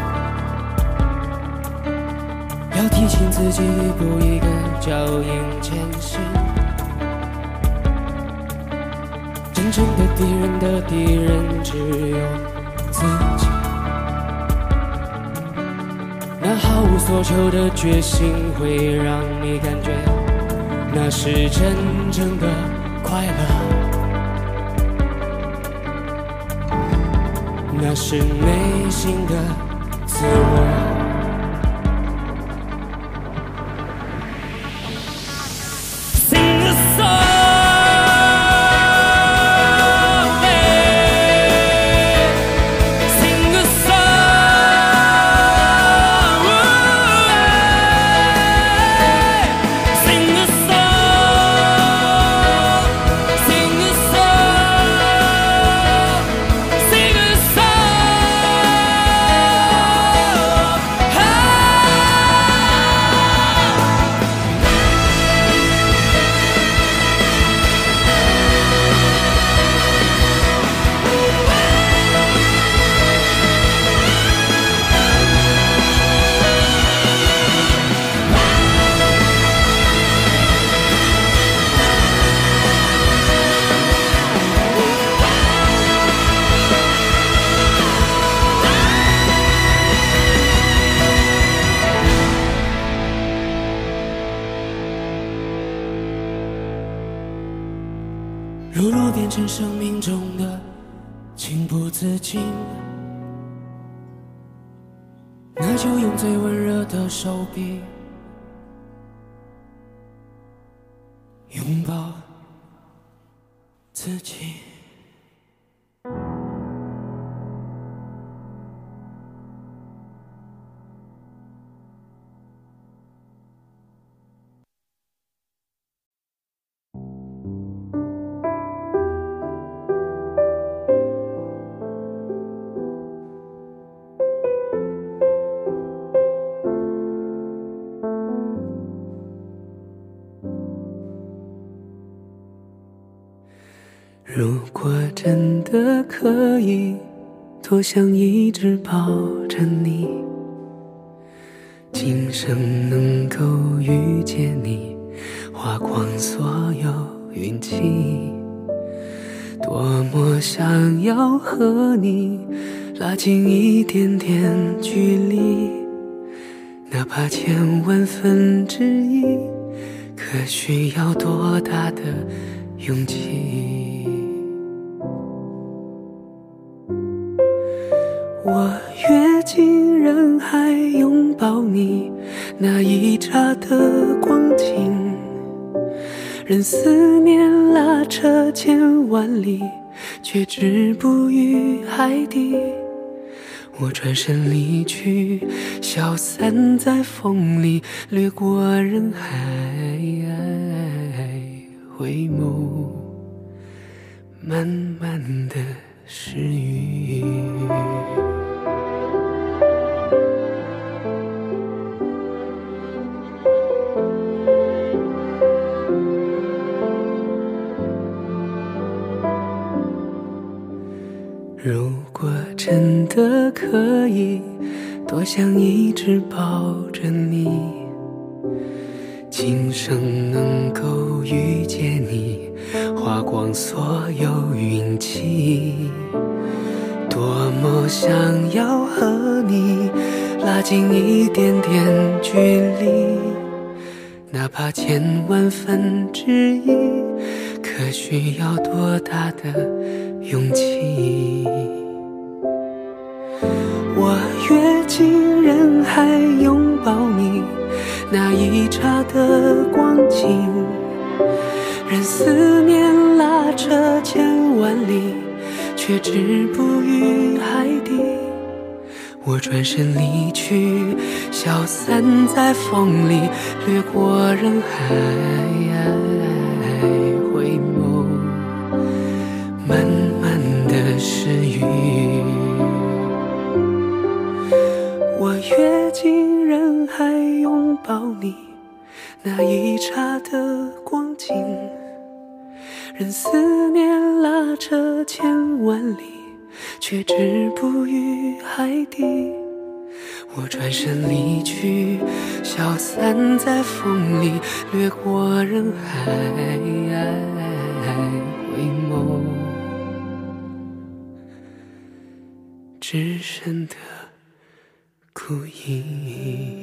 要提醒自己一步一个脚印前行。真正的敌人的敌人只有自己。那毫无所求的决心会让你感觉那是真正的快乐，那是内心的自我。Sing a song, sing a song, sing a song, sing a song, sing a如若变成生命中的情不自禁，那就用最温热的手臂拥抱自己。如果真的可以，多想一直抱着你，今生能够遇见你，花光所有运气。多么想要和你拉近一点点距离，哪怕千万分之一，可需要多大的勇气？我跃进人海拥抱你，那一刹的光景， 任思念拉扯千万里，却止步于海底。我转身离去，消散在风里，掠过人海，回眸，慢慢的失语。如果真的可以，多想一直抱着你，今生能够遇见你，花光所有运气。多么想要和你拉近一点点距离，哪怕千万分之一，可需要多大的勇气？我跃进人海拥抱你，那一刹的光景，任思念拉扯千万里，却止步于海底。我转身离去，消散在风里，掠过人海，回眸，慢慢的失语。我跃进人海拥抱你，那一刹的光景，任思念拉扯千万里，却止步于海底。我转身离去，消散在风里，掠过人海，回眸，只剩的哭泣。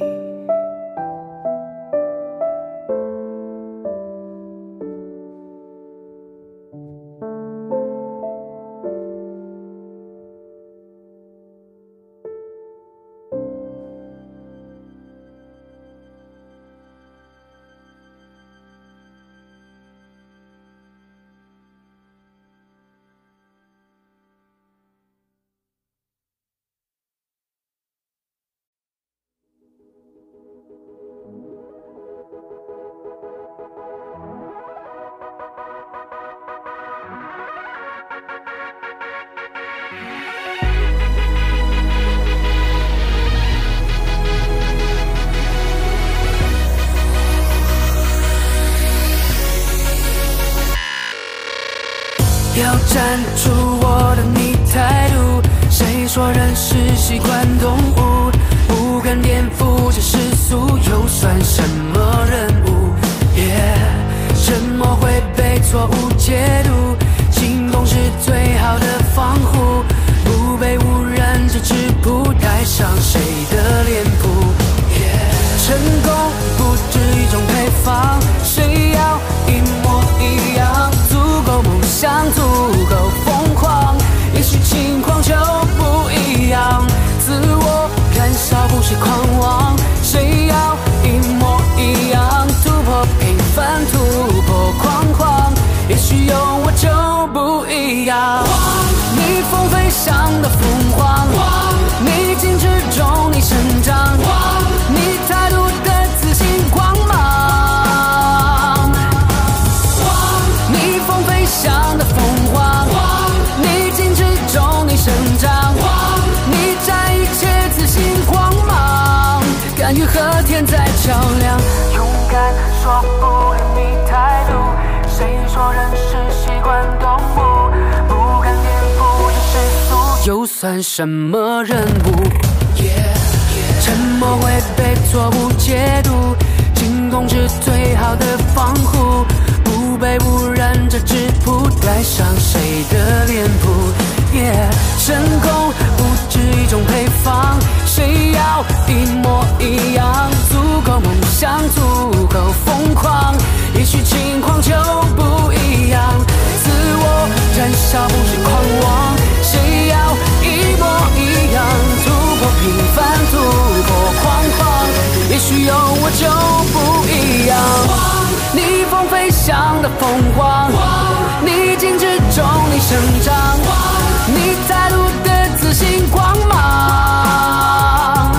要站出我的你态度，谁说人是习惯动物？不敢颠覆这世俗，又算什么人物？耶、yeah, 沉默会被错误解读，行动是最好的防护，不被污染这质朴，带上谁的脸谱？ yeah, 成功不止一种配方，谁要一模一样？足够梦想，足够疯狂，也许情况就不一样。自我燃烧不是狂妄，谁要一模一样？突破平凡，突破框框，也许有我就不一样。逆风飞翔的凤凰，逆境之中你成长，你态度的自信光芒。逆风飞翔的凤凰，逆境之中你成长，你占一切自信光芒，敢于和天在较量，勇敢说不了你态度。谁说人是习惯动物？不敢颠覆这世俗，又算什么人物？ yeah, yeah, 沉默会被错误解读，进攻是最好的防护，不被污染这质朴，带上谁的脸谱？ yeah, 成功不止一种配方，谁要一模一样？足够梦想，足够疯狂，也许情况就不一样。自我燃烧不是狂妄，谁要一模一样？突破平凡，突破框框，也许有我就不一样。逆风飞翔。 翔的凤凰，逆境之中你生长，你带路的自信光芒，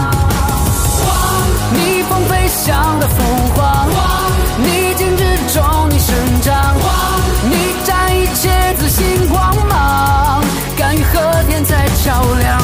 逆风飞翔的凤凰，逆境之中你生长，你展一切自信光芒，敢于和天才较量。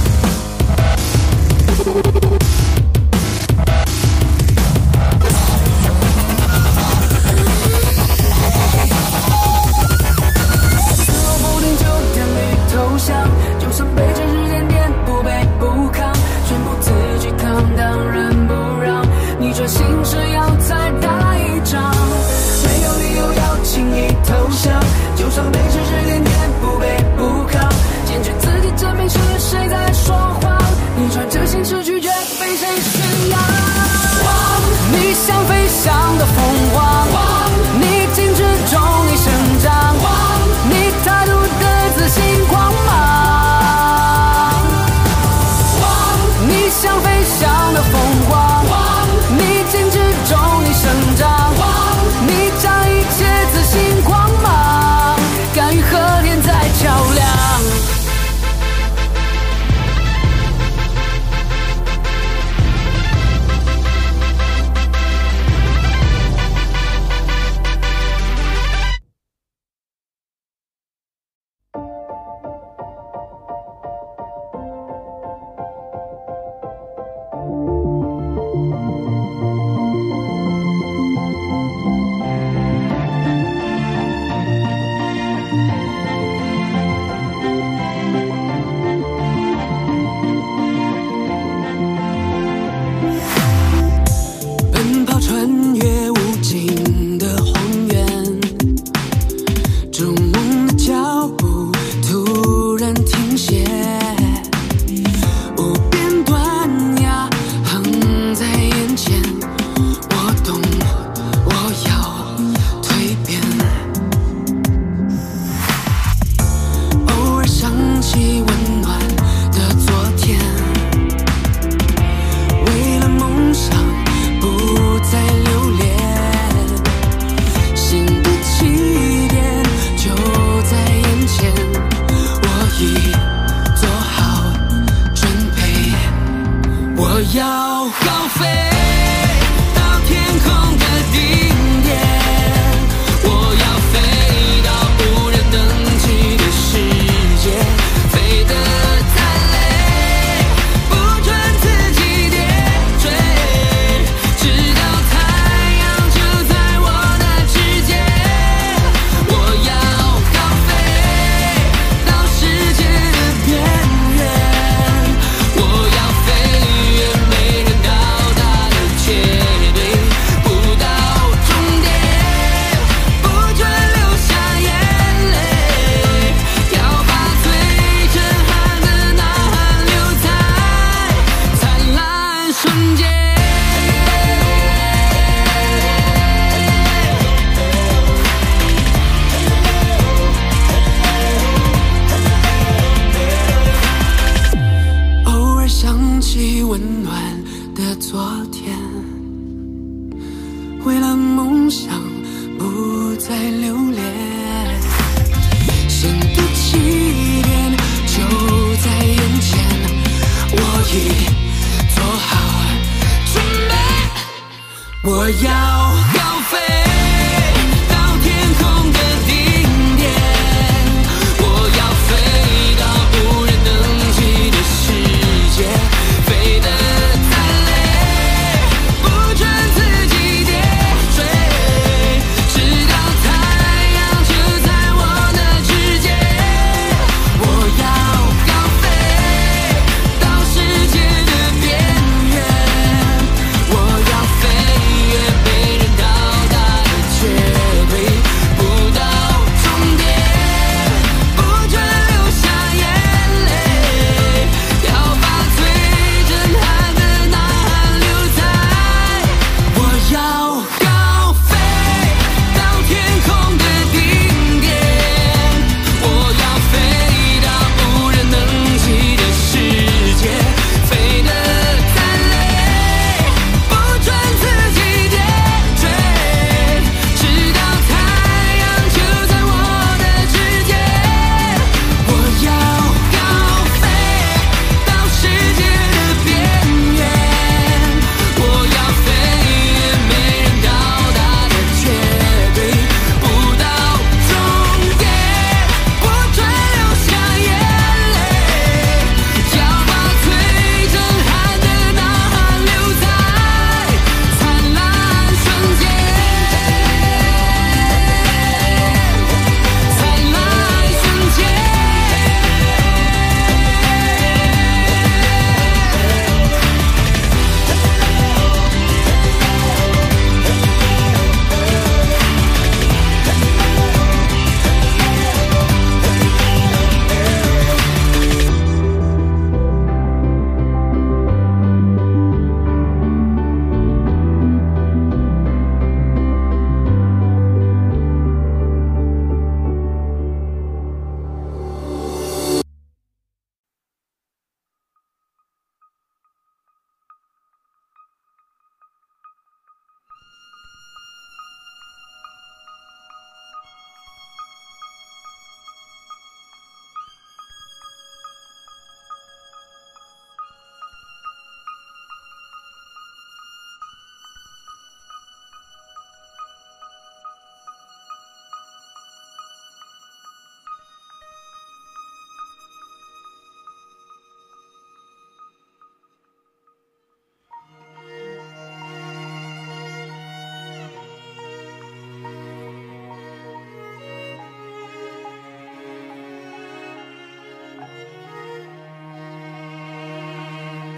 就算被这世间颠不卑不亢，全部自己扛，当然不让你专心是要再打一仗。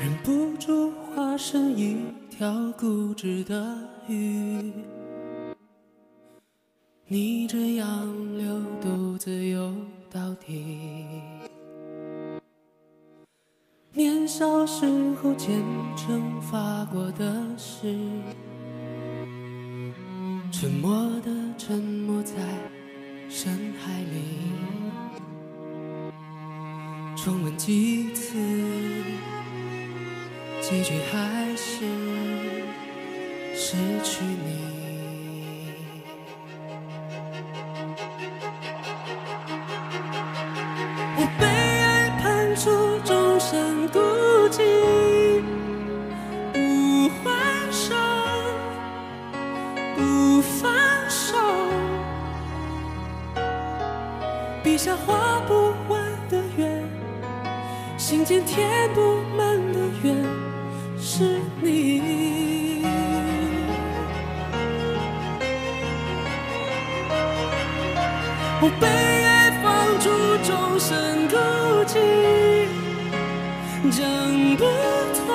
忍不住化身一条固执的鱼，逆着洋流独自游到底。年少时候虔诚发过的誓，沉默的沉没在深海里，重温几次，结局还是失去你。我被爱判处终身孤寂，不还手，不放手，笔下画不完的圆，心间填不满的缘，是你。我被爱放逐终身孤寂，挣不脱，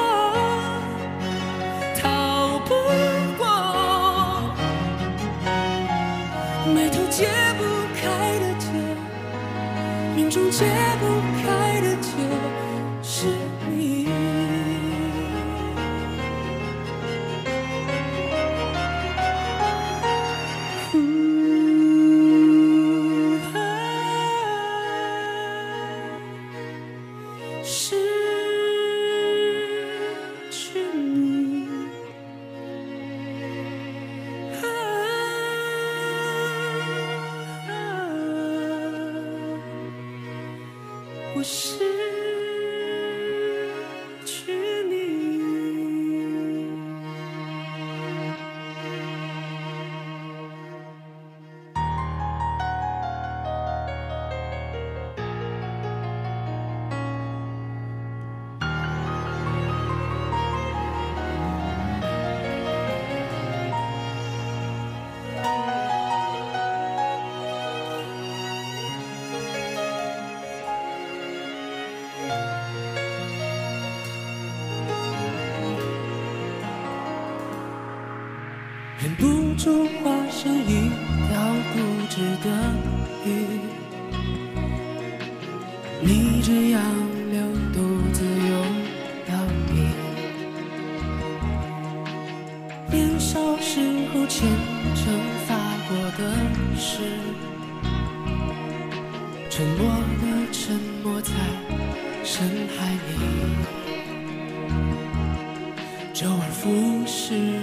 逃不过，眉头解不开的结，命中解不开的结，是你。失去你，啊啊、我失去你。忍不住化身一条固执的鱼，逆着洋流独自游到底。年少时候虔诚发过的誓，沉默的沉没在深海里，周而复始，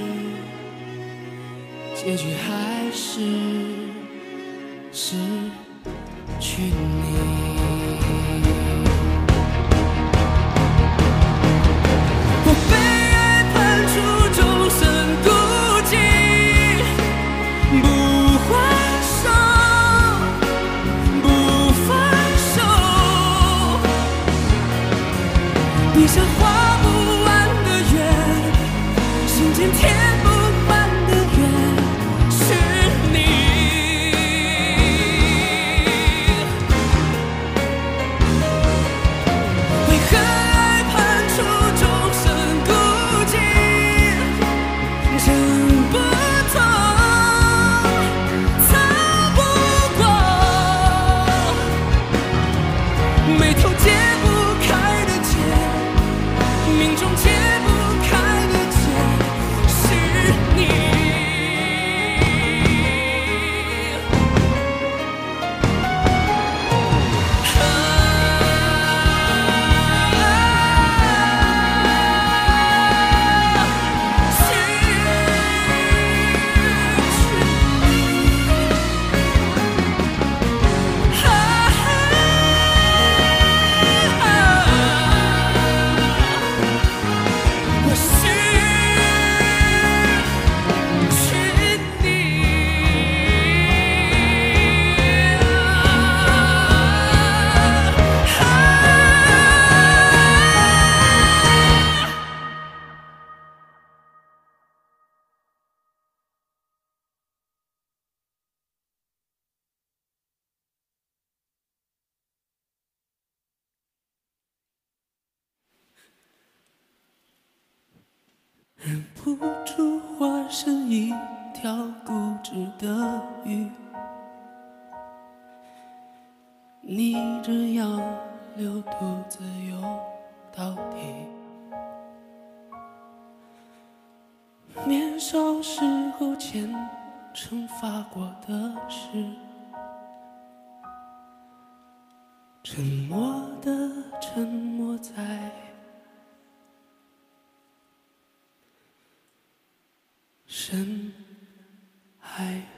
结局还是失去你。我被爱判处终身孤寂，不还手，不放手，笔下画不完的圆，心间填不满的缘，是你。 忍不住化身一条固执的鱼，逆着洋流独自游到底。年少时候虔诚发过的誓，沉默的沉默在深海。